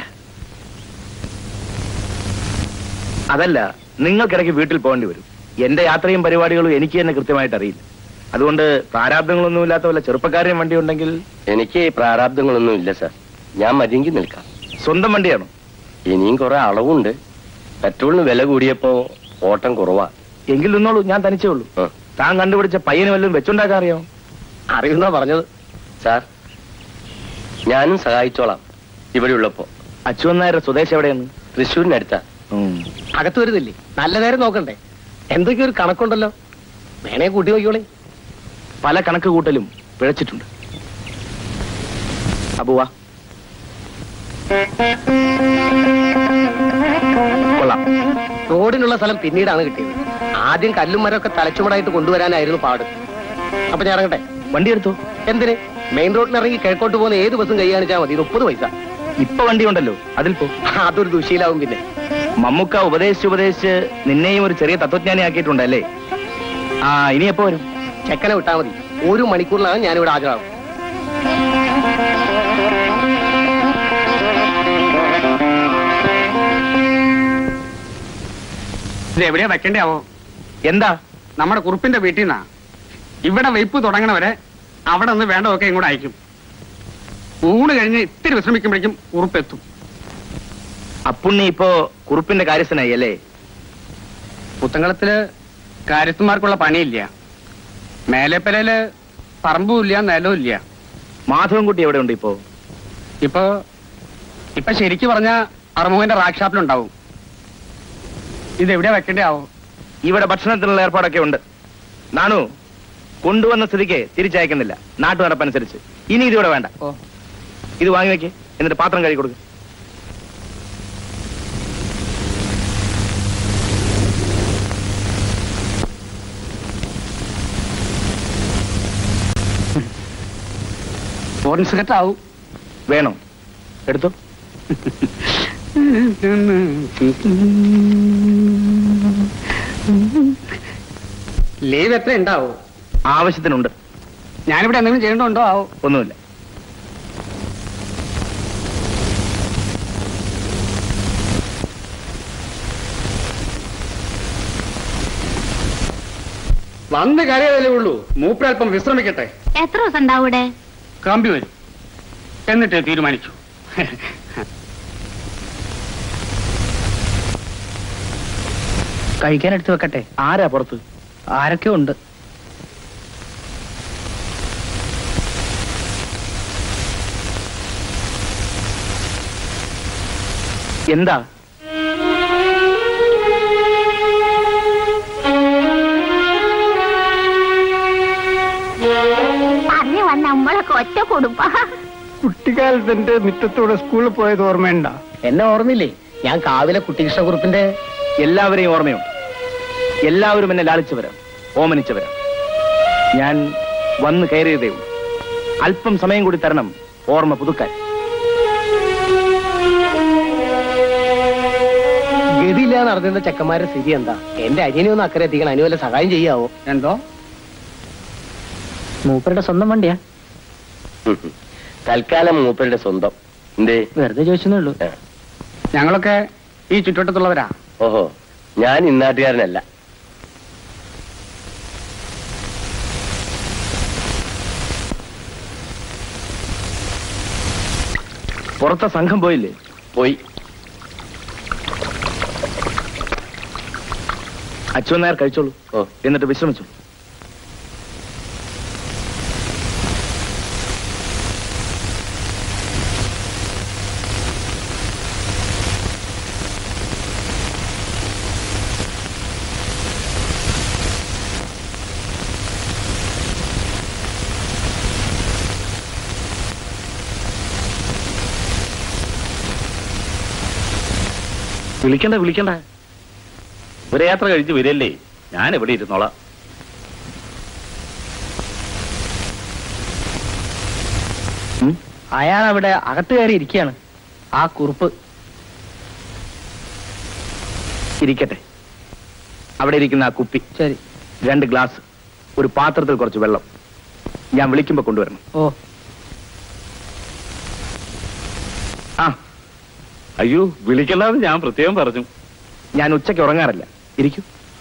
അതല്ല, നിങ്ങൾക്കിടയ്ക്ക് വീട്ടിൽ പോകേണ്ടി വരും. എന്റെ യാത്രയും പരിപാടികളും എനിക്ക് തന്നെ കൃത്യമായിട്ട് അറിയില്ല. അതുകൊണ്ട് പ്രാരാബ്ദങ്ങളൊന്നുമില്ലാത്ത വല്ല ചെറുപ്പക്കാരെയും വണ്ടി ഉണ്ടെങ്കിൽ. എനിക്ക് പ്രാരാബ്ദങ്ങളൊന്നും ഇല്ല സാർ. ഞാൻ മതിയെങ്കിൽ നിൽക്കാം. സ്വന്തം വണ്ടിയാണോ? ഇനിയും കുറെ അളവുണ്ട്. പെട്രോളിന് വില കൂടിയപ്പോ ഓട്ടം കുറവാ. എങ്കിൽ നിന്നോളൂ, ഞാൻ തനിച്ചേ ഉള്ളൂ. താൻ കണ്ടുപിടിച്ച പയ്യന് വല്ലതും വെച്ചുണ്ടാക്കാൻ അറിയാമോ? അറിയുന്ന പറഞ്ഞത്. സാർ, ഞാനും സഹായിച്ചോളാം ഇവിടെ ഉള്ളപ്പോ. അച്യുതൻ നായരുടെ സ്വദേശം എവിടെയാണ്? തൃശ്ശൂരിനടുത്താ. അകത്ത് വരുന്നില്ലേ? നല്ല നേരം നോക്കണ്ടേ? എന്തൊക്കെയൊരു കണക്കുണ്ടല്ലോ, വേണേ കൂട്ടി നോക്കിയോളെ. പല കണക്ക് കൂട്ടലും പിഴച്ചിട്ടുണ്ട്. അബുവാ, കൊള്ളാം. റോഡിനുള്ള സ്ഥലം പിന്നീടാണ് കിട്ടിയത്. ആദ്യം കല്ലും മരമൊക്കെ തലച്ചുമടായിട്ട് കൊണ്ടുവരാനായിരുന്നു പാട്. അപ്പൊ ഞാൻ ഇറങ്ങട്ടെ? വണ്ടി എടുത്തു. എന്തിന്? മെയിൻ റോഡിൽ ഇറങ്ങി കിഴക്കോട്ട് പോകുന്ന ഏത് ബസ്സും കൈ കാണിച്ചാൽ മതി. 30 പൈസ. ഇപ്പൊ വണ്ടി ഉണ്ടല്ലോ, അതിൽ പോ. അതൊരു ദുശീലാവും. പിന്നെ മമ്മൂക്ക ഉപദേശിച്ച് നിന്നെയും ഒരു ചെറിയ തത്വജ്ഞാനി ആക്കിയിട്ടുണ്ടല്ലേ? ആ, ഇനി എപ്പോ വരും? ചെക്കനെ വിട്ടാ മതി. 1 മണിക്കൂറിലാണ് ഞാനിവിടെ ഹാജരാകും. ഇത് എവിടെയാ വെക്കേണ്ടാവോ? എന്താ? നമ്മുടെ കുറുപ്പിന്റെ വീട്ടിൽ നിന്നാ. ഇവിടെ വെയ്പ്പ് തുടങ്ങണവരെ അവിടെ നിന്ന് വേണ്ടതൊക്കെ ഇങ്ങോട്ട് അയക്കും. ഊണ് കഴിഞ്ഞ് ഇത്തിരി വിശ്രമിക്കുമ്പോഴേക്കും കുറുപ്പെത്തും. അപ്പുണ്ണി ഇപ്പോ കുറുപ്പിന്റെ കാര്യസ്ഥനായി അല്ലേ? പുത്തങ്കളത്തില് കാര്യസ്ഥന്മാർക്കുള്ള പണിയില്ല. മേലെപ്പലയില് പറമ്പും ഇല്ല, നിലവും ഇല്ല. മാധവൻകുട്ടി എവിടെ ഉണ്ട് ഇപ്പോ? ഇപ്പൊ ശരിക്ക് പറഞ്ഞ അറുമുഖന്റെ റാക്ക് ഷാപ്പിലുണ്ടാവും. ഇതെവിടെയാ വെക്കേണ്ടാവോ? ഇവിടെ ഭക്ഷണത്തിനുള്ള ഏർപ്പാടൊക്കെ ഉണ്ട്. നാണു, കൊണ്ടുവന്ന സ്ഥിതിക്ക് തിരിച്ചയക്കുന്നില്ല. നാട്ടു നടപ്പനുസരിച്ച് ഇനി ഇതിവിടെ വേണ്ട. ഇത് വാങ്ങി വെക്ക്, എന്നിട്ട് പാത്രം കഴുകി കൊടുക്കും. ഫോറിൻ സിഗരറ്റ് ആവും. വേണോ? എടുത്തു. ലീവ് എത്ര ഉണ്ടാവോ? ആവശ്യത്തിനുണ്ട്. ഞാനിവിടെ എന്തെങ്കിലും ചെയ്യേണ്ടതുണ്ടോ ആവോ? ഒന്നുമില്ല. വന്ന് കാര്യതല്ലേ ഉള്ളൂ. മൂപ്പരൽപ്പം വിശ്രമിക്കട്ടെ. എത്ര ദിവസം ഉണ്ടാവും ഇവിടെ? കമ്പി വരും, എന്നിട്ട് തീരുമാനിച്ചു. കഴിക്കാൻ എടുത്തു വെക്കട്ടെ? ആരാ പുറത്ത്? ആരൊക്കെ ഉണ്ട്. എന്താ? നമ്മളൊക്കെ ഒറ്റ കുടുംബ. കുട്ടിക്കാലത്ത് എന്റെ മുറ്റത്തൂടെ സ്കൂളിൽ പോയത് ഓർമ്മയുണ്ട? എന്നെ ഓർമ്മയില്ലേ? ഞാൻ കാവിലെ കുട്ടികൃഷ്ണകുറുപ്പിന്റെ. എല്ലാവരെയും ഓർമ്മയുണ്ട്. എല്ലാവരും എന്നെ ലാളിച്ചവരാണ്, ഓമനിച്ചവരാണ്. ഞാൻ വന്ന് കയറിയതേ ഉള്ളൂ. അല്പം സമയം കൂടി തരണം ഓർമ്മ പുതുക്കാൻ. ഗതിയില്ലാന്ന് അറിഞ്ഞ ചെക്കന്മാരുടെ സ്ഥിതി എന്താ? എന്റെ അനിയനെ ഒന്ന് അക്കരെ എത്തിക്കണം. അതിന് വല്ല സഹായം ചെയ്യാവോ? എന്തോ? മൂപ്പരുടെ സ്വന്തം വണ്ടിയാ? തൽക്കാലം മൂപ്പരുടെ സ്വന്തം. എന്തേ? വെറുതെ ചോദിച്ചേ ഉള്ളൂ. ഞങ്ങളൊക്കെ ഈ ചുറ്റുവട്ടത്തുള്ളവരാ. ഓഹോ, ഞാൻ ഇന്നാട്ടുകാരനല്ല. പുറത്തെ സംഘം പോയില്ലേ? പോയി. അച്യുതൻ നായർ കഴിച്ചോളൂ, എന്നിട്ട് വിശ്രമിച്ചു. വിളിക്കണ്ട. ഒരു യാത്ര കഴിച്ച് വരല്ലേ, ഞാൻ എവിടെ ഇരുന്നോളാം. അയാൾ അവിടെ അകത്ത് കയറി ഇരിക്കുകയാണ്. ആ കുറുപ്പ് ഇരിക്കട്ടെ. അവിടെ ഇരിക്കുന്ന ആ കുപ്പി, ശരി, 2 ഗ്ലാസ്, ഒരു പാത്രത്തിൽ കുറച്ച് വെള്ളം. ഞാൻ വിളിക്കുമ്പോ കൊണ്ടുവരണം. ഓ. ആ, അയ്യോ വിളിക്കണ്ടെന്ന് ഞാൻ പ്രത്യേകം പറഞ്ഞു. ഞാൻ ഉച്ചയ്ക്ക് ഉറങ്ങാറില്ല. ഇരിക്കൂ.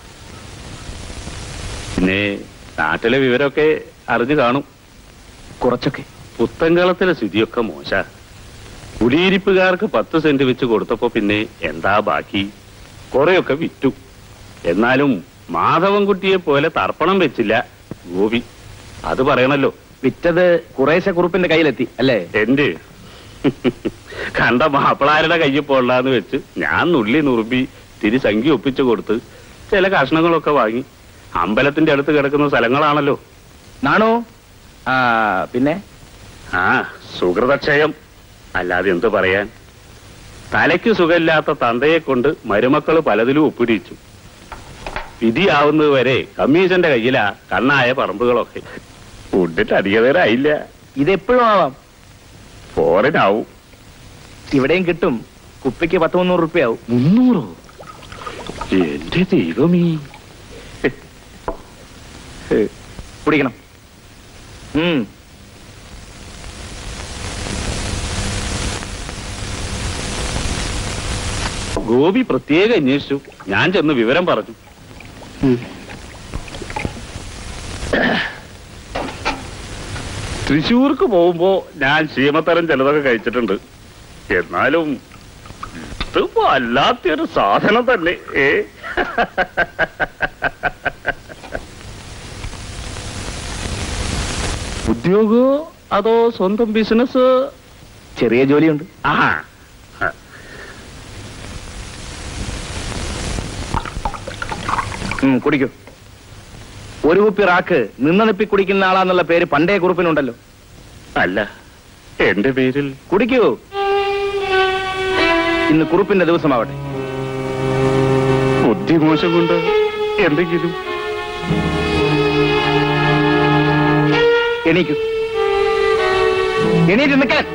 പിന്നെ നാട്ടിലെ വിവരമൊക്കെ അറിഞ്ഞു കാണും. കുറച്ചൊക്കെ. പുത്തൻകാലത്തിലെ സ്ഥിതിയൊക്കെ മോശ. കുടിയിരിപ്പുകാർക്ക് 10 സെന്റ് വെച്ച് കൊടുത്തപ്പോ പിന്നെ എന്താ ബാക്കി? കുറെയൊക്കെ വിറ്റു. എന്നാലും മാധവൻകുട്ടിയെ പോലെ തർപ്പണം വെച്ചില്ല ഗോപി. അത് പറയണല്ലോ. വിറ്റത് കുറേശ്ശെ കുറുപ്പിന്റെ കയ്യിലെത്തി അല്ലേ? എന്റെ കണ്ട മാപ്പിളാരുടെ കയ്യിൽ പോളാന്ന് വെച്ച് ഞാൻ നുള്ളി നുറുമ്പി തിരിസംഖ്യ ഒപ്പിച്ചു കൊടുത്ത് ചില കഷ്ണങ്ങളൊക്കെ വാങ്ങി. അമ്പലത്തിന്റെ അടുത്ത് കിടക്കുന്ന സ്ഥലങ്ങളാണല്ലോ. നാണോ? പിന്നെ സുഹൃതക്ഷയം, അല്ലാതെ എന്ത് പറയാൻ. തലയ്ക്ക് സുഖമില്ലാത്ത തന്തയെ കൊണ്ട് മരുമക്കള് പലതിലും ഒപ്പിടിച്ചു. വിധിയാവുന്നത് വരെ കമ്മീഷന്റെ കയ്യിലാ കണ്ണായ പറമ്പുകളൊക്കെ. ഫുഡിട്ട് അധിക നേരമായില്ല. ഇതെപ്പോഴും ആവാം. ഫോറിനാവും. ഇവിടെയും കിട്ടും. കുപ്പിക്ക് 100-300 രൂപയാവും. 300? എന്റെ ദൈവമേ. കുടിക്കണം. ഗോപി പ്രത്യേകം അന്വേഷിച്ചു. ഞാൻ ചെന്ന് വിവരം പറഞ്ഞു. തൃശ്ശൂർക്ക് പോകുമ്പോ ഞാൻ ശീമത്തരം ചിലതൊക്കെ കഴിച്ചിട്ടുണ്ട്. എന്നാലും ഇത് വല്ലാത്തൊരു സാധനം തന്നെ. ഉദ്യോഗോ അതോ സ്വന്തം ബിസിനസ്? ചെറിയ ജോലിയുണ്ട്. കുടിക്കൂ. ഒരു കുപ്പി റാക്ക് നിന്നണിപ്പി കുടിക്കുന്ന ആളാന്നുള്ള പേര് പണ്ടേ കുറുപ്പിനുണ്ടല്ലോ. അല്ല, എന്റെ പേരിൽ. കുടിക്കൂ. ഇന്ന് കുറുപ്പിന്റെ ദിവസമാവട്ടെ. ബുദ്ധിമോശം കൊണ്ട് എന്തെങ്കിലും. എണീക്കൂ. എണീറ്റ് നിൽക്കാൻ.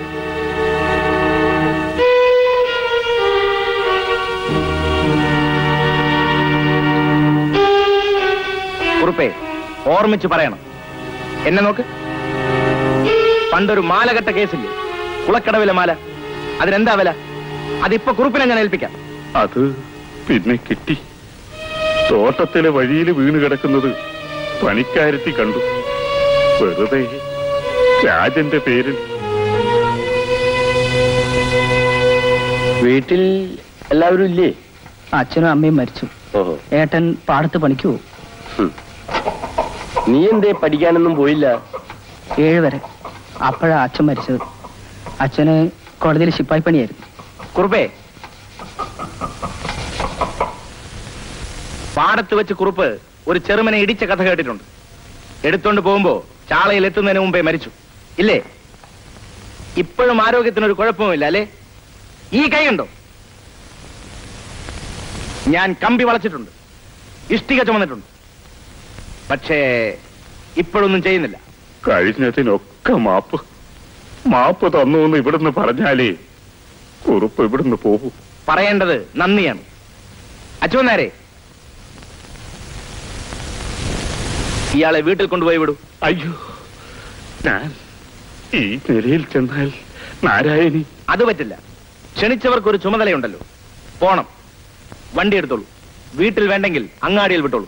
കുറുപ്പേ, ഓർമ്മിച്ച് പറയണം. എന്നെ നോക്ക്. പണ്ടൊരു മാല കെട്ട കേസില്ലേ, കുളക്കടവിലെ മാല, അതിനെന്താ വില? അതിപ്പോ കുറുപ്പിനെ ഞാൻ ഏൽപ്പിക്കാം. അത് പിന്നെ കിട്ടി. തോട്ടത്തിലെ വഴിയിൽ വീണ് കിടക്കുന്നത് പണിക്കാരത്തി കണ്ടു. വെറുതെ രാജന്റെ പേരിൽ. വീട്ടിൽ എല്ലാവരും ഇല്ലേ? അച്ഛനും അമ്മയും മരിച്ചു. ഏട്ടൻ പാടത്ത് പണിക്ക് പോകും. നീ എന്തേ പഠിക്കാനൊന്നും പോയില്ല? 7 വരെ. അപ്പോഴാ അച്ഛൻ മരിച്ചത്. അച്ഛന് കോടതിയിൽ ശിപ്പായി പണിയായിരുന്നു. കുറുപ്പേ, പാടത്ത് വെച്ച് കുറുപ്പ് ഒരു ചെറുമനെ ഇടിച്ച കഥ കേട്ടിട്ടുണ്ട്. എടുത്തോണ്ട് പോകുമ്പോ ചാളയിൽ എത്തുന്നതിന് മുമ്പേ മരിച്ചു ഇല്ലേ? ഇപ്പോഴും ആരോഗ്യത്തിനൊരു കുഴപ്പവുമില്ല അല്ലേ? ഈ കൈയുണ്ടോ? ഞാൻ കമ്പി വളച്ചിട്ടുണ്ട്, ഇഷ്ടിക ചുമന്നിട്ടുണ്ട്. പക്ഷേ ഇപ്പോഴൊന്നും ചെയ്യുന്നില്ല. കഴിഞ്ഞതിനൊക്കെ മാപ്പ് തന്നു എന്ന് ഇവിടുന്ന് പറഞ്ഞാലേ കുറുപ്പ് ഇവിടുന്ന് പോകും. പറയേണ്ടത് നന്ദിയാണ്. അച്ഛനാരെ, ഇയാളെ വീട്ടിൽ കൊണ്ടുപോയി വിടൂ. അയ്യോ, ഞാൻ ഈ നിലയിൽ ചെന്നാൽ നാരായണി. അത് പറ്റില്ല. ക്ഷണിച്ചവർക്കൊരു ചുമതലയുണ്ടല്ലോ. പോണം. വണ്ടി എടുത്തോളൂ. വീട്ടിൽ വേണ്ടെങ്കിൽ അങ്ങാടിയിൽ വിട്ടോളൂ.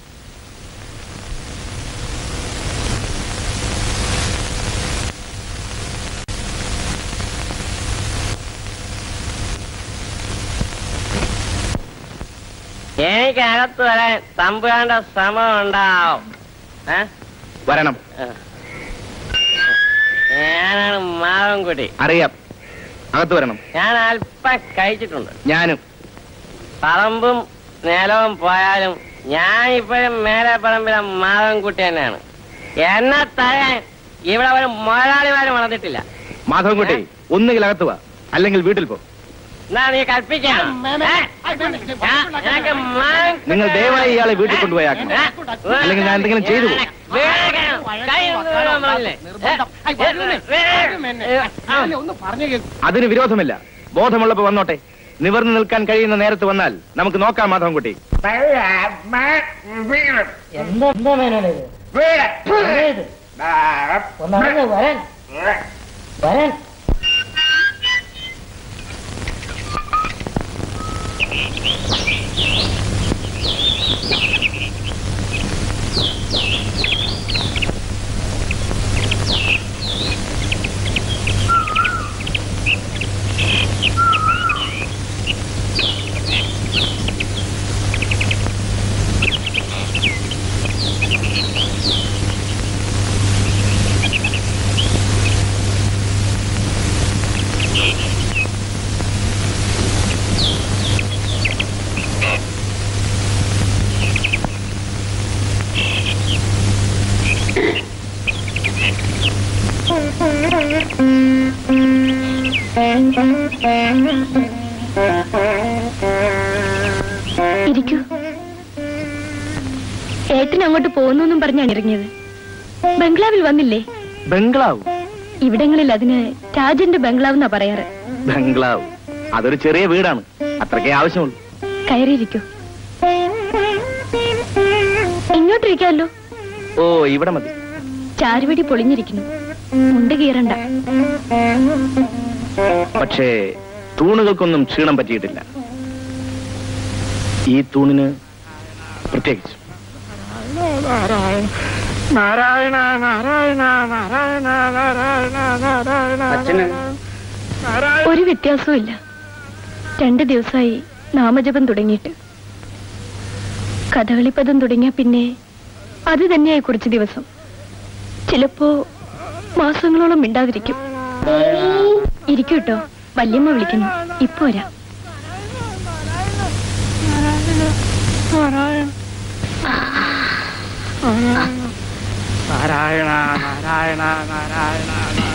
എനിക്കകത്ത് വരാൻ തമ്പുരാന്റെ ശ്രമം ഉണ്ടാവും. വരണം. ഞാനാണ് മാധവൻകുട്ടി. അറിയാം. അകത്ത് വരണം. ഞാൻ അല്പം കഴിച്ചിട്ടുണ്ട്. ഞാനും. പറമ്പും നിലവും പോയാലും ഞാൻ ഇപ്പോഴും മേലെ പറമ്പിലെ മാധവൻകുട്ടി തന്നെയാണ്. എന്നെ തരാൻ ഇവിടെ ഒരു മുതലാളിമാരും വളർന്നിട്ടില്ല. മാധവൻകുട്ടി, ഒന്നുകിൽ അകത്ത് വാ, അല്ലെങ്കിൽ വീട്ടിൽ പോ. എന്നാ നീ കൽപ്പിക്കണം. നിങ്ങൾ ദയവായി ഇയാളെ വീട്ടിൽ കൊണ്ടുപോയാക്കണം, അല്ലെങ്കിൽ ഞാൻ എന്തെങ്കിലും ചെയ്തു പോകും. അതിന് വിരോധമില്ല. ബോധമുള്ളപ്പോ വന്നോട്ടെ. നിവർന്നു നിൽക്കാൻ കഴിയുന്ന നേരത്ത് വന്നാൽ നമുക്ക് നോക്കാം. മാധവൻകുട്ടി, എന്താ മേനോനത്? വരാൻ വരാൻ ഇരിക്കൂ. ഏട്ടൻ അങ്ങോട്ട് പോകുന്നു പറഞ്ഞാണ് ഇറങ്ങിയത്. ബംഗ്ലാവിൽ വന്നില്ലേ? ബംഗ്ലാവ്? ഇവിടങ്ങളിൽ അതിന് രാജന്റെ ബംഗ്ലാവ് എന്നാ പറയാറ്. ബംഗ്ലാവ് അതൊരു ചെറിയ വീടാണ്, അത്രക്കേ ആവശ്യമുള്ളൂ. കയറിയിരിക്കൂ. ഇങ്ങോട്ടിരിക്കാമല്ലോ. ഓ, ഇവിടെ മതി. ചാരുവടി പൊളിഞ്ഞിരിക്കുന്നു, മുണ്ട് കീറണ്ട. പക്ഷേ തൂണുകൾക്കൊന്നും ക്ഷീണം പറ്റിയിട്ടില്ല. ഈ തൂണിന് പ്രത്യേകിച്ച്. നാരായണ നാരായണ നാരായണ നാരായണ നാരായണ. ഒരു വ്യത്യാസവും ഇല്ല. 2 ദിവസമായി നാമജപം തുടങ്ങിയിട്ട്. കഥകളിപ്പദം തുടങ്ങിയ പിന്നെ അത് തന്നെയായി കുറച്ച് ദിവസം. ചിലപ്പോ മാസങ്ങളോളം മിണ്ടാതിരിക്കും. ഇരിക്കും കേട്ടോ, വല്യമ്മ വിളിക്കുന്നു. ഇപ്പൊ വരാം. നാരായണ നാരായണ നാരായണ.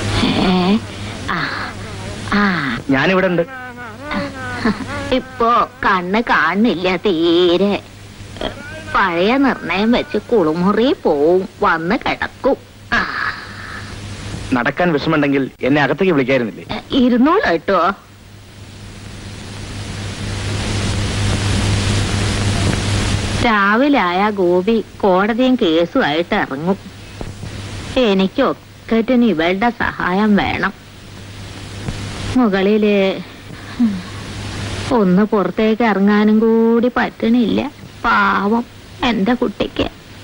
ഞാനിവിടെ ഉണ്ട്. ഇപ്പോ കണ്ണ് കാണുന്നില്ല തീരെ. പഴയ നിർണയം വെച്ച് കുളിമുറി പോവും, വന്ന് കിടക്കും. നടക്കാൻ വിഷമുണ്ടെങ്കിൽ എന്നെ അകത്തേക്ക് വിളിക്കായിരുന്നില്ലേ? ഇരുന്നോളൂ കേട്ടോ. രാവിലായ ഗോപി കോടതിയും കേസുമായിട്ട് ഇറങ്ങും. എനിക്കൊക്കറ്റിന് ഇവളുടെ സഹായം വേണം. മുകളില് ഒന്ന് പുറത്തേക്ക് ഇറങ്ങാനും കൂടി പറ്റണില്ല. പാവം എന്റെ കുട്ടിക്ക്.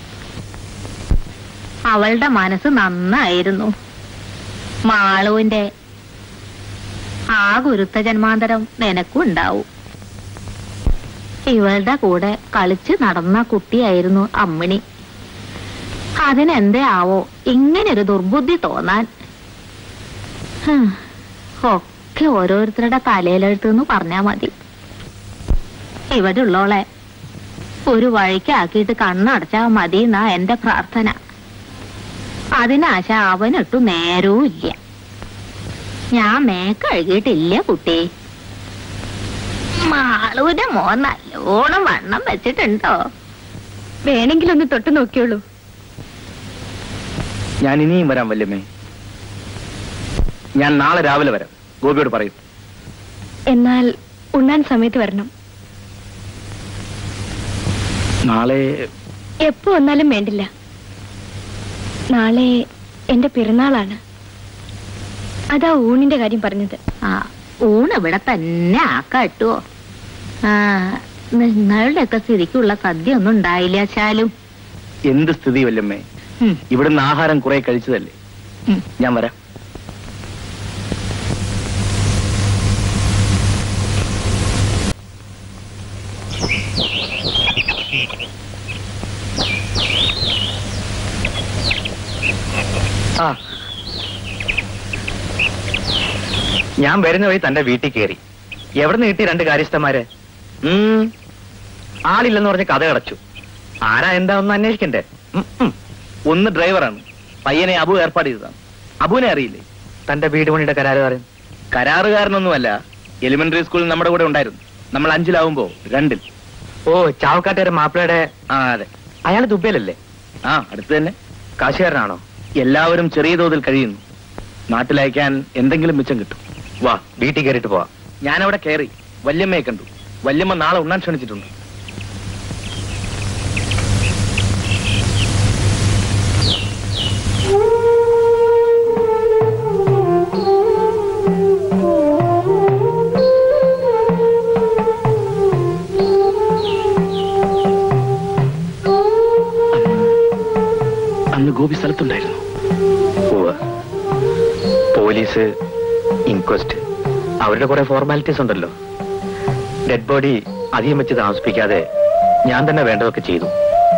അവളുടെ മനസ്സ് നന്നായിരുന്നു. മാളുവിന്റെ ആ ഗുരുത്ത ജന്മാന്തരം നിനക്കും ഉണ്ടാവും. ഇവളുടെ കൂടെ കളിച്ച് നടന്ന കുട്ടിയായിരുന്നു അമ്മിണി. അതിനെന്തേ ആവോ ഇങ്ങനൊരു ദുർബുദ്ധി തോന്നാൻ? ഒക്കെ ഓരോരുത്തരുടെ തലയിലെഴുത്തെന്ന് പറഞ്ഞാ മതി. ഇവിടെ ഉള്ളോളെ ഒരു വഴിക്കാക്കിയിട്ട് കണ്ണടച്ചാ മതി എന്നാ എന്റെ പ്രാർത്ഥന. അതിനാശ അവനൊട്ടു നേരവും ഇല്ല. ഞാൻ മേക്കഴുകിയിട്ടില്ല കുട്ടി. മാളൂന്റെ മോൻ നല്ലോണം വണ്ണം വെച്ചിട്ടുണ്ടോ? വേണമെങ്കിലൊന്ന് തൊട്ട് നോക്കിയോളൂ. ഞാൻ ഇനിയും വരാം വല്യമ്മേ. ഞാൻ നാളെ രാവിലെ വരാം. ഗോപിയോട് പറയും. എന്നാൽ ഉണ്ണാൻ സമയത്ത് വരണം. നാളെ എപ്പോ വന്നാലും വേണ്ടില്ല. നാളെ എന്റെ പിറന്നാളാണ്. അതാ ഊണിന്റെ കാര്യം പറഞ്ഞത്. ഊണ് ഇവിടെ തന്നെ ആക്കാട്ടോ. നിങ്ങളുടെയൊക്കെ സ്ഥിതിക്കുള്ള സദ്യ ഒന്നും ഉണ്ടായില്ല ശാലും. എന്ത് സ്ഥിതി വല്യമ്മേ? ഇവിടുന്ന് ആഹാരം കുറെ കഴിച്ചതല്ലേ. ഞാൻ വരാം. ഞാൻ വരുന്ന വഴി തന്റെ വീട്ടിൽ കയറി. എവിടെ നിന്ന് കിട്ടി 2 കാര്യസ്ഥന്മാര്? ആളില്ലെന്ന് പറഞ്ഞ് കഥ അടച്ചു. ആരാ എന്താ ഒന്ന് അന്വേഷിക്കണ്ടേ? ഒന്ന് ഡ്രൈവറാണ്. പയ്യനെ അബു ഏർപ്പാട് ചെയ്തതാണ്. അബുവിനെ അറിയില്ലേ? തന്റെ വീട് പണിയുടെ കരാറുകാരൻ. കരാറുകാരനൊന്നുമല്ല, എലിമെന്ററി സ്കൂളിൽ നമ്മുടെ കൂടെ ഉണ്ടായിരുന്നു. നമ്മൾ 5-ലാവുമ്പോ 2-ൽ. ഓ, ചാവക്കാട്ടുകാരൻ മാപ്പിളയുടെ. ആ അതെ. അയാൾ ദുബൈയിലല്ലേ? ആ, അടുത്ത് തന്നെ. കാശുകാരനാണോ? എല്ലാവരും ചെറിയ തോതിൽ കഴിയുന്നു. നാട്ടിലയക്കാൻ എന്തെങ്കിലും മിച്ചം കിട്ടും. വാ, വീട്ടിൽ കയറിയിട്ട് പോവാ. ഞാനവിടെ കയറി വല്യമ്മയെ കണ്ടു. വല്യമ്മ നാളെ ഉണ്ണാൻ ക്ഷണിച്ചിട്ടുണ്ട്. അന്ന് ഗോപി സ്ഥലത്തുണ്ടായിരുന്നു. പോലീസ്, ഇൻക്വസ്റ്റ്, അവരുടെ കുറെ ഫോർമാലിറ്റീസ് ഉണ്ടല്ലോ. ഡെഡ് ബോഡി അധികം വെച്ച് താമസിപ്പിക്കാതെ ഞാൻ തന്നെ വേണ്ടതൊക്കെ ചെയ്തു.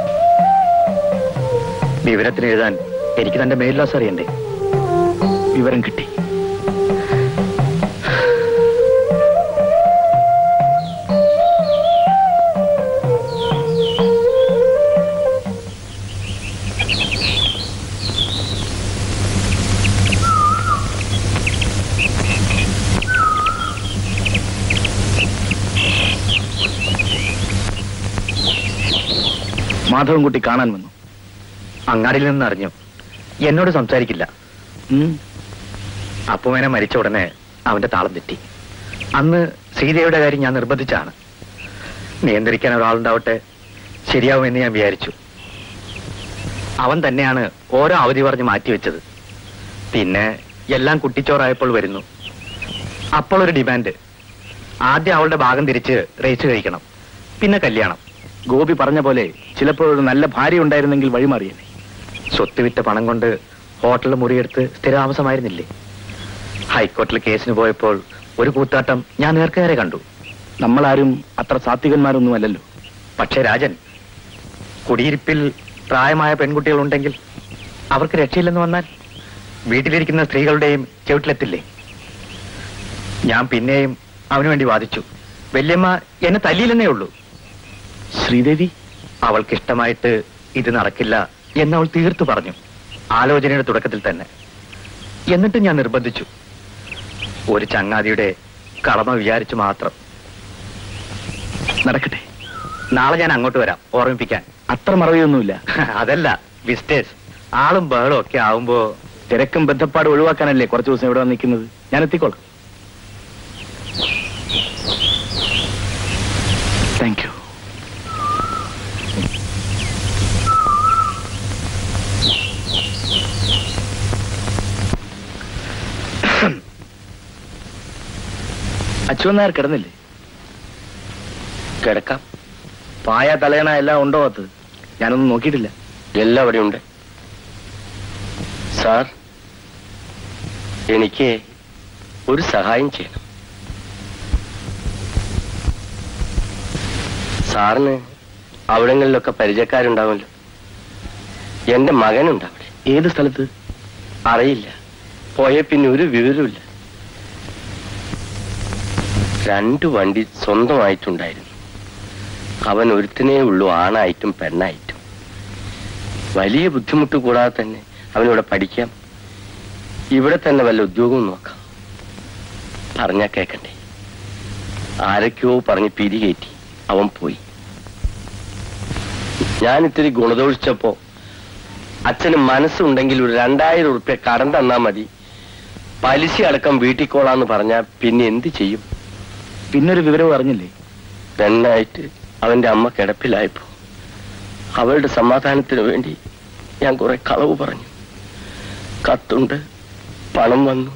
വിവരത്തിന് എഴുതാൻ എനിക്ക് തന്റെ മേൽവിലാസം അറിയണ്ടേ? വിവരം കിട്ടി. മാധവൻകുട്ടി കാണാൻ വന്നു. അങ്ങാടിയിൽ നിന്ന് അറിഞ്ഞു. എന്നോട് സംസാരിക്കില്ല. അപ്പുമേനെ മരിച്ച ഉടനെ അവന്റെ താളം തെറ്റി. അന്ന് ശ്രീദേവിയുടെ കാര്യം ഞാൻ നിർബന്ധിച്ചാണ്. നിയന്ത്രിക്കാൻ ഒരാളുണ്ടാവട്ടെ, ശരിയാവുമെന്ന് ഞാൻ വിചാരിച്ചു. അവൻ തന്നെയാണ് ഓരോ അവധി പറഞ്ഞ് മാറ്റിവെച്ചത്. പിന്നെ എല്ലാം കുട്ടിച്ചോറായപ്പോൾ വരുന്നു. അപ്പോൾ ഒരു ഡിമാൻഡ്. ആദ്യം അവളുടെ ഭാഗം തിരിച്ച് റേസ് കഴിക്കണം, പിന്നെ കല്യാണം. ഗോപി പറഞ്ഞ പോലെ ചിലപ്പോൾ ഒരു നല്ല ഭാര്യ ഉണ്ടായിരുന്നെങ്കിൽ വഴിമാറിയേ. സ്വത്ത് വിറ്റ പണം കൊണ്ട് ഹോട്ടലിൽ മുറിയെടുത്ത് സ്ഥിരതാമസമായിരുന്നില്ലേ? ഹൈക്കോടതിയിൽ കേസിന് പോയപ്പോൾ ഒരു കൂത്താട്ടം ഞാൻ നേർക്കുനേരെ കണ്ടു. നമ്മളാരും അത്ര സാത്വികന്മാരൊന്നുമല്ലല്ലോ. പക്ഷേ രാജൻ, കുടിയിരിപ്പിൽ പ്രായമായ പെൺകുട്ടികൾ ഉണ്ടെങ്കിൽ അവർക്ക് രക്ഷയില്ലെന്ന് വന്നാൽ വീട്ടിലിരിക്കുന്ന സ്ത്രീകളുടെയും ചവിട്ടിലെത്തില്ലേ? ഞാൻ പിന്നെയും അവനു വേണ്ടി വാദിച്ചു. വല്യമ്മ എന്നെ തല്ലിയില്ലെന്നേ ഉള്ളൂ. ശ്രീദേവി അവൾക്കിഷ്ടമായിട്ട് ഇത് നടക്കില്ല എന്നവൾ തീർത്തു പറഞ്ഞു, ആലോചനയുടെ തുടക്കത്തിൽ തന്നെ. എന്നിട്ട് ഞാൻ നിർബന്ധിച്ചു. ഒരു ചങ്ങാതിയുടെ കടമ വിചാരിച്ചു മാത്രം. നടക്കട്ടെ, നാളെ ഞാൻ അങ്ങോട്ട് വരാം ഓർമ്മിപ്പിക്കാൻ. അത്ര മറവിയൊന്നുമില്ല. അതല്ല, വിസ്റ്റേഴ്സ് ആളും ബഹളും ഒക്കെ ആവുമ്പോ തിരക്കും ബന്ധപ്പാട് ഒഴിവാക്കാനല്ലേ കുറച്ചു ദിവസം ഇവിടെ നിൽക്കുന്നത്. ഞാൻ എത്തിക്കോളാം. Thank you. അച്യുതൻ നായർ കിടന്നില്ലേ? കിടക്കാം. പായ തലയണ എല്ലാം ഉണ്ടോ? അത് ഞാനൊന്നും നോക്കിയിട്ടില്ല. എല്ലാം അവിടെ ഉണ്ട്. സാർ, എനിക്ക് ഒരു സഹായം ചെയ്യണം. സാറിന് അവിടങ്ങളിലൊക്കെ പരിചയക്കാരുണ്ടാവുമല്ലോ. എന്റെ മകനുണ്ട് അവിടെ. ഏത് സ്ഥലത്ത്? അറിയില്ല. പോയ പിന്നെ ഒരു വിവരമില്ല. 2 വണ്ടി സ്വന്തമായിട്ടുണ്ടായിരുന്നു. അവൻ ഒരുത്തനേ ഉള്ളൂ, ആണായിട്ടും പെണ്ണായിട്ടും. വലിയ ബുദ്ധിമുട്ട് കൂടാതെ തന്നെ അവനിവിടെ പഠിക്കാം. ഇവിടെ തന്നെ വല്ല ഉദ്യോഗവും നോക്കാം. പറഞ്ഞാ കേക്കണ്ടേ? ആരൊക്കെയോ പറഞ്ഞ് പിരികേറ്റി അവൻ പോയി. ഞാൻ ഇത്തിരി ഗുണദോഷിച്ചപ്പോ അച്ഛന് മനസ്സുണ്ടെങ്കിൽ ഒരു 2000 ഉറുപ്പ്യ കടം തന്നാ മതി, പലിശ അടക്കം വീട്ടിക്കോളാന്ന് പറഞ്ഞാ പിന്നെ എന്ത് ചെയ്യും? പിന്നൊരു വിവരവും അറിഞ്ഞില്ലേ? പെണ്ണായിട്ട് അവന്റെ അമ്മ കിടപ്പിലായപ്പോ അവളുടെ സമാധാനത്തിന് വേണ്ടി ഞാൻ കുറെ കളവ് പറഞ്ഞു. കത്തുണ്ട്, പണം വന്നു,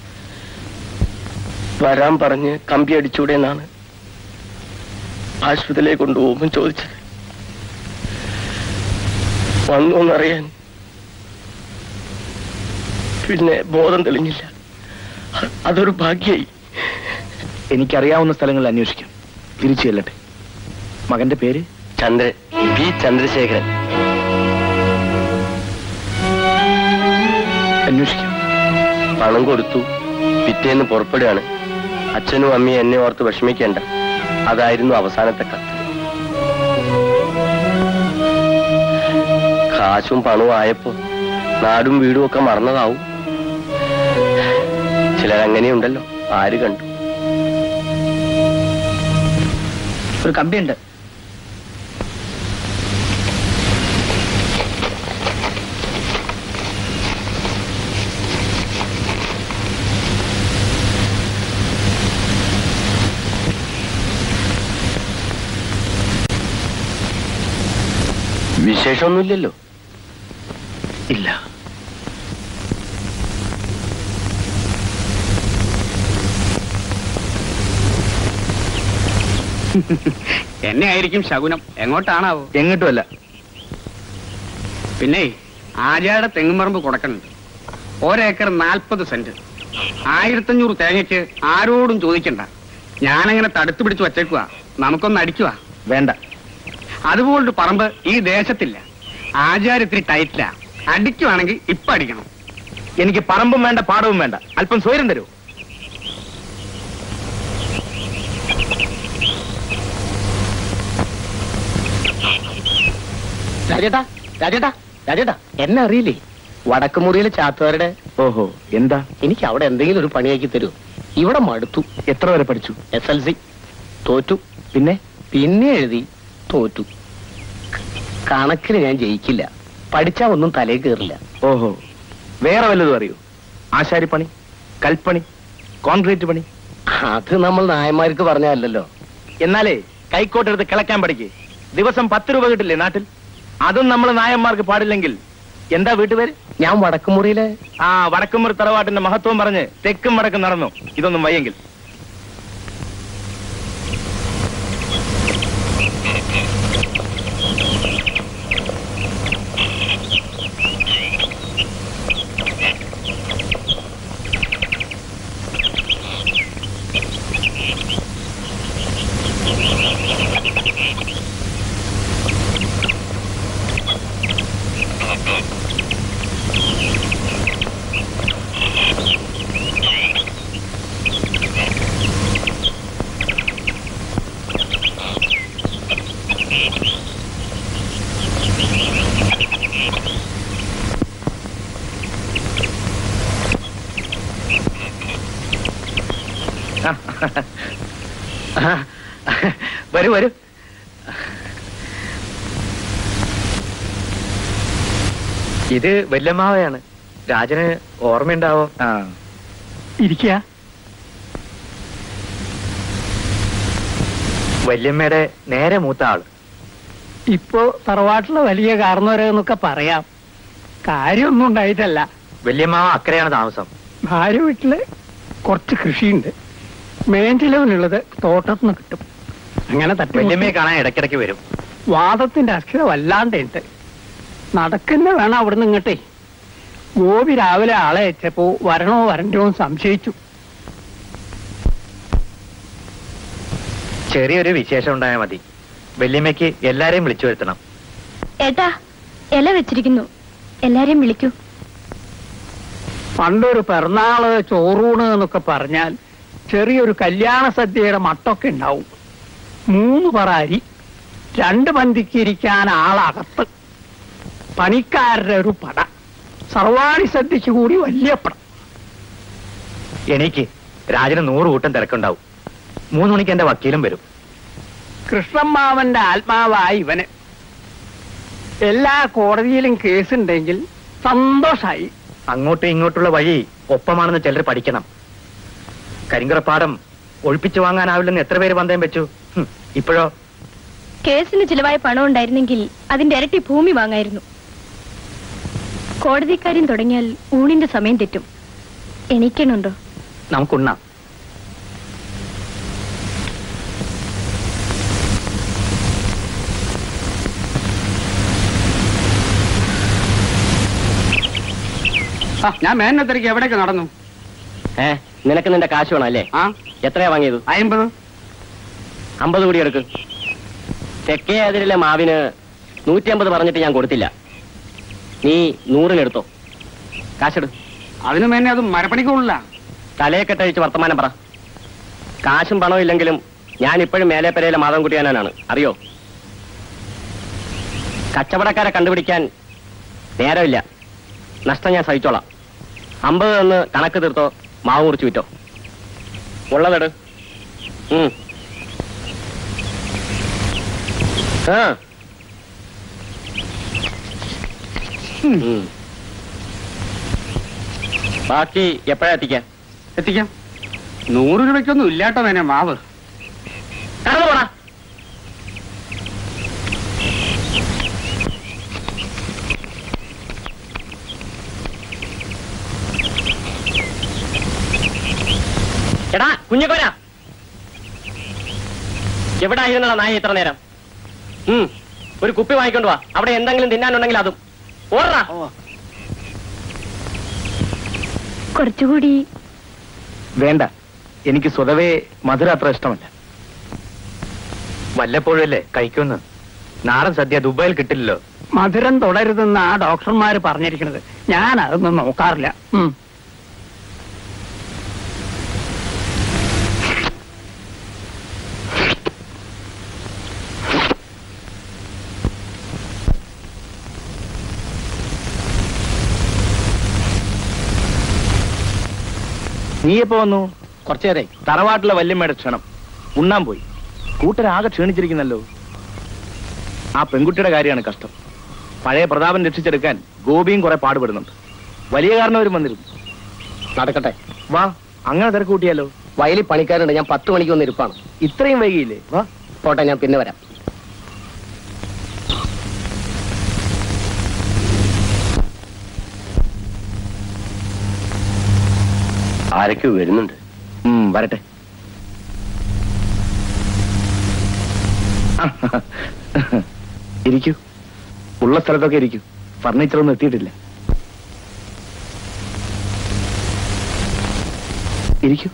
വരാൻ പറഞ്ഞ് കമ്പി അടിച്ചൂടെ എന്നാണ് ആശുപത്രിയിലേക്ക് കൊണ്ടുപോകുമ്പോൾ ചോദിച്ചത്. വന്നോന്നറിയാൻ പിന്നെ ബോധം തെളിഞ്ഞില്ല. അതൊരു ഭാഗ്യായി. എനിക്കറിയാവുന്ന സ്ഥലങ്ങളിൽ അന്വേഷിക്കാം. തിരിച്ചു ചെല്ലട്ടെ. മകന്റെ പേര്? വി ചന്ദ്രശേഖരൻ. അന്വേഷിക്കാം. പണം കൊടുത്തു, പിറ്റേന്ന് പുറപ്പെടുകയാണ്. അച്ഛനും അമ്മയും എന്നെ ഓർത്ത് വിഷമിക്കേണ്ട. അതായിരുന്നു അവസാനത്തെ കത്ത്. കാശും പണവും ആയപ്പോ നാടും വീടും ഒക്കെ മറന്നതാവും. ചിലരങ്ങനെയുണ്ടല്ലോ, ആര് കണ്ടു? ഒരു കമ്പിയുണ്ട്. വിശേഷമൊന്നുമില്ലല്ലോ? ഇല്ല. എന്നെ ആയിരിക്കും ശകുനം. എങ്ങോട്ടാണാവോ? എങ്ങോട്ടുമല്ല. പിന്നെ ആചാരുടെ തെങ്ങുംപറമ്പ് കൊടുക്കണുണ്ട്. 1 ഏക്കർ 40 സെന്റ്. 1500 തേങ്ങയ്ക്ക് ആരോടും ചോദിക്കണ്ട. ഞാനങ്ങനെ തടുത്തു പിടിച്ച് വച്ചേക്കുക. നമുക്കൊന്ന് അടിക്കുക. വേണ്ട. അതുപോലൊരു പറമ്പ് ഈ ദേശത്തില്ല. ആചാര ഇത്തിരി ടൈറ്റിലാ. അടിക്കുവാണെങ്കിൽ ഇപ്പൊ അടിക്കണം. എനിക്ക് പറമ്പും വേണ്ട, പാടവും വേണ്ട. അല്പം സ്വൈരം തരൂ. രാജേട്ടാ, രാജേട്ടാ, രാജേട്ടാ, എന്നെ അറിയില്ലേ? വടക്കുമുറിയിലെ ചാത്തുകാരുടെ. ഓഹോ, എന്താ? എനിക്ക് അവിടെ എന്തെങ്കിലും ഒരു പണിയാക്കി തരൂ. ഇവിടെ മടുത്തു. എത്ര വരെ പഠിച്ചു? SLC. തോറ്റു. പിന്നെ എഴുതി തോറ്റു. കണക്കിന് ഞാൻ ജയിക്കില്ല. പഠിച്ചാ ഒന്നും തലേ കയറില്ല. ഓഹോ, വേറെ വല്ലതും അറിയൂ? ആശാരിപ്പണി, കൽപ്പണി, കോൺക്രീറ്റ് പണി? അത് നമ്മൾ നായന്മാർക്ക് പറഞ്ഞല്ലോ. എന്നാലേ കൈക്കോട്ടെടുത്ത് കിളക്കാൻ പഠിക്കേ. ദിവസം 10 രൂപ കിട്ടില്ലേ നാട്ടിൽ? അതും നമ്മൾ നായന്മാർക്ക് പാടില്ലെങ്കിൽ എന്താ വീട്ടുപേര്? ഞാൻ വടക്കുമുറിയിലെ. വടക്കുമുറി തറവാട്ടിന്റെ മഹത്വം പറഞ്ഞ് തെക്കും വടക്കും നടന്നു. ഇതൊന്നും വയ്യെങ്കിൽ വരൂ വരൂ. ഇത് വല്യമ്മാവയാണ്. രാജന് ഓർമ്മയുണ്ടാവോ? ഇരിക്കുക. വല്യമ്മയുടെ നേരെ മൂത്ത ആള്. ഇപ്പോ തറവാട്ടിലെ വലിയ കാരണവരെന്നൊക്കെ പറയാം. കാര്യമൊന്നും ഉണ്ടായിട്ടല്ല. വല്യമ്മാവ അക്കരെയാണ് താമസം. ഭാര്യ വീട്ടില് കുറച്ച് കൃഷിയുണ്ട്. മേഞ്ചിലവിനുള്ളത് തോട്ടത്തിന് കിട്ടും. അങ്ങനെ വല്യമ്മയെ കാണാൻ ഇടയ്ക്കിടയ്ക്ക് വരും. വാദത്തിന്റെ അക്ഷര വല്ലാണ്ടുണ്ട്. നടക്കുന്ന വേണം അവിടുന്ന് ഇങ്ങോട്ടേ. ഗോപി രാവിലെ ആളെ അയച്ചപ്പോ വരണോ വരണ്ടോ സംശയിച്ചു. ചെറിയൊരു വിശേഷം ഉണ്ടായാൽ മതി. വല്യമ്മയ്ക്ക് എല്ലാരെയും വിളിച്ചു വരുത്തണം. ഏട്ടാ, ഇല വെച്ചിരിക്കുന്നു, എല്ലാരെയും വിളിക്കൂ. പണ്ടൊരു പിറന്നാള് ചോറൂണ് എന്നൊക്കെ പറഞ്ഞാൽ ചെറിയൊരു കല്യാണ സദ്യയുടെ മട്ടൊക്കെ ഉണ്ടാവും. 3 പറ അരി, 2 പന്തിക്ക് ഇരിക്കാൻ ആളകത്ത്, പണിക്കാരുടെ ഒരു പട, സർവാണി സദ്യക്ക് കൂടി വലിയ പടം. എനിക്ക് രാജന് 100 കൂട്ടം തിരക്കുണ്ടാവും. 3 മണിക്ക് എന്റെ വക്കീലും വരും. കൃഷ്ണമ്മാവന്റെ ആത്മാവായി ഇവന്. എല്ലാ കോടതിയിലും കേസുണ്ടെങ്കിൽ സന്തോഷായി. അങ്ങോട്ടും ഇങ്ങോട്ടുള്ള വഴി ഒപ്പമാണെന്ന് ചിലർ പഠിക്കണം. കരിങ്കറപ്പാടം ഒഴിപ്പിച്ചു വാങ്ങാനാവില്ലെന്ന് എത്ര പേര് പന്തയം വെച്ചു. ഇപ്പോഴോ? കേസിന് ചിലവായ പണം ഉണ്ടായിരുന്നെങ്കിൽ അതിന്റെ ഇരട്ടി ഭൂമി വാങ്ങായിരുന്നു. കോടതിക്കാര്യം തുടങ്ങിയാൽ ഊണിന്റെ സമയം തെറ്റും. എണീക്കണുണ്ടോ? നമുക്കുണ്ണാം. ഞാൻ മേനത്തിരക്ക് എവിടേക്ക് നടന്നു? നിനക്ക് നിന്റെ കാശ് വേണം അല്ലേ? എത്രയാ വാങ്ങിയത്? 50. 50 കൂടി എടുക്ക്. തെക്കേ അതിരിലെ മാവിന് 150 പറഞ്ഞിട്ട് ഞാൻ കൊടുത്തില്ല. നീ 100-ന് എടുത്തോ. കാശെടു. അതിനു മേനെ അത് മരപ്പണിക്കുള്ള തലയെക്കെട്ടഴിച്ച് വർത്തമാനം പറ. കാശും പണവും ഇല്ലെങ്കിലും ഞാൻ ഇപ്പോഴും മേലേപ്പരയിലെ മാധവൻകുട്ടിയാനാണ്, അറിയോ? കച്ചവടക്കാരെ കണ്ടുപിടിക്കാൻ നേരമില്ല. നഷ്ടം ഞാൻ സഹിച്ചോളാം. 50 എന്ന് കണക്ക് തീർത്തോ, മാവ് മുറിച്ചു വിറ്റോ. ഉള്ളതെട്. ബാക്കി എപ്പോഴാ എത്തിക്കാം? എത്തിക്കാം. 100 രൂപയ്ക്കൊന്നും ഇല്ലാട്ടോ വേനെ മാവ്. കടന്നു പോടാ. എടാ കുഞ്ഞക്കോര, എവിടെ ആയിരുന്നടാ നായ ഇത്ര നേരം? ഒരു കുപ്പി വാങ്ങിക്കൊണ്ട് വാ. അവിടെ എന്തെങ്കിലും തിന്നാനുണ്ടെങ്കിൽ അതും. ഓടാ. കുറച്ചുകൂടി വേണ്ട, എനിക്ക് സ്വതവേ മധുര അത്ര ഇഷ്ടമല്ല. വല്ലപ്പോഴല്ലേ കഴിക്കുമെന്ന്. നാടൻ സദ്യ ദുബായിൽ കിട്ടില്ലല്ലോ. മധുരം തുടരുതെന്ന് ആ ഡോക്ടർമാര് പറഞ്ഞിരിക്കുന്നത്. ഞാൻ അതൊന്നും നോക്കാറില്ല. നീ എപ്പോ വന്നു? കുറച്ചേരെ. തറവാട്ടിലെ വല്യമ്മയുടെ ക്ഷണം. ഉണ്ണാൻ പോയി. കൂട്ടരാകെ ക്ഷീണിച്ചിരിക്കുന്നല്ലോ. ആ പെൺകുട്ടിയുടെ കാര്യമാണ് കഷ്ടം. പഴയ പ്രതാപൻ രക്ഷിച്ചെടുക്കാൻ ഗോപിയും കുറെ പാടുപെടുന്നുണ്ട്. വലിയ കാരണവരും വന്നിരുന്നു. നടക്കട്ടെ, വാ. അങ്ങനെ തിരക്ക് കൂട്ടിയാലോ? വയലിൽ പണിക്കാരുണ്ട്. ഞാൻ 10 മണിക്ക് വന്ന് ഇരിപ്പാണ്. ഇത്രയും വൈകിയില്ലേ? വാ. പോട്ടെ, ഞാൻ പിന്നെ വരാം. ആരൊക്കെ വരുന്നുണ്ട്? വരട്ടെ. ഇരിക്കൂ. ഉള്ള സ്ഥലത്തൊക്കെ ഇരിക്കൂ. ഫർണിച്ചറൊന്നും എത്തിയിട്ടില്ല. ഇരിക്കൂ.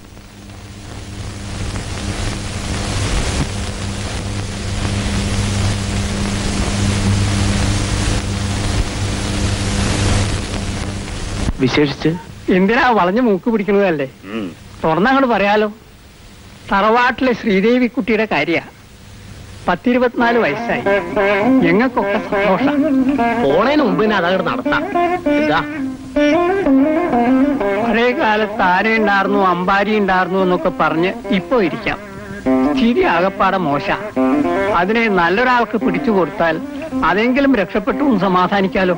വിശേഷിച്ച് എന്തിനാ വളഞ്ഞു മൂക്ക് പിടിക്കുന്നതല്ലേ? തുറന്നങ്ങോട്ട് പറയാലോ. തറവാട്ടിലെ ശ്രീദേവി കുട്ടിയുടെ കാര്യ. 10-24 വയസ്സായി. ഞങ്ങൾക്കൊക്കെ സന്തോഷം. പോണേന് മുമ്പ് അതങ്ങോട്ട് നടത്താം. പഴയ കാലത്ത് ആന ഉണ്ടായിരുന്നു, അമ്പാരി ഉണ്ടായിരുന്നു എന്നൊക്കെ പറഞ്ഞ് ഇപ്പൊ ഇരിക്കാം. സ്ഥിതി ആകപ്പാടെ മോശ. അതിനെ നല്ലൊരാൾക്ക് പിടിച്ചു കൊടുത്താൽ അതെങ്കിലും രക്ഷപ്പെട്ടു സമാധാനിക്കാലോ.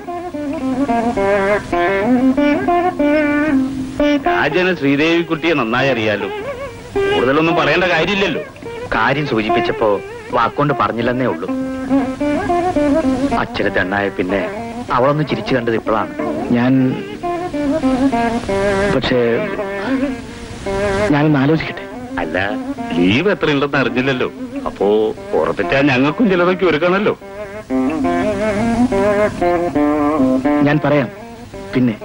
രാജന് ശ്രീദേവി കുട്ടിയെ നന്നായി അറിയാലോ. കൂടുതലൊന്നും പറയേണ്ട കാര്യമില്ലല്ലോ. കാര്യം സൂചിപ്പിച്ചപ്പോ വാക്കൊണ്ട് പറഞ്ഞില്ലെന്നേ ഉള്ളൂ. അച്ഛന് തെണ്ണായ പിന്നെ അവളൊന്ന് ചിരിച്ചു കണ്ടത് ഇപ്പോഴാണ്. പക്ഷേ ഞാനൊന്ന് ആലോചിക്കട്ടെ. അല്ല, ലീവ് എത്ര ഉണ്ടെന്ന് അറിഞ്ഞില്ലല്ലോ. അപ്പോ പുറത്തിട്ടാ ഞങ്ങൾക്കും ചിലതൊക്കെ ഒരുക്കണല്ലോ. ഞാൻ പറയാം പിന്നെ.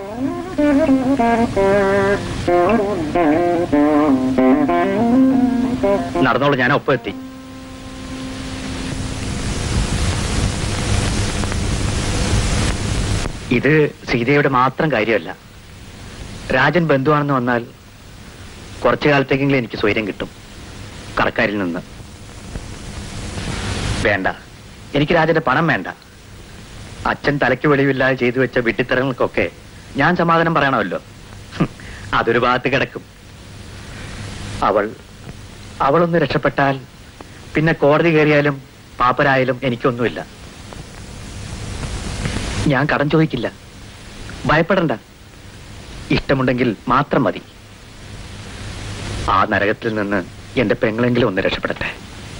നടന്നോളൂ, ഞാൻ ഒപ്പം എത്തി. ഇത് സീതയുടെ മാത്രം കാര്യമല്ല. രാജൻ ബന്ധുവാണെന്ന് വന്നാൽ കുറച്ചു കാലത്തേക്കെങ്കിലും എനിക്ക് സ്വൈര്യം കിട്ടും കടക്കാരിൽ നിന്ന്. വേണ്ട, എനിക്ക് രാജന്റെ പണം വേണ്ട. അച്ഛൻ തലയ്ക്ക് വെളിവില്ലാതെ ചെയ്തു വെച്ച വിട്ടിത്തരങ്ങൾക്കൊക്കെ ഞാൻ സമാധാനം പറയണമല്ലോ. അതൊരു ഭാഗത്ത് കിടക്കും. അവളൊന്ന് രക്ഷപ്പെട്ടാൽ പിന്നെ കോടതി കയറിയാലും പാപ്പരായാലും എനിക്കൊന്നുമില്ല. ഞാൻ കടം ചോദിക്കില്ല. ഭയപ്പെടണ്ട. ഇഷ്ടമുണ്ടെങ്കിൽ മാത്രം മതി. ആ നരകത്തിൽ നിന്ന് എന്റെ പെങ്ങളെങ്കിലും ഒന്ന് രക്ഷപ്പെടട്ടെ.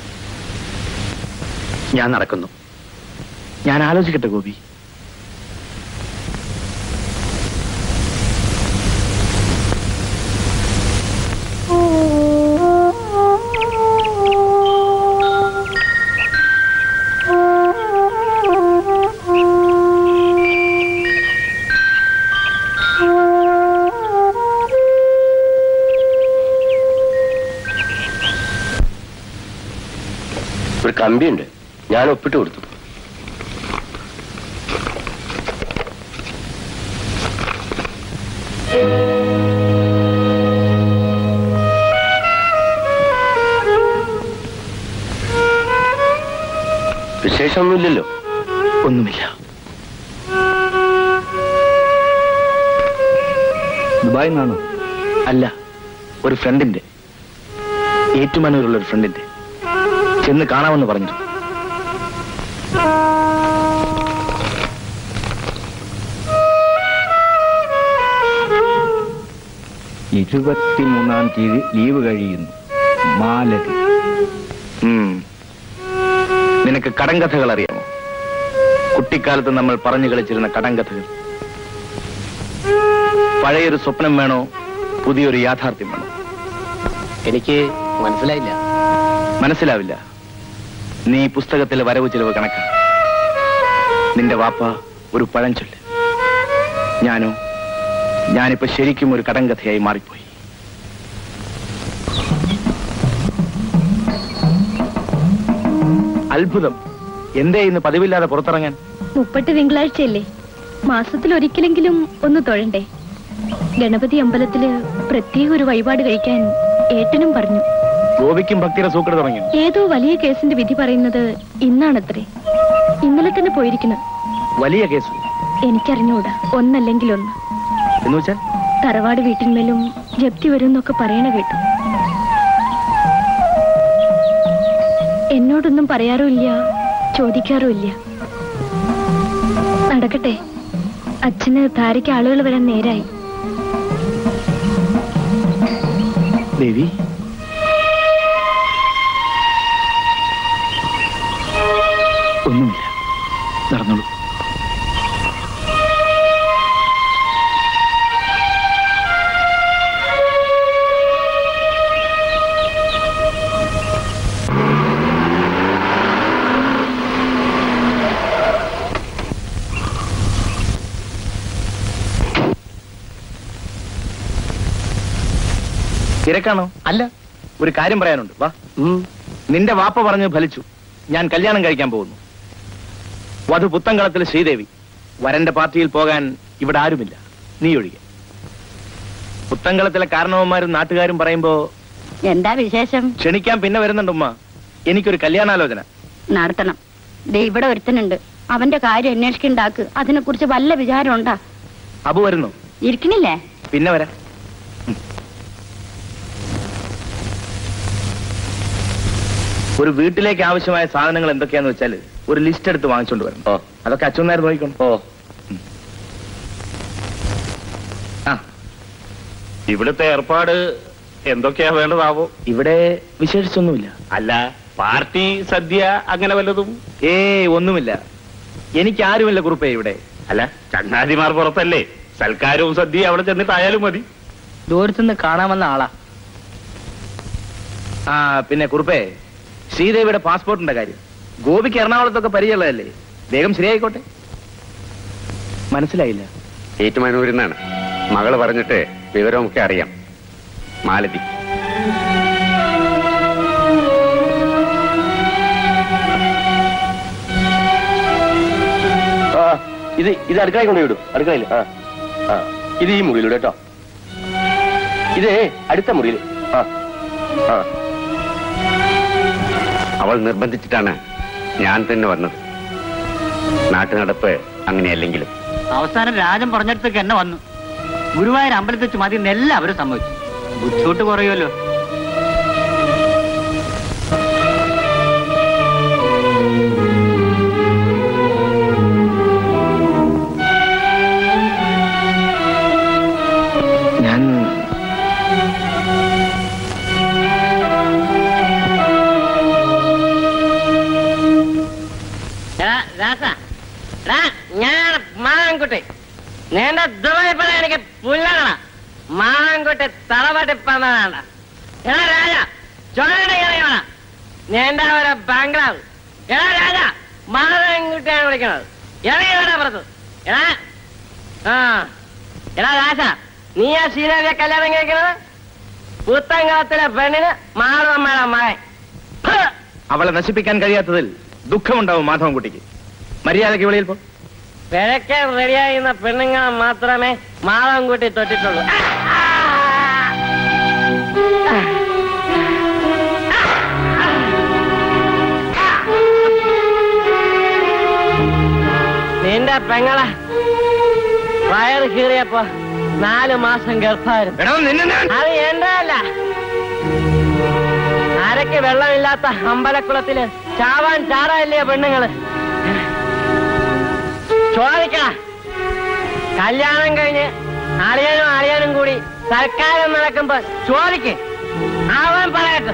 ഞാൻ നടക്കുന്നു. ഞാൻ ആലോചിക്കട്ടെ ഗോപി. ഒരു കമ്പിയുണ്ട്, ഞാൻ ഒപ്പിട്ട് കൊടുത്തു. വിശേഷമൊന്നുമില്ലല്ലോ? ഒന്നുമില്ല. ദുബായിൽ നിന്നാണോ? അല്ല, ഒരു ഫ്രണ്ടിന്റെ, ഏറ്റുമാനൂരുള്ള ഒരു ഫ്രണ്ടിന്റെ. ചെന്ന് കാണാമെന്ന് പറഞ്ഞു. 23-ാം തീയതി ലീവ് കഴിയുന്നു. മാലതി. നിനക്ക് കടങ്കഥകൾ അറിയാമോ? കുട്ടിക്കാലത്ത് നമ്മൾ പറഞ്ഞു കളിച്ചിരുന്ന കടങ്കഥകൾ. പഴയൊരു സ്വപ്നം വേണോ, പുതിയൊരു യാഥാർത്ഥ്യം വേണോ? എനിക്ക് മനസ്സിലായില്ല. മനസ്സിലാവില്ല. നീ പുസ്തകത്തിലെ വരവ് ചിലവ് കണക്കാണ്. നിന്റെ വാപ്പ ഒരു പഴഞ്ചൊല്ല്, ഞാനിപ്പോ ശരിക്കും ഒരു കടങ്കഥയായി മാറിപ്പോയി. അത്ഭുതം. എന്തേ ഇന്ന് പതിവില്ലാതെ പുറത്തിറങ്ങാൻ? 30 തിങ്കളാഴ്ചയല്ലേ, മാസത്തിൽ ഒരിക്കലെങ്കിലും ഒന്ന് തൊഴണ്ടേ? ഗണപതി അമ്പലത്തില് പ്രത്യേക ഒരു വഴിപാട് കഴിക്കാൻ ഏട്ടനും പറഞ്ഞു. ഗോപിക്കും ഭക്തിയുടെ സൂക്കട് തുടങ്ങി. ഏതോ വലിയ കേസിന്റെ വിധി പറയുന്നത് ഇന്നാണത്രേ. ഇന്നലെ തന്നെ പോയിരിക്കുന്നു. വലിയ കേസ്? എനിക്കറിഞ്ഞൂടാ. ഒന്നല്ലെങ്കിൽ ഒന്ന്. എന്ന് വെച്ചാൽ തറവാട് വീട്ടിന്മേലും ജപ്തി വരും എന്നൊക്കെ പറയണ കേട്ടു. എന്നോടൊന്നും പറയാറുമില്ല, ചോദിക്കാറുമില്ല. നടക്കട്ടെ, അച്ഛന് ധാരയ്ക്ക് ആളുകൾ വരാൻ നേരായി. ദേവി, ഒന്നുമില്ല, നടന്നോളൂ. തിരക്കാണോ? അല്ല, ഒരു കാര്യം പറയാനുണ്ട്. വാ. നിന്റെ വാപ്പ പറഞ്ഞ് ഫലിച്ചു. ഞാൻ കല്യാണം കഴിക്കാൻ പോകുന്നു. വധു പുത്തങ്കളത്തിലെ ശ്രീദേവി. വരന്റെ പാർട്ടിയിൽ പോകാൻ ഇവിടെ ആരുമില്ല, നീ ഒഴികെ. പുത്തങ്കളത്തിലെ കാരണവന്മാരും നാട്ടുകാരും പറയുമ്പോ എന്താ വിശേഷം? ക്ഷണിക്കാൻ പിന്നെ വരുന്നുണ്ടുമ്മ. എനിക്കൊരു കല്യാണാലോചന നടത്തണം. ദേ ഇവിടെ ഒരുത്തനുണ്ട്, അവന്റെ കാര്യം അന്വേഷിക്കണ്ടാക്ക്. അതിനെ കുറിച്ച് വല്ല വിചാരം ഉണ്ടാ? അബു വരുന്നു? ഇരിക്കണില്ലേ? പിന്നെ വരാം. ഒരു വീട്ടിലേക്ക് ആവശ്യമായ സാധനങ്ങൾ എന്തൊക്കെയാന്ന് വെച്ചാൽ ഒരു ലിസ്റ്റ് എടുത്ത് വാങ്ങിച്ചോണ്ട് വരണം. അതൊക്കെ അച്ഛനായിരുന്നു നോക്കിക്കോണം. ഇവിടുത്തെ ഏർപ്പാട് എന്തൊക്കെയാ വേണ്ടതാവോ? ഇവിടെ വിശേഷിച്ചൊന്നുമില്ല. അല്ല, പാർട്ടി സദ്യ അങ്ങനെ വല്ലതും? ഒന്നുമില്ല. എനിക്ക് ആരുമില്ല കുറുപ്പേ ഇവിടെ. അല്ല, ചങ്ങാതിമാർ പുറത്തല്ലേ, സൽക്കാരവും സദ്യ അവിടെ ചെന്നിട്ടായാലും മതി. ദൂരത്തുനിന്ന് കാണാമെന്ന ആളാ. പിന്നെ കുറുപ്പേ, ശ്രീദേവിയുടെ പാസ്പോർട്ടിന്റെ കാര്യം. ഗോപിക്ക് എറണാകുളത്തൊക്കെ പരിചയമുള്ളതല്ലേ, വേഗം ശരിയായിക്കോട്ടെ. മനസ്സിലായില്ല? ഏറ്റുമാനൂരിൽ നിന്നാണ്. മകള് പറഞ്ഞിട്ട് വിവരമൊക്കെ അറിയാം. മാലതി. ഇത് അടുക്കളയിൽ കൊണ്ടുപോയി വിടും. അടുക്കളയിൽ. ഇത് ഈ മുറിയിലൂടെ കേട്ടോ. ഇത് അടുത്ത മുറിയിൽ. അവൾ നിർബന്ധിച്ചിട്ടാണ് ഞാൻ തന്നെ വന്നത്. നാട്ടുനടപ്പ് അങ്ങനെയല്ലെങ്കിലും. അവസാനം രാജൻ പറഞ്ഞിടത്തേക്ക് എന്നെ വന്നു. ഗുരുവായൂർ അമ്പലത്തിൽ വെച്ച് മതി എല്ലാവരും സമ്മതിച്ചു. ബുദ്ധിമുട്ട് കുറയുമല്ലോ. ഞാൻ മാങ്കുട്ടി, നിന്റെ ദുബൈപ്പണ എനിക്ക് പുല്ലണ. മാങ്കുട്ടി തറവാട്ടിപ്പണ. എടാ രാജ, ചൊല്ലിയാണ് നിന്റെ ഒരു ബംഗ്ലാവ്. എടാ രാജ, മാങ്കുട്ടിയാണ് വിളിക്കണത്. ഇറങ്ങിയോടാ പുറത്ത്. എടാ രാജ, നീ ആ ശ്രീദേവിയെ കല്യാണം കഴിക്കണത്? പുത്തങ്കളത്തിലെ പെണ്ണിന് മാധവമ്മയുടെ മകൻ. അവളെ നശിപ്പിക്കാൻ കഴിയാത്തതിൽ ദുഃഖമുണ്ടാവും മാധവൻകുട്ടിക്ക്. മര്യാദയ്ക്ക് വെളിയിൽ പോ. പിഴയ്ക്കാൻ റെഡിയായിരുന്ന പെണ്ണുങ്ങളെ മാത്രമേ മാധവൻകുട്ടി തൊട്ടിട്ടുള്ളൂ. നിന്റെ പെങ്ങളെ വയറ് കീറിയപ്പോ 4 മാസം ഗർഭായിരുന്നു. അത് എന്റെ അല്ല. അരയ്ക്ക് വെള്ളമില്ലാത്ത അമ്പലക്കുളത്തില് ചാവാൻ ചാറായില്ലേ പെണ്ണുങ്ങള്? ചോദിക്ക. കല്യാണം കഴിഞ്ഞ് അളിയനും കൂടി സർക്കാരം നടക്കുമ്പോ ചോദിക്ക്, അവൻ പറയട്ടെ.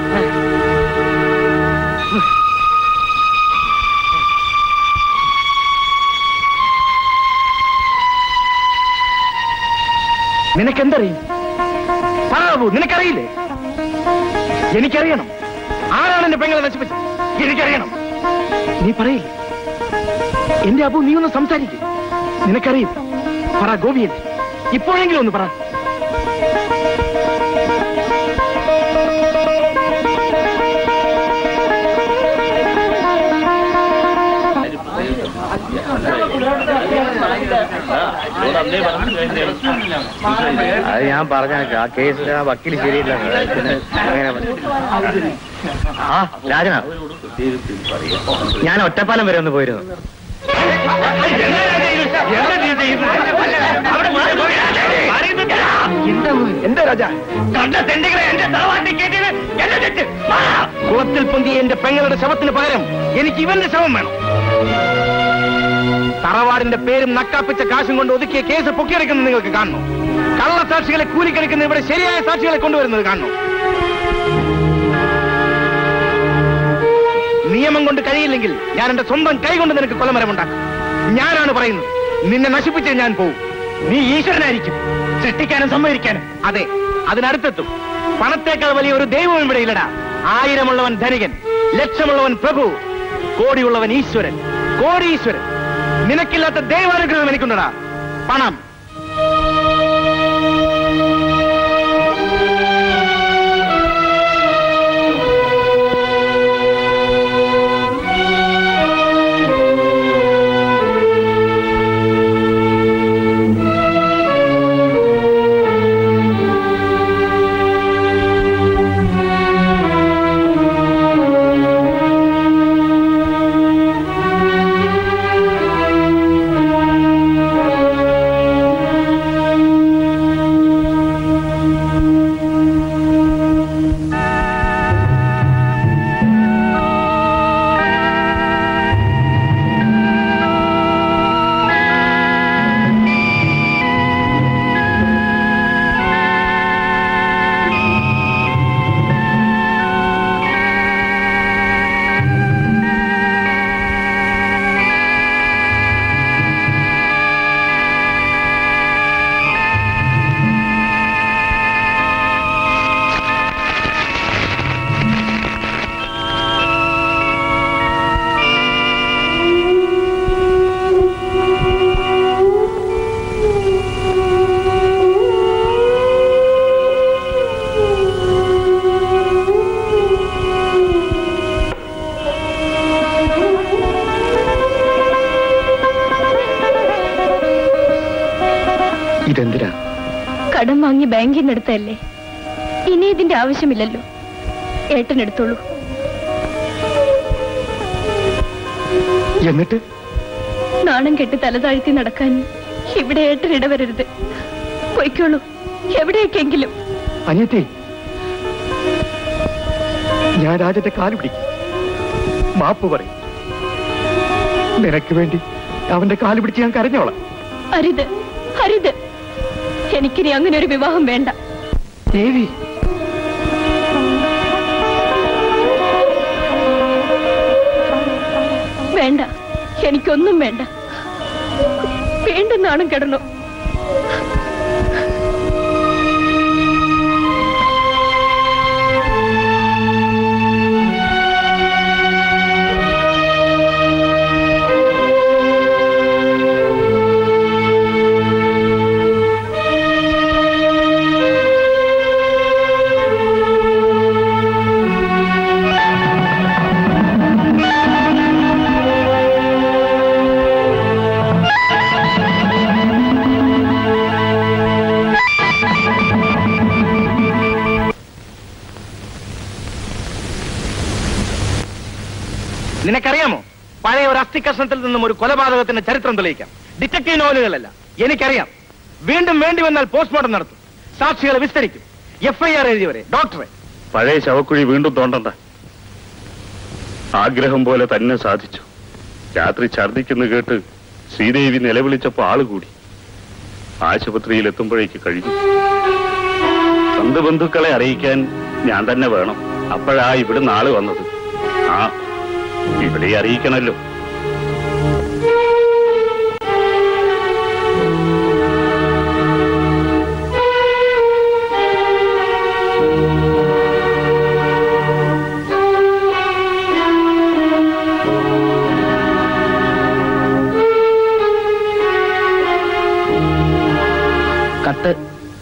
നിനക്കെന്തറിയും? പറയാവൂ, നിനക്കറിയില്ലേ? എനിക്കറിയണം. ആരാണ് എന്റെ പെങ്ങളെ നശിപ്പിച്ചത്? എനിക്കറിയണം. നീ പറയില്ലേ? എന്റെ അബു, നീ ഒന്ന് സംസാരിക്കും. നിനക്കറിയില്ല. പറ ഗോപിയല്ലേ, ഇപ്പോഴെങ്കിലും ഒന്ന് പറ. അത് ഞാൻ പറഞ്ഞേക്ക, ആ കേസിൽ ആ വക്കീൽ ശരിയില്ല. ആ രാജന, ഞാൻ ഒറ്റപ്പാലം വരെ ഒന്ന് പോയിരുന്നു. എന്താ രാജ? കുളത്തിൽ പൊന്തിയ എന്റെ പെങ്ങളുടെ ശവത്തിന് പകരം എനിക്ക് ഇവന്റെ ശവം വേണം. തറവാടിന്റെ പേരും നക്കാപ്പിച്ച കാശും കൊണ്ട് ഒതുക്കിയ കേസ് പൊക്കിയെടുക്കുന്നത് നിങ്ങൾക്ക് കാണണം. കള്ളസാക്ഷികളെ കൂലിക്കണിക്കുന്ന ഇവിടെ ശരിയായ സാക്ഷികളെ കൊണ്ടുവരുന്നത് കാണണം. നിയമം കൊണ്ട് കഴിയില്ലെങ്കിൽ ഞാൻ എന്റെ സ്വന്തം കൈ കൊണ്ട് നിനക്ക് കൊലമരമുണ്ടാക്കും. ഞാനാണ് പറയുന്നത്, നിന്നെ നശിപ്പിച്ച് ഞാൻ പോവും. നീ ഈശ്വരനായിരിക്കും, സൃഷ്ടിക്കാനും സംവദിക്കാനും. അതെ, അതിനടുത്തെത്തും. പണത്തേക്കാൾ വലിയ ഒരു ദൈവവും ഇവിടെ ഇല്ലടാ. 1000-ഉള്ളവൻ ധനികൻ, ലക്ഷമുള്ളവൻ പ്രഭു, കോടിയുള്ളവൻ ഈശ്വരൻ, കോടീശ്വരൻ. നിനക്കില്ലാത്ത ദൈവാനുഗ്രഹം എനിക്കുണ്ടടാ, പണം. കടം വാങ്ങി ബാങ്കിൽ നിന്ന് എടുത്തല്ലേ, ഇനി ഇതിന്റെ ആവശ്യമില്ലല്ലോ. ഏട്ടനെടുത്തോളൂ. എന്നിട്ട് നാണം കെട്ടി തലതാഴ്ത്തി നടക്കാൻ ഇവിടെ ഏട്ടൻ ഇടവരരുത്. പൊയ്ക്കോളൂ, എവിടേക്കെങ്കിലും. അനിയത്തി, ഞാൻ രാജന്റെ കാല് പിടിക്കും, മാപ്പ് പറയും. നിനക്ക് വേണ്ടി അവന്റെ കാല് പിടിച്ച് ഞാൻ കരഞ്ഞോളാം. അരുത്, അരുത്. എനിക്കിനി അങ്ങനെ ഒരു വിവാഹം വേണ്ട. ദേവി, വേണ്ട, എനിക്കൊന്നും വേണ്ട. വീണ്ടും നാണം കെടണോ? നിനക്കറിയാമോ, പഴയ ഒരു അസ്ഥികഷ്ണത്തിൽ നിന്നും ഒരു കൊലപാതകത്തിന്റെ ചരിത്രം തെളിയിക്കാം. ഡിറ്റക്റ്റീവ് നോവലുകളല്ല, എനിക്കറിയാം. വീണ്ടും വേണ്ടി വന്നാൽ പോസ്റ്റ്മോർട്ടം നടത്തും, സാക്ഷികളെ വിസ്തരിക്കും, FIR എഴുതിയവരെ, ഡോക്ടറെ. പഴയ ശവക്കുഴി വീണ്ടും തോണ്ടണ്ട. ആഗ്രഹം പോലെ തന്നെ സാധിച്ചു. രാത്രി ഛർദിക്കുന്നു കേട്ട് ശ്രീദേവി നിലവിളിച്ചപ്പോ ആള് കൂടി. ആശുപത്രിയിൽ എത്തുമ്പോഴേക്ക് കഴിഞ്ഞു. ബന്ധുക്കളെ അറിയിക്കാൻ ഞാൻ തന്നെ വേണം. അപ്പോഴാ ഇവിടുന്ന് ആള് വന്നത്. ആ, ഇവിടെ അറിയിക്കണല്ലോ. കത്ത്.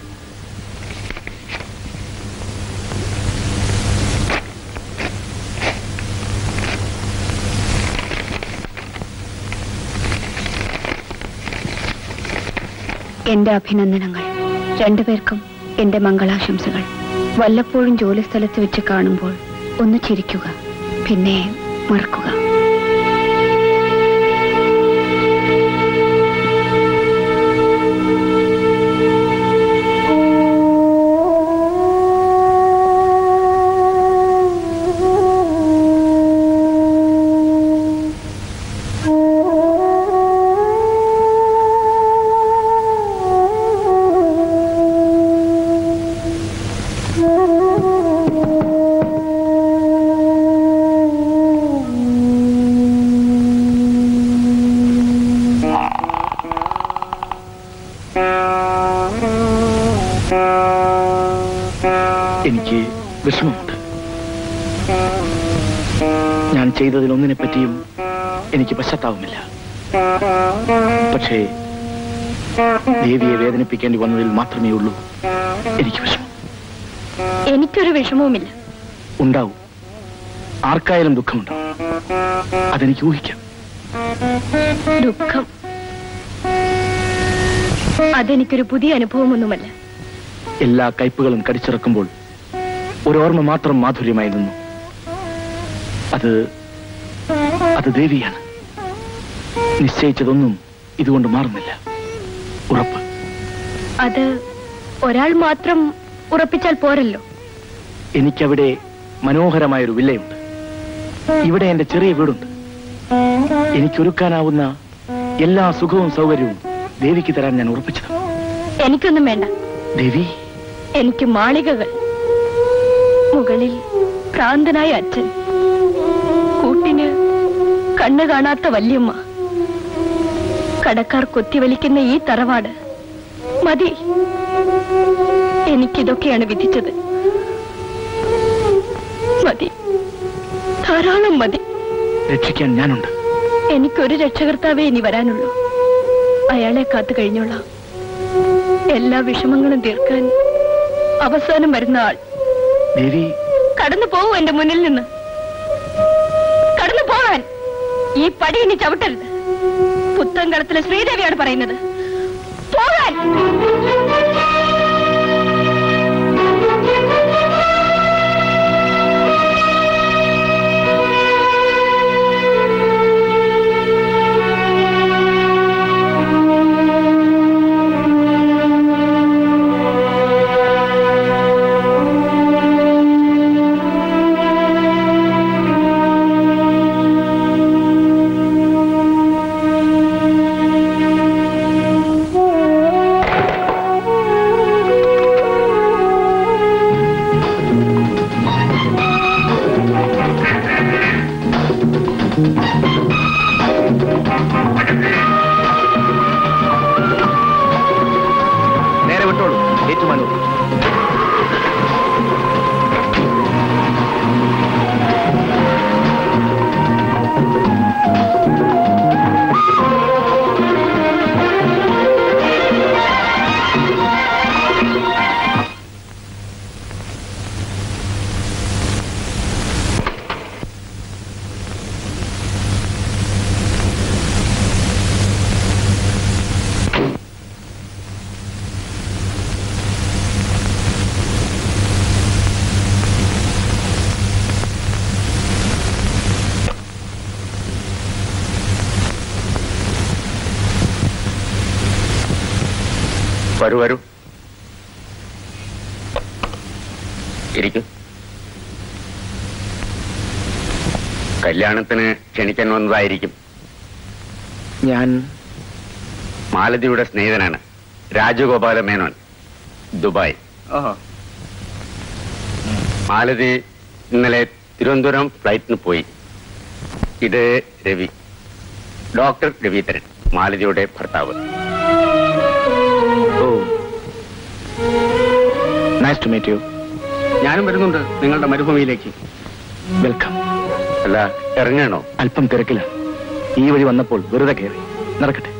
എന്റെ അഭിനന്ദനങ്ങൾ. രണ്ടുപേർക്കും എന്റെ മംഗളാശംസകൾ. വല്ലപ്പോഴും ജോലിസ്ഥലത്ത് വെച്ച് കാണുമ്പോൾ ഒന്ന് ചിരിക്കുക, പിന്നെ മറക്കുക. എനിക്ക് വിഷമമുണ്ട്. ഞാൻ ചെയ്തതിലൊന്നിനെ പറ്റിയും എനിക്ക് പശ്ചാത്താപമില്ല. പക്ഷേ ദേവിയെ വേദനിപ്പിക്കേണ്ടി വന്നതിൽ മാത്രമേ ഉള്ളൂ എനിക്ക് വിഷമം. എനിക്കൊരു വിഷമവുമില്ല. ഉണ്ടാവും, ആർക്കായാലും ദുഃഖമുണ്ടാവും. അതെനിക്ക് ഊഹിക്കാം. ദുഃഖം അതെനിക്കൊരു പുതിയ അനുഭവമൊന്നുമല്ല. എല്ലാ കയ്പുകളും കടിച്ചിറക്കുമ്പോൾ ഒരോർമ്മ മാത്രം മാധുര്യമായി നിന്നു. അത് ദേവിയാണ്. നിശ്ചയിച്ചതൊന്നും ഇതുകൊണ്ട് മാറുന്നില്ല. ഉറപ്പ്. അത് ഒരാൾ മാത്രം ഉറപ്പിച്ചാൽ പോരല്ലോ. എനിക്കവിടെ മനോഹരമായൊരു വില്ലയുണ്ട്. ഇവിടെ എന്റെ ചെറിയ വീടുണ്ട്. എനിക്കൊരുക്കാനാവുന്ന എല്ലാ സുഖവും സൗകര്യവും ദേവിക്ക് തരാൻ ഞാൻ ഉറപ്പിച്ചത്. എനിക്കൊന്നും വേണ്ട ദേവി. എനിക്ക് മാളികകൾ, മുകളിൽ ഭ്രാന്തനായ അച്ഛൻ, കൂട്ടിന് കണ്ണു കാണാത്ത വല്യമ്മ, കടക്കാർ കൊത്തിവലിക്കുന്ന ഈ തറവാട് മതി. എനിക്കിതൊക്കെയാണ് വിധിച്ചത്. മതി, ധാരാളം മതി. രക്ഷിക്കാൻ ഞാനുണ്ട്. എനിക്കൊരു രക്ഷകർത്താവേ ഇനി വരാനുള്ളൂ. അയാളെ കാത്തു കഴിഞ്ഞോളാം. എല്ലാ വിഷമങ്ങളും തീർക്കാൻ അവസാനം വരുന്ന ആൾ. ദേവി, കടന്നു പോവൂ എന്റെ മുന്നിൽ നിന്ന്. കടന്നു പോകാൻ. ഈ പടി ഇനി ചവിട്ടരുത്. പുത്തൻകടത്തിലെ ശ്രീദേവിയാണ് പറയുന്നത്. പോകാൻ. നേരെ വിട്ടോളൂ. ഏറ്റുമാനൂർ. വരൂ വരൂ, ഇരിക്കും. കല്യാണത്തിന് ക്ഷണിക്കാൻ വന്നതായിരിക്കും. ഞാൻ മാലതിയുടെ സ്നേഹിതനാണ്, രാജഗോപാല മേനോൻ, ദുബായ്. ഓഹോ, മാലതി ഇന്നലെ തിരുവനന്തപുരം ഫ്ലൈറ്റിന് പോയി. ഇത് രവി, ഡോക്ടർ രവീന്ദ്രൻ, മാലതിയുടെ ഭർത്താവ്. Nice to meet you. ഞാനും വരുന്നുണ്ട് നിങ്ങളുടെ മരുഭൂമിയിലേക്ക്. വെൽക്കം. അല്ല, ഇറങ്ങണോ? അല്പം തിരക്കിലാണ്. ഈ വഴി വന്നപ്പോൾ വെറുതെ കയറി. നടക്കട്ടെ.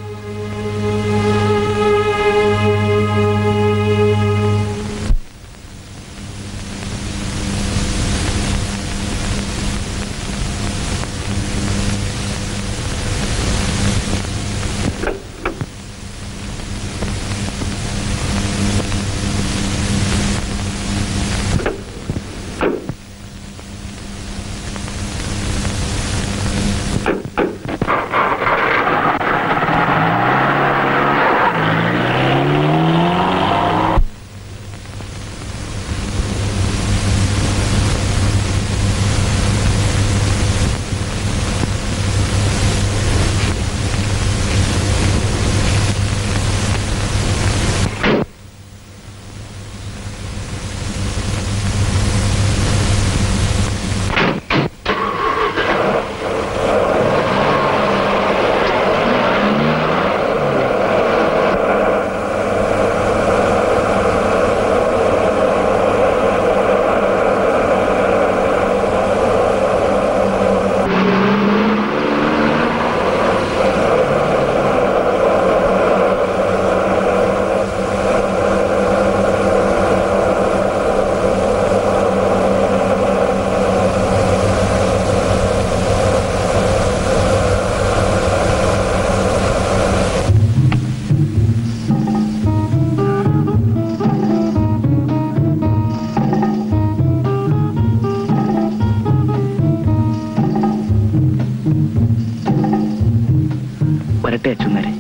വരട്ടെ അച്ഛനാരെ.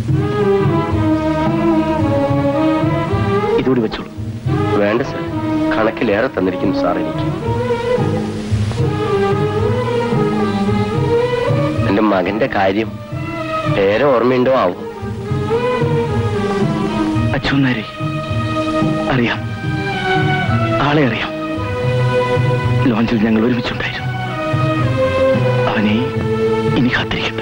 ഇതുകൂടി വെച്ചോളൂ. വേണ്ട സാർ, കണക്കിലേറെ തന്നിരിക്കുന്നു സാർ എനിക്ക്. എന്റെ മകന്റെ കാര്യം പേരെ ഓർമ്മയുണ്ടോ ആവും? അച്ഛനാരെ അറിയാം, ആളെ അറിയാം. ലോഞ്ചിൽ ഞങ്ങൾ ഒരുമിച്ചുണ്ടായിരുന്നു. അവനെ ഇനി കാത്തിരിക്കട്ടെ.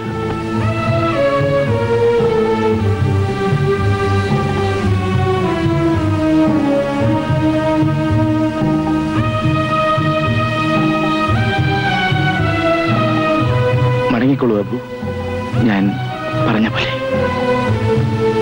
മടങ്ങിക്കോളൂ അബു, ഞാൻ പറഞ്ഞ പോലെ.